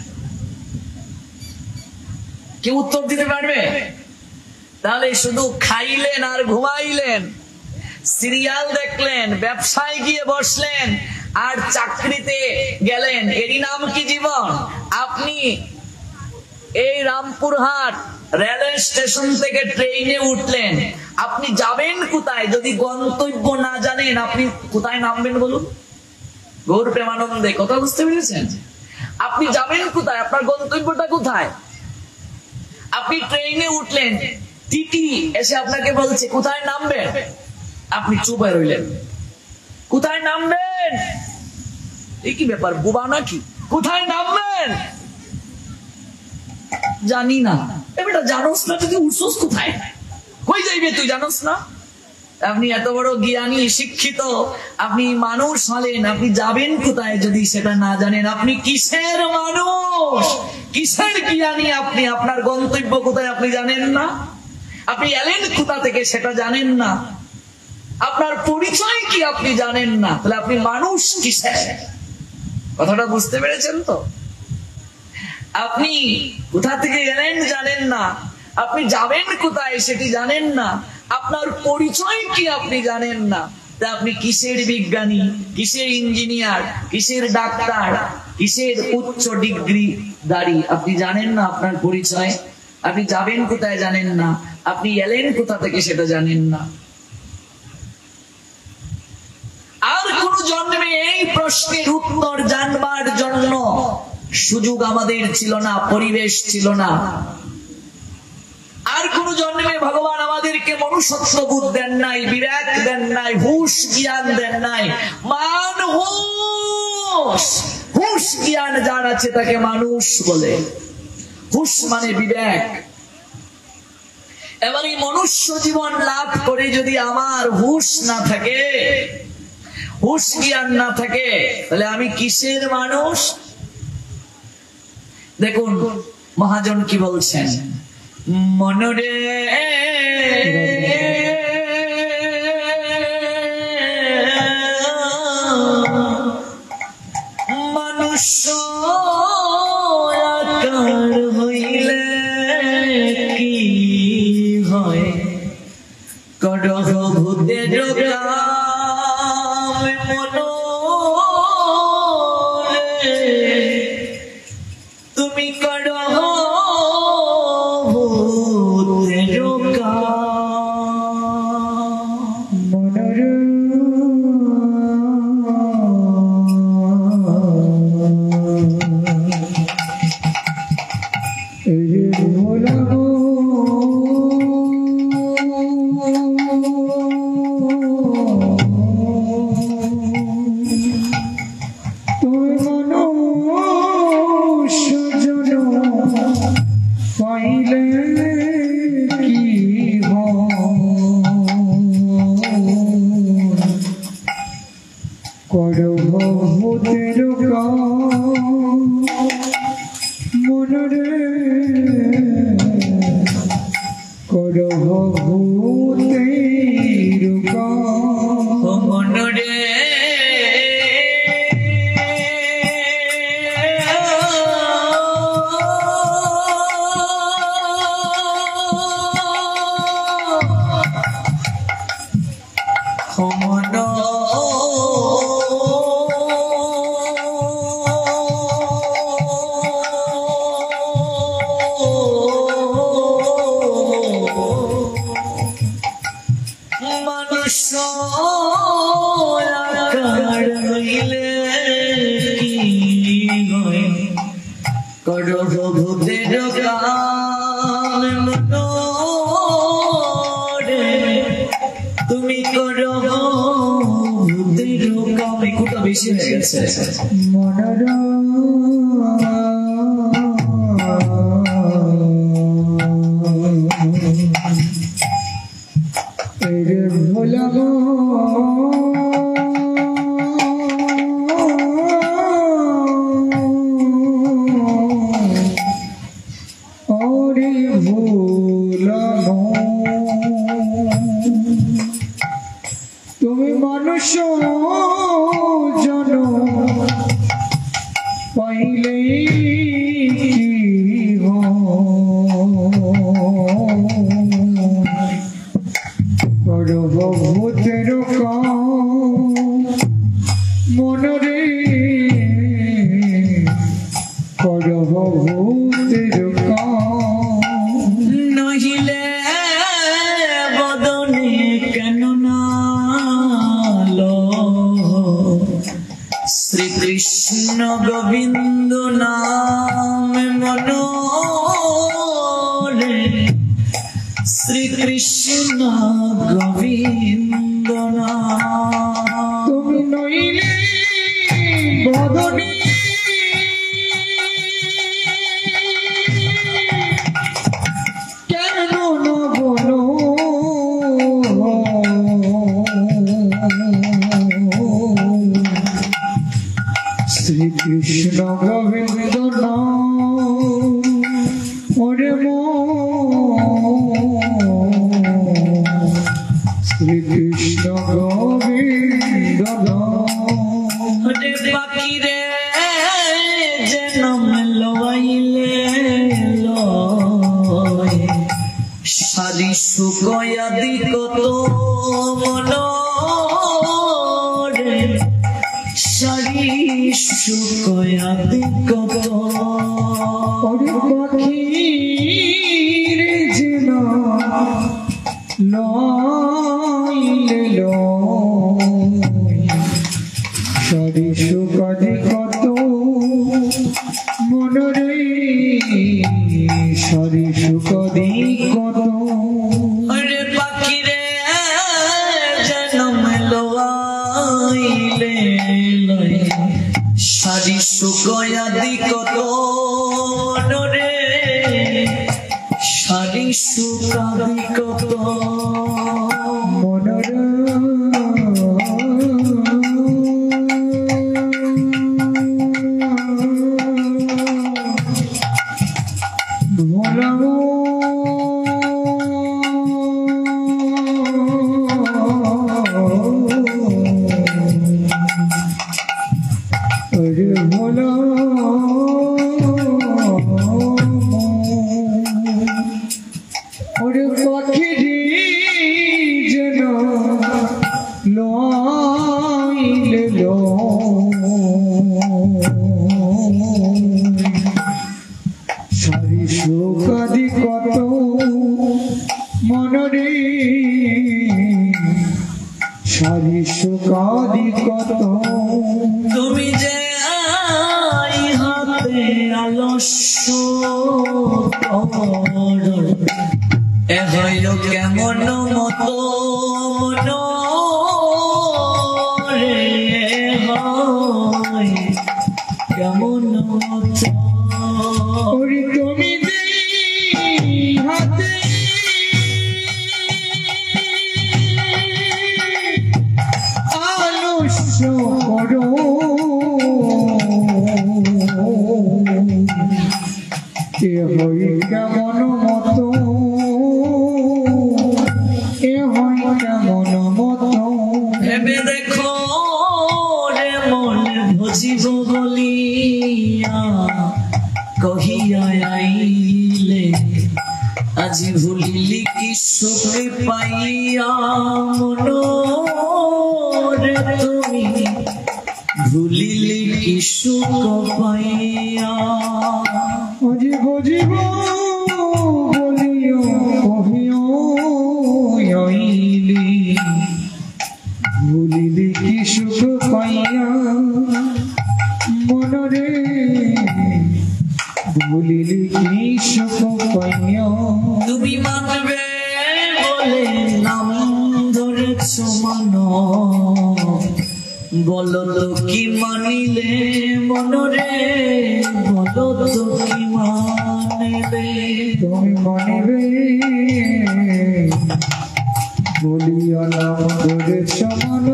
কেউ উত্তর দিতে পারবে? তাহলে শুধু খাইলেন আর ঘুমাইলেন, সিরিয়াল দেখলেন, ব্যবসায় গিয়ে বসলেন আর চাকরিতে গেলেন, এরই নাম কি জীবন? আপনি এই রামপুরহাট রেলওয়ে স্টেশন থেকে ট্রেনে উঠলেন, আপনি যাবেন কোথায়? যদি গন্তব্য না জানেন, আপনি কোথায় নামবেন বলুন? গৌর প্রেমানন্দে কথা বুঝতে পেরেছেন? আপনি যাবেন কোথায়? আপনার গন্তব্যটা কোথায়? আপনি ট্রেনে উঠলেন, টিটি এসে আপনাকে বলছে কোথায় নামবেন, আপনি চুপ হয়ে রইলেন। কোথায় নামবেন? এই কি ব্যাপার, বুবা নাকি? কোথায় নামবেন? জানি না। এবারে জানোস না, তুই উঠছস কোথায়? কই যাইবে তুই জানোস না? আপনি এত বড় জ্ঞানী শিক্ষিত, আপনি মানুষ হলেন, আপনি যাবেন কোথায় যদি সেটা না জানেন? আপনি কিসের মানুষ, কিসের জ্ঞানী আপনি? আপনার গন্তব্য কোথায় আপনি জানেন না? আপনি এলেন কোথা থেকে সেটা জানেন না? আপনার পরিচয় কি আপনি জানেন না? তাহলে আপনি মানুষ কিসের? কথাটা বুঝতে পেরেছেন তো? আপনি কোথা থেকে এলেন জানেন না, আপনি যাবেন কোথায় সেটি জানেন না, আপনার পরিচয় কি আপনি জানেন না, তা আপনি কিসের বিজ্ঞানী, কিসের ইঞ্জিনিয়ার, কিসের ডাক্তার, কিসের উচ্চ ডিগ্রি দাঁড়ি আপনি জানেন না আপনার পরিচয়? আপনি যাবেন কোথায় জানেন না, আপনি এলেন কোথা থেকে সেটা জানেন না। আর কোন জন্মে এই প্রশ্নের উত্তর জানবার জন্য সুযোগ আমাদের ছিল না, পরিবেশ ছিল না। আর কোন জন্মে ভগবান আমাদেরকে মনুষ্যত্ব বোধ দেন নাই, বিবেক দেন নাই, হুশ জ্ঞান দেন নাই। মান হুশ, হুশ জ্ঞান যার আছে তাকে মানুষ বলে। হুশ মানে বিবেক। এবার এই মনুষ্য জীবন লাভ করে যদি আমার হুশ না থাকে, হুশ জ্ঞান না থাকে, তাহলে আমি কিসের মানুষ? দেখুন মহাজন কি বলছেন, মনরে মনুষ্য আকার হইলে কি হয়, করহ ভূতের কাম মনরে তুমি করহ ভূতের কাম। মনরে রে ভোলা গো, তুমি মনুষ্য জন্ম পাইলে কি করব ভূতের কাম মনরে, করব ভূতের কাম মনরে মন মানুষ আকার হইলে কি হয় করো ভূতের কাম মনোরে তুমি করো ভূতের কাম। একটু বেশি হয়ে গেছে। মনরা এরে ভোলা গো ওরে ভোলা গো তুমি মানুষ জন পাইলে ভূতের মনরে করব ভূতের নহিলে বদনে কেন নালো শ্রীকৃষ্ণ গোবিন্দ নাম মনোরে শ্রীকৃষ্ণ গোবিন্দ নাম। তুমি নইলে বদনে কেন না বলো শ্রীকৃষ্ণ গোবিন্দ নাম ওরে শ্রীকৃষ্ণ গোবিন্দ নাম। পাখি রে জনম লইলে লয় সারি সুকয়াদি কত মনোরে সারি সুকয়াদি কত ওরে পাখি রে যেন লইলে লয় সারি সুকয়াদি কত মনরে সারি সুকয়াদি কত। আরে পাখি রে জনম লইলে লয় সারি সুকয়াদি কত মনোরে সারি সুকয়াদি কত মনরে ভোলাগো ওরে ভোলা ওরে পাখি যেন লইলে সারি সুকাদি কত মনরে সারি সুকাদি কত। তুমি যে আই হাতে আলস্য এ হইল কেমন মতো মনোরে হয় কেমন মতো ওরে তুমি যে হাতে আলস্য করো এ হই কেমন মতো এ হই কেমন মতো। ভেবে দেখো রে মন ভজিব বলিয়া কহিয়া আইলে আজি ভুলিলি কি সুখ পাইয়া মনো সুখ পাইয়া অজীব জীব বলিও কহিও আইলি ভুলিলি কি সুখ পাইয়া মনরে ভুলিলি কি সুখ পাইয়া তুমি মানবে বলে নাম ধরেছ মান বলো তো কি মানিলে মনরে বলো তো কি মানিলে তুমি মানিবে বলিয়া নাম ধরেছ মান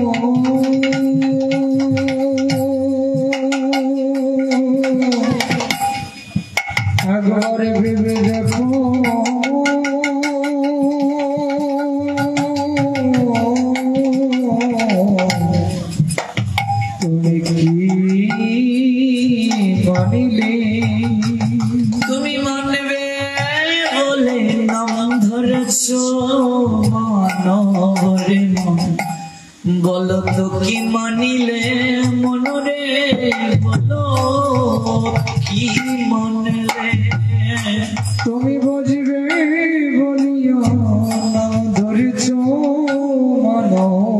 একবার ভেবে দেখো তুমি কি মানিলে তুমি মানবে বলে নাম ধরেছ মানবরে মন বলো তো কি মানিলে মনরে বলো কি মানলে তুমি বুঝবে বলিয়া নাম ধরেছ মান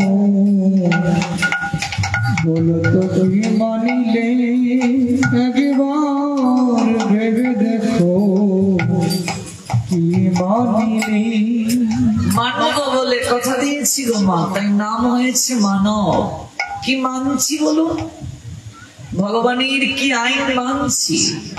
বলো তো তুমি মানিলে একবার ভেবে দেখো কি মানিলে মানব বলে কথা দিয়েছি গো মা, তাই নাম হয়েছে মানব। কি মানছি বলুন? ভগবানের কি আইন মানছি?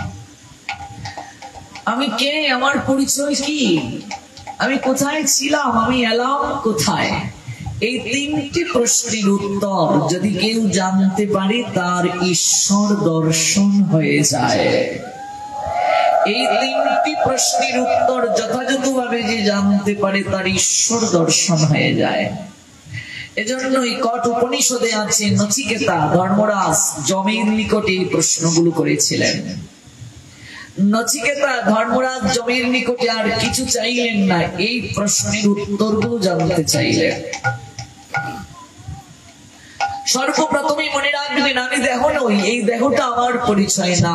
আমি কে? আমার পরিচয় কি? আমি কোথায় ছিলাম? আমি এলাম কোথায়? এই তিনটি প্রশ্নের উত্তর যদি কেউ জানতে পারে তার ঈশ্বর দর্শন হয়ে যায়। এই তিনটি প্রশ্নের উত্তর যথাযথভাবে যে জানতে পারে তার ঈশ্বর দর্শন হয়ে যায়। এজন্যই কট উপনিষদে আছে নচিকেতা ধর্মরাজ যমের নিকটে এই প্রশ্নগুলো করেছিলেন। নচিকেতা ধর্মরাজ যমের নিকটে আর কিছু চাইলেন না, এই প্রশ্নের উত্তরগুলো জানতে চাইলেন। সর্বপ্রথমে মনে রাখবেন, আমি দেহ নই, এই দেহটা আমার পরিচয় না।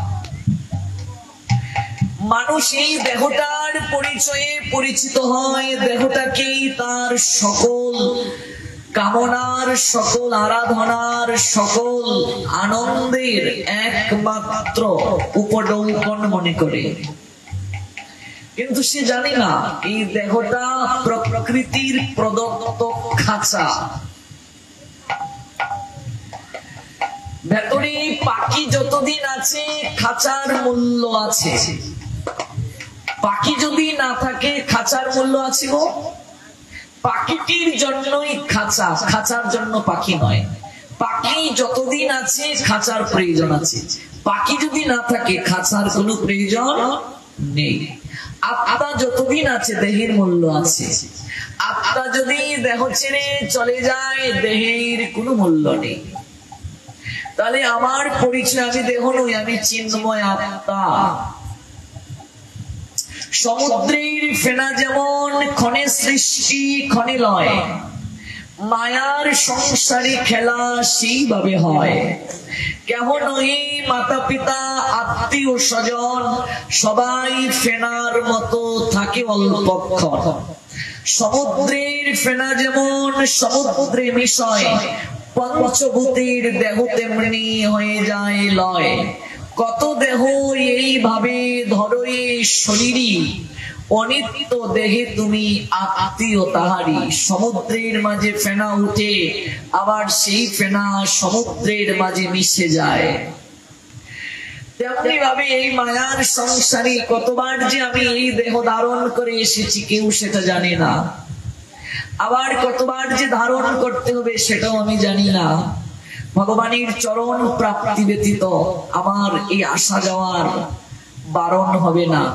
মানুষ এই দেহটার পরিচয়ে পরিচিত হয়, দেহটাকেই তার সকল কামনার, সকল আরাধনার, সকল আনন্দের একমাত্র উপঢৌকন মনে করে। কিন্তু সে জানে না এই দেহটা প্রকৃতির প্রদত্ত খাঁচা। ভেতরে পাখি যতদিন আছে খাঁচার মূল্য আছে, পাখি যদি না থাকে খাঁচার মূল্য আছে গো। পাখিটির জন্যই খাঁচা, খাঁচার জন্য পাখি নয়। পাখি যতদিন আছে খাঁচার প্রয়োজন আছে, পাখি যদি না থাকে খাঁচার কোনো প্রয়োজন নেই। আত্মা যতদিন আছে দেহের মূল্য আছে, আত্মা যদি দেহ ছেড়ে চলে যায় দেহের কোনো মূল্য নেই। তাহলে আমার পরিচয়, আমি দেহ নই, আমি চিন্ময় আত্মা। সমুদ্রের ফেনা যেমন ক্ষণে সৃষ্টি ক্ষণে লয়, মায়ার সংসারে খেলা সেইভাবে হয়। কেহ নহি মাতা পিতা আত্মীয় স্বজন, সবাই ফেনার মতো থাকে অল্পক্ষণ। সমুদ্রের ফেনা যেমন সমুদ্রে মিশয়, পঞ্চভূতের দেহ তেমনি হয়ে যায় লয়। কত দেহ এইভাবে ধরো শরীরই, অনিত্য দেহে তুমি আত্মীয় তাহারি। সমুদ্রের মাঝে ফেনা উঠে, আবার সেই ফেনা সমুদ্রের মাঝে মিশে যায়। তেমনি ভাবে এই মায়ার সংসারে কতবার যে আমি এই দেহ ধারণ করে এসেছি কেউ সেটা জানে না, আবার কতবার যে ধারণ করতে হবে সেটাও আমি জানি না। ভগবানের চরণ প্রাপ্তি ব্যতীত আমার এই আসা যাওয়ার বারণ হবে না।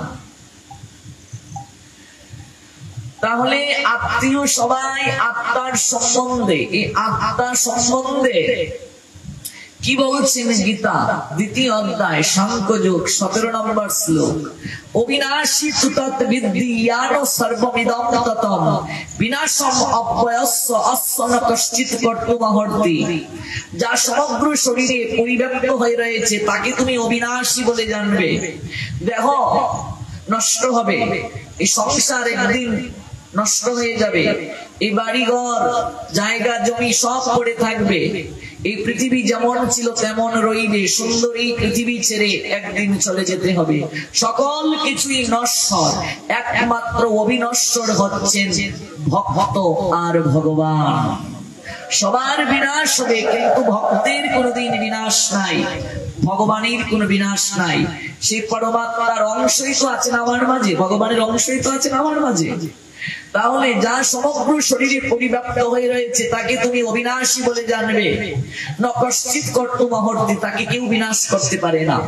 তাহলে আত্মীয় সবাই আত্মার সম্বন্ধে, এই আত্মা সম্বন্ধে কি বলছেন গীতা দ্বিতীয় অধ্যায় সাংখ্যযোগ সতেরো নম্বর শ্লোক, অবিনাশী তু তদ্বিদ্ধি ইয়ানো সর্বমিদং ততম বিনাশম অব্যয়স্য অস্য ন কশ্চিৎ কর্তুমহর্তি। যা সমগ্র শরীরে পরিব্যাপ্ত হয়ে রয়েছে তাকে তুমি অবিনাশী বলে জানবে। দেহ নষ্ট হবে, এই সংসার একদিন নষ্ট হয়ে যাবে, এই বাড়িঘর জায়গা জমি সব পড়ে থাকবে, এই পৃথিবী যেমন ছিল তেমন রইবে, সুন্দর এই পৃথিবী ছেড়ে একদিন চলে যেতে হবে। সকল কিছুই নশ্বর, একমাত্র অবিনশ্বর হচ্ছেন ভক্ত আর ভগবান। সবার বিনাশ হবে কিন্তু ভক্তের কোনোদিন বিনাশ নাই, ভগবানের কোনো বিনাশ নাই। সেই পরমাত্মার অংশই তো আছেন আমার মাঝে, ভগবানের অংশই তো আছেন আমার মাঝে। তাহলে যা সমগ্র শরীরে পরিব্যাপ্ত হয়ে রয়েছে তাকে তুমি অবিনাশী বলে জানবে। ন কশ্চিৎ কর্তুমহর্তি, তাকে কেউ বিনাশ করতে পারে না।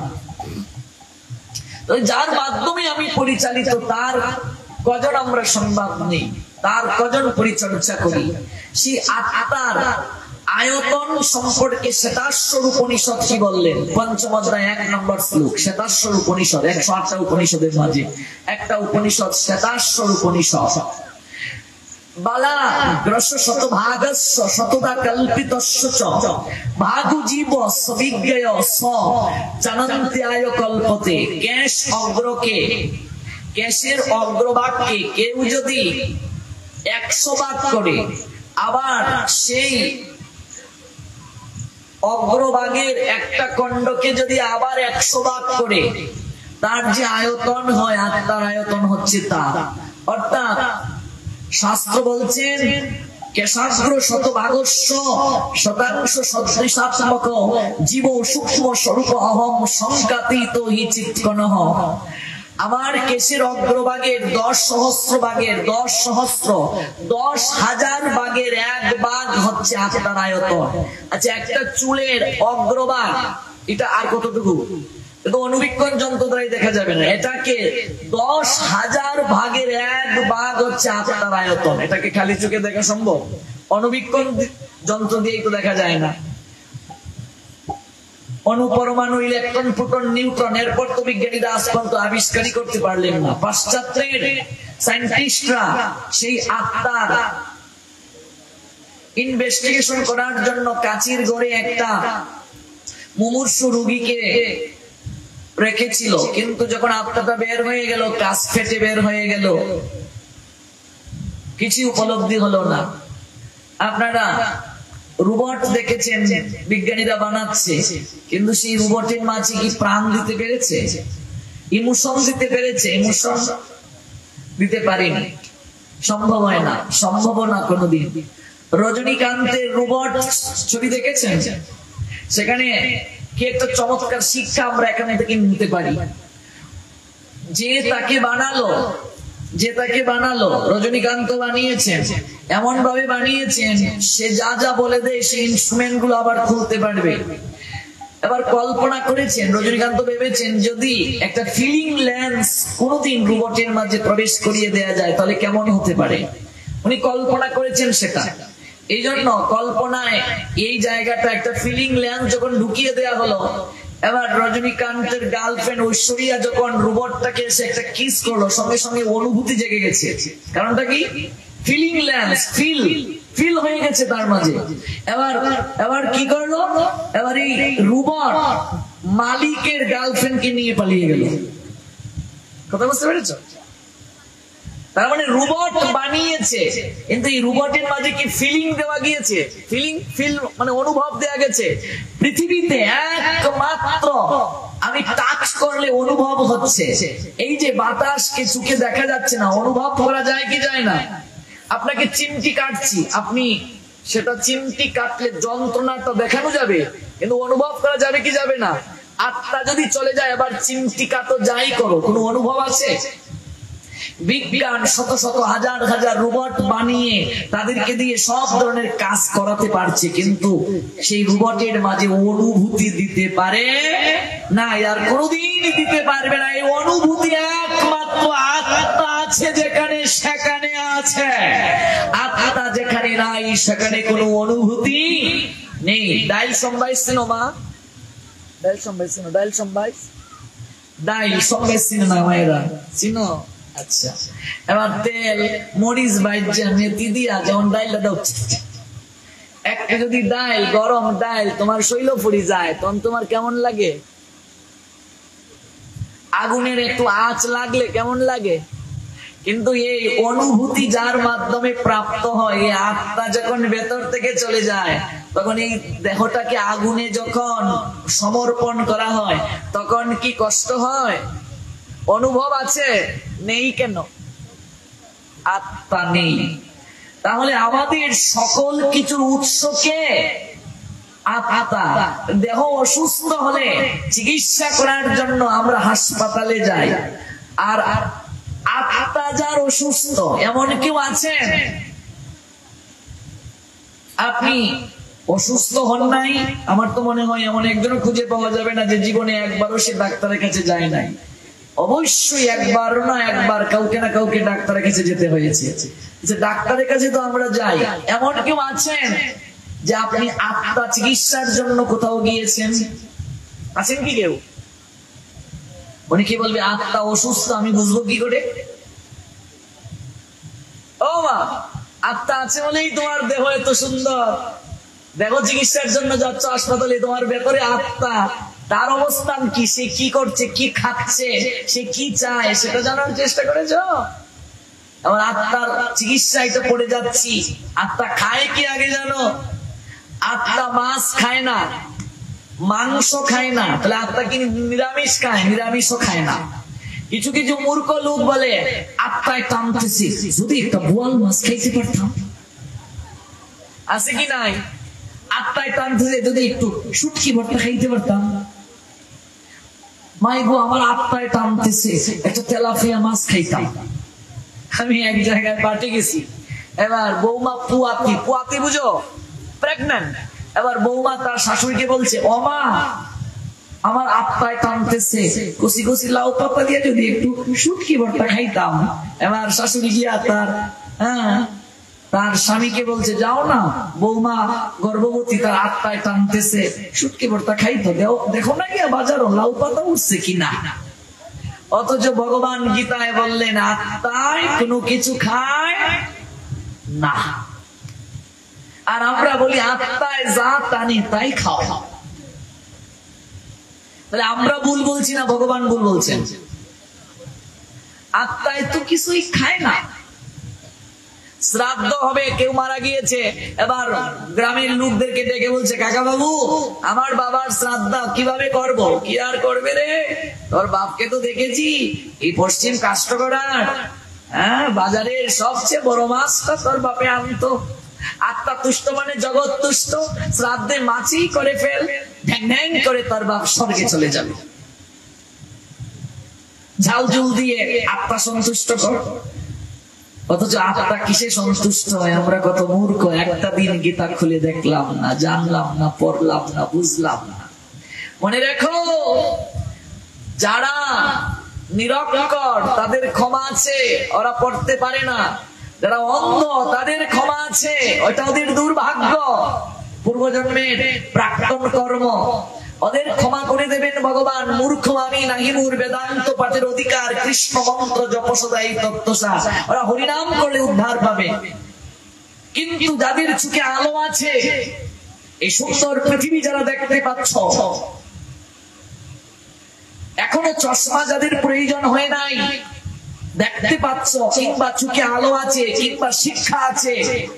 তো যার মাধ্যমে আমি পরিচালিত তার কজন আমরা সংবাদ নেই, তার কজন পরিচর্যা করি। সেই আত্মার আয়তন সম্পর্কে শ্বেতাশ্বর উপনিষদ কি বললেন? পঞ্চম অধ্যায় এক নম্বর শ্লোক, শ্বেতাশ্বর উপনিষদ। একশো আটটা উপনিষদের মাঝে একটা উপনিষদ শ্বেতাশ্বর উপনিষদ। বালা গ্রস শত ভাগস্য শতদা কল্পিতস্য চ ভাগু জীব সবিজ্ঞেয় স জানন্ত্যায় কল্পতে। কেশ অগ্রকে, কেশের অগ্রভাগকে কেউ যদি একশো ভাগ করে, আবার সেই অগ্রভাগের একটা খণ্ডকে যদি আবার একশো ভাগ করে, তার যে আয়তন হয়, আত্মার আয়তন হচ্ছে তা। অর্থাৎ শাস্ত্র বলছেন কেশাগ্র শতভাগস্য শতাংশ সদৃশাত্মক জীব সূক্ষ্ম স্বরূপ অহম সংকাতিত হি চিৎকনঃ। আমার কেশের অগ্রভাগের দশ সহস্র ভাগের দশ সহস্র দশ হাজার ভাগের এক ভাগ হচ্ছে আত্মার আয়তন। আচ্ছা, একটা চুলের অগ্রভাগ এটা আর কতটুকু? কিন্তু অনুবীক্ষণ যন্ত্র দ্বারাই দেখা যাবে না। এটাকে দশ হাজার ভাগের এক ভাগ হচ্ছে আত্মার আয়তন। এটাকে খালি চোখে দেখা সম্ভব? অনুবীক্ষণ যন্ত্র দিয়েই তো দেখা যায় না। অনুপরমাণু, ইলেকট্রন, প্রোটন, নিউট্রন, এরপর তো বিজ্ঞানীরা আজ পর্যন্ত আবিষ্কারই করতে পারলেন না। পাশ্চাত্যের সায়েন্টিস্টরা সেই আত্মার ইনভেস্টিগেশন করার জন্য কাচির ঘরে একটা মুমূর্ষু রোগীকে রেখেছিল, কিন্তু যখন আত্মাটা বের হয়ে গেল, কাঁচ ফেটে বের হয়ে গেল, কিছু উপলব্ধি হলো না। আপনারা রোবট দেখেছেন, বিজ্ঞানীরা বানাচ্ছে, কিন্তু সেই রোবটের মাঝে কি প্রাণ দিতে পেরেছে? ইমোশন দিতে পেরেছে? ইমোশন দিতে পারেনি, সম্ভব হয় না, সম্ভব না কোনোদিন। রজনীকান্তের রোবট ছবি দেখেছেন? সেখানে কি একটা চমৎকার শিক্ষা আমরা এখানে থেকে নিতে পারি। যে তাকে বানালো, যে তাকে বানালো, রজনীকান্ত বানিয়েছেন, এমন ভাবে বানিয়েছেন সে যা যা বলে দেয় সেই ইনস্ট্রুমেন্ট গুলো আবার খুলতে পারবে। এবার কল্পনা করেছেন, রজনীকান্ত ভেবেছেন যদি একটা ফিলিং লেন্স কোনোদিন রোবটের মাঝে প্রবেশ করিয়ে দেয়া যায় তাহলে কেমন হতে পারে। উনি কল্পনা করেছেন সেটা। এই জন্য কল্পনায় এই জায়গাটা একটা ফিলিং লেন্স যখন ঢুকিয়ে দেয়া হলো, এবার রজনীকান্তের গার্লফ্রেন্ড ঐশ্বরিয়া যখন রোবটটাকে এসে একটা কিস করলো, সঙ্গে সঙ্গে অনুভূতি জেগে গেছে। কারণটা কি? ফিলিং লেন্স, ফিল ফিল হয়ে গেছে তার মাঝে। এবার এবার কি করলো? এবার এই রোবট মালিকের গার্লফ্রেন্ডকে নিয়ে পালিয়ে গেল। কথা বুঝতে পেরেছ? তার মানে রোবট বানিয়েছে, কিন্তু এই রোবটের মাঝে কি ফিলিং দেওয়া গিয়েছে? ফিলিং ফিল মানে অনুভব দেওয়া গেছে। পৃথিবীতে একমাত্র আমি টাচ করলে অনুভব হচ্ছে। এই যে বাতাসকে চোখে দেখা যাচ্ছে না, অনুভব করা যায় কি যায় না? আপনাকে চিমটি কাটছি, আপনি সেটা চিমটি কাটলে যন্ত্রণাটা দেখানো যাবে, কিন্তু অনুভব করা যাবে কি যাবে না? আত্মা যদি চলে যায়, আবার চিমটি কাটো যাই করো, কোনো অনুভব আছে? বিজ্ঞান শত শত হাজার হাজার রোবট বানিয়ে তাদেরকে দিয়ে সব ধরনের কাজ করাতে পারছে, কিন্তু সেই রোবটের মাঝে অনুভূতি দিতে পারে না, আর কোনোদিন দিতে পারবে না। এই অনুভূতি একমাত্র আত্মা আছে যেখানে, সেখানে আছে। আত্মা যেখানে নাই সেখানে কোনো অনুভূতি নেই। ডাইল সম্ভাইছিল মা ডাইল সম্বাই চিনো? ডাইল সম্বাই ডাইল সম্বাই চিনো না মায়েরা? চিনো? আচ্ছা, এবার তেল মরিচ বাইজা মেথি দিয়া যেমন ডাইলটা দাও, একটা যদি ডাইল গরম ডাইল তোমার শৈল ফুরি যায় তখন তোমার কেমন লাগে? আগুনের একটু আঁচ লাগলে কেমন লাগে? কিন্তু এই অনুভূতি যার মাধ্যমে প্রাপ্ত হয়, এই আত্মা যখন ভেতর থেকে চলে যায়, তখন এই দেহটাকে আগুনে যখন সমর্পণ করা হয় তখন কি কষ্ট হয়? অনুভব আছে? নেই কেন? আত্মা নেই। তাহলে আমাদের সকল কিছুর উৎসকে আত্মা। দেহ অসুস্থ হলে চিকিৎসা করার জন্য আমরা হাসপাতালে যাই, আর আত্মা যার অসুস্থ এমন কেউ আছেন? আপনি অসুস্থ হন নাই? আমার তো মনে হয় এমন একজনও খুঁজে পাওয়া যাবে না যে জীবনে একবারও সে ডাক্তারের কাছে যায় নাই। অবশ্যই একবার না একবার কাউকে না কাউকে ডাক্তারের কাছে যেতে হয়েছে। ডাক্তারের কাছে তো আমরা যাই, এমন কেউ আছেন যে আপনি আত্মা চিকিৎসার জন্য কোথাও গিয়েছেন? আছেন কি কেউ? উনি কি বলবে আত্মা অসুস্থ, আমি বুঝবো কি করে? ও মা, আত্মা আছে বলেই তোমার দেহ এত সুন্দর। দেহ চিকিৎসার জন্য যাচ্ছ হাসপাতালে, তোমার ভেতরে আত্মা, তার অবস্থান কি, সে কি করছে, কি খাচ্ছে, সে কি চায়, সেটা জানার চেষ্টা করেছ? আমার আত্মার চিকিৎসায় তো পড়ে যাচ্ছি। আত্মা খায় কি আগে জানো? আত্মা মাছ খায় না, মাংস খায় না। তাহলে আত্মা কি নিরামিষ খায়? নিরামিষও খায় না। কিছু কিছু মূর্খ লোক বলে আত্মায় টানতেছি, যদি একটা বোয়াল মাছ খাইতে পারতাম। আছে কি নাই? আত্মায় টানতেছে, যদি একটু শুটকি ভর্তা খাইতে পারতাম। মাই গো, আমার আত্মায় টানতেছে একটা তেলাপিয়া মাছ খাইতাম। আমি এক জায়গায় পার্টি গেছি, এবার বৌমা পুয়াতি, পুয়াতি বুঝো, প্রেগন্যান্ট। এবার বৌমা তার শাশুড়িকে বলছে, ও মা, আমার আত্মায় টানতেছে কচি কচি লাউ পাতা দিয়ে যদি একটু শুটকি ভর্তা খাইতাম। এবার শাশুড়ি গিয়া তার হ্যাঁ তার স্বামীকে বলছে, যাও না, বৌমা গর্ভবতী, তার আত্মায় টানতেছে শুটকি ভর্তা খাইতো, দেখো না গিয়া বাজারও লাউ পাতা উঠছে কিনা। অথচ ভগবান গীতায় বললেন আত্মায় কোনো কিছু খায় না। আর আমরা বলি আত্মায় যা টানি তাই খাও। তাহলে আমরা ভুল বলছি না ভগবান ভুল বলছেন? আত্মায় তো কিছুই খায় না। শ্রাদ্ধ হবে, কেউ মারা গিয়েছে, এবার গ্রামের লোকদেরকে ডেকে বলছে, কাকা বাবু, আমার বাবার শ্রাদ্ধ কিভাবে করব? কি আর করবে রে, তোর বাপকে তো দেখেছি এই পশ্চিম কাষ্টগড়ার হ্যাঁ বাজারের সবচেয়ে বড় মাছটা তোর বাপে আনতো। আত্মা তুষ্ট মানে জগৎ তুষ্ট, শ্রাদ্ধে মাছই করে ফেল, ঢ্যাং ঢ্যাং করে তোর বাপ স্বর্গে চলে যাবে। ঝাল ঝুল দিয়ে আত্মা সন্তুষ্ট কর। অথচ আত্মা কিসে সন্তুষ্ট হয়? আমরা কত মূর্খ, একটা দিন গীতা খুলে দেখলাম না, জানলাম না, পড়লাম না, বুঝলাম না। মনে রেখো, যারা নিরক্ষর তাদের ক্ষমা আছে, ওরা পড়তে পারে না। যারা অন্ধ তাদের ক্ষমা আছে, ওটা ওদের দুর্ভাগ্য, পূর্বজন্মের প্রাক্তন কর্ম, ওদের ক্ষমা করে দেবেন ভগবান। মূর্খ আমি নাহি মূর বেদান্ত পাঠের অধিকার, কৃষ্ণ মন্ত্র জপসদাই তত্ত্বসা, ওরা হরিনাম করলে উদ্ধার পাবে। কিন্তু যাদের চোখে আলো আছে, এই সুন্দর পৃথিবী যারা দেখতে পাচ্ছ, এখনো চশমা যাদের প্রয়োজন হয় নাই, দেখতে পাচ্ছ, কিংবা চোখে আলো আছে, কিংবা শিক্ষা আছে,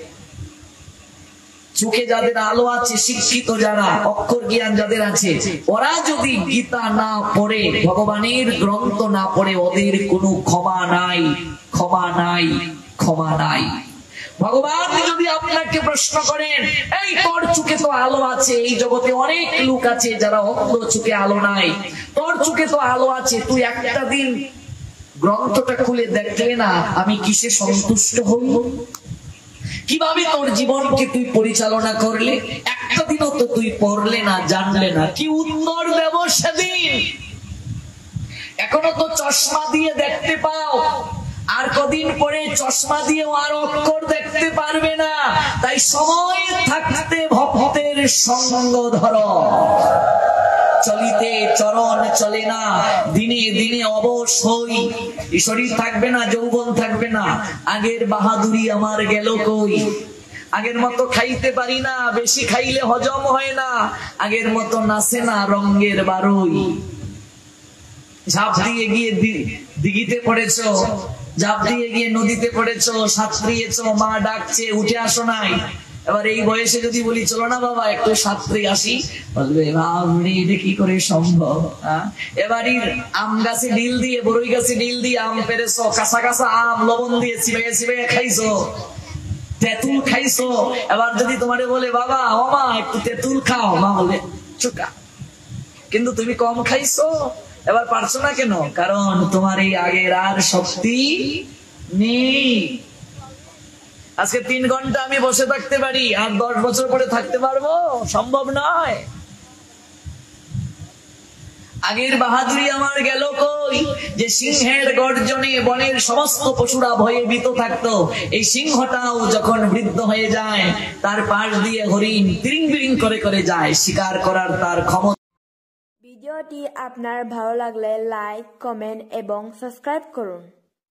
চোখে যাদের আলো আছে, শিক্ষিত যারা, অক্ষর জ্ঞান যাদের আছে, ওরা যদি গীতা না পড়ে, ভগবানের গ্রন্থ না পড়ে, ওদের কোনো ক্ষমা নাই, ক্ষমা নাই, ক্ষমা নাই। ভগবান যদি আপনাকে প্রশ্ন করেন, এই তোর চোখে তো আলো আছে, এই জগতে অনেক লোক আছে যারা অন্ধ, চোখে আলো নাই, তোর চোখে তো আলো আছে, তুই একটা দিন গ্রন্থটা খুলে দেখলে না আমি কিসে সন্তুষ্ট হই? কিভাবে তোর জীবনকে তুই পরিচালনা করলে? একটা দিনও তো তুই পড়লে না, জানলে না, কি উত্তর দেব সেদিন? এখনো তো চশমা দিয়ে দেখতে পাও, আর কদিন পরে চশমা দিয়েও আর অক্ষর দেখতে পারবে না। তাই সময় থাকতে ভক্তের সঙ্গ ধরো। চলিতে চরণ চলে না, দিনে দিনে অবশ হই, এই শরীর থাকবে না, যৌবন থাকবে না। আগের বাহাদুরি আমার গেল কই, আগের মতো খাইতে পারি না, বেশি খাইলে হজম হয় না, আগের মতো নাচে না রঙের বারুই। ঝাঁপ দিয়ে গিয়ে দিঘিতে পড়েছ, ঝাঁপ দিয়ে গিয়ে নদীতে পড়েছ, সাঁতরিয়েছ, মা ডাকছে উঠে আসো নাই। এবার এই বয়সে যদি বলি চলো না বাবা একটু সাঁতরে আসি, বলবে বাবরে এটা কি করে সম্ভব। এবারই আম গাছে ডিল দিয়ে, বড়ই গাছে ডিল দিয়ে আম পেরেছ, কাঁচা কাঁচা আম লবণ দিয়ে চিবাইয়ে চিবাইয়ে খাইছো, তেঁতুল খাইছো। এবার যদি তোমারে বলে বাবা ও মা একটু তেঁতুল খাও, মা বলে চুকা, কিন্তু তুমি কম খাইছো। এবার পারছো না কেন? কারণ তোমার এই আগের আর শক্তি নেই। আজকে তিন ঘন্টা আমি বসে থাকতে পারি, আর দশ বছর পরে থাকতে পারবো? সম্ভব নয়। আগের বাহাদুরি আমার গেল কই, যে সিংহের গর্জনে বনের সমস্ত পশুরা ভয়ে ভীত থাকতো। এই সিংহটাও যখন বৃদ্ধ হয়ে যায়, তার পাশ দিয়ে হরিণ তিরিং বিরিং করে করে যায়, শিকার করার তার ক্ষমতা। ভিডিওটি আপনার ভালো লাগলে লাইক, কমেন্ট এবং সাবস্ক্রাইব করুন।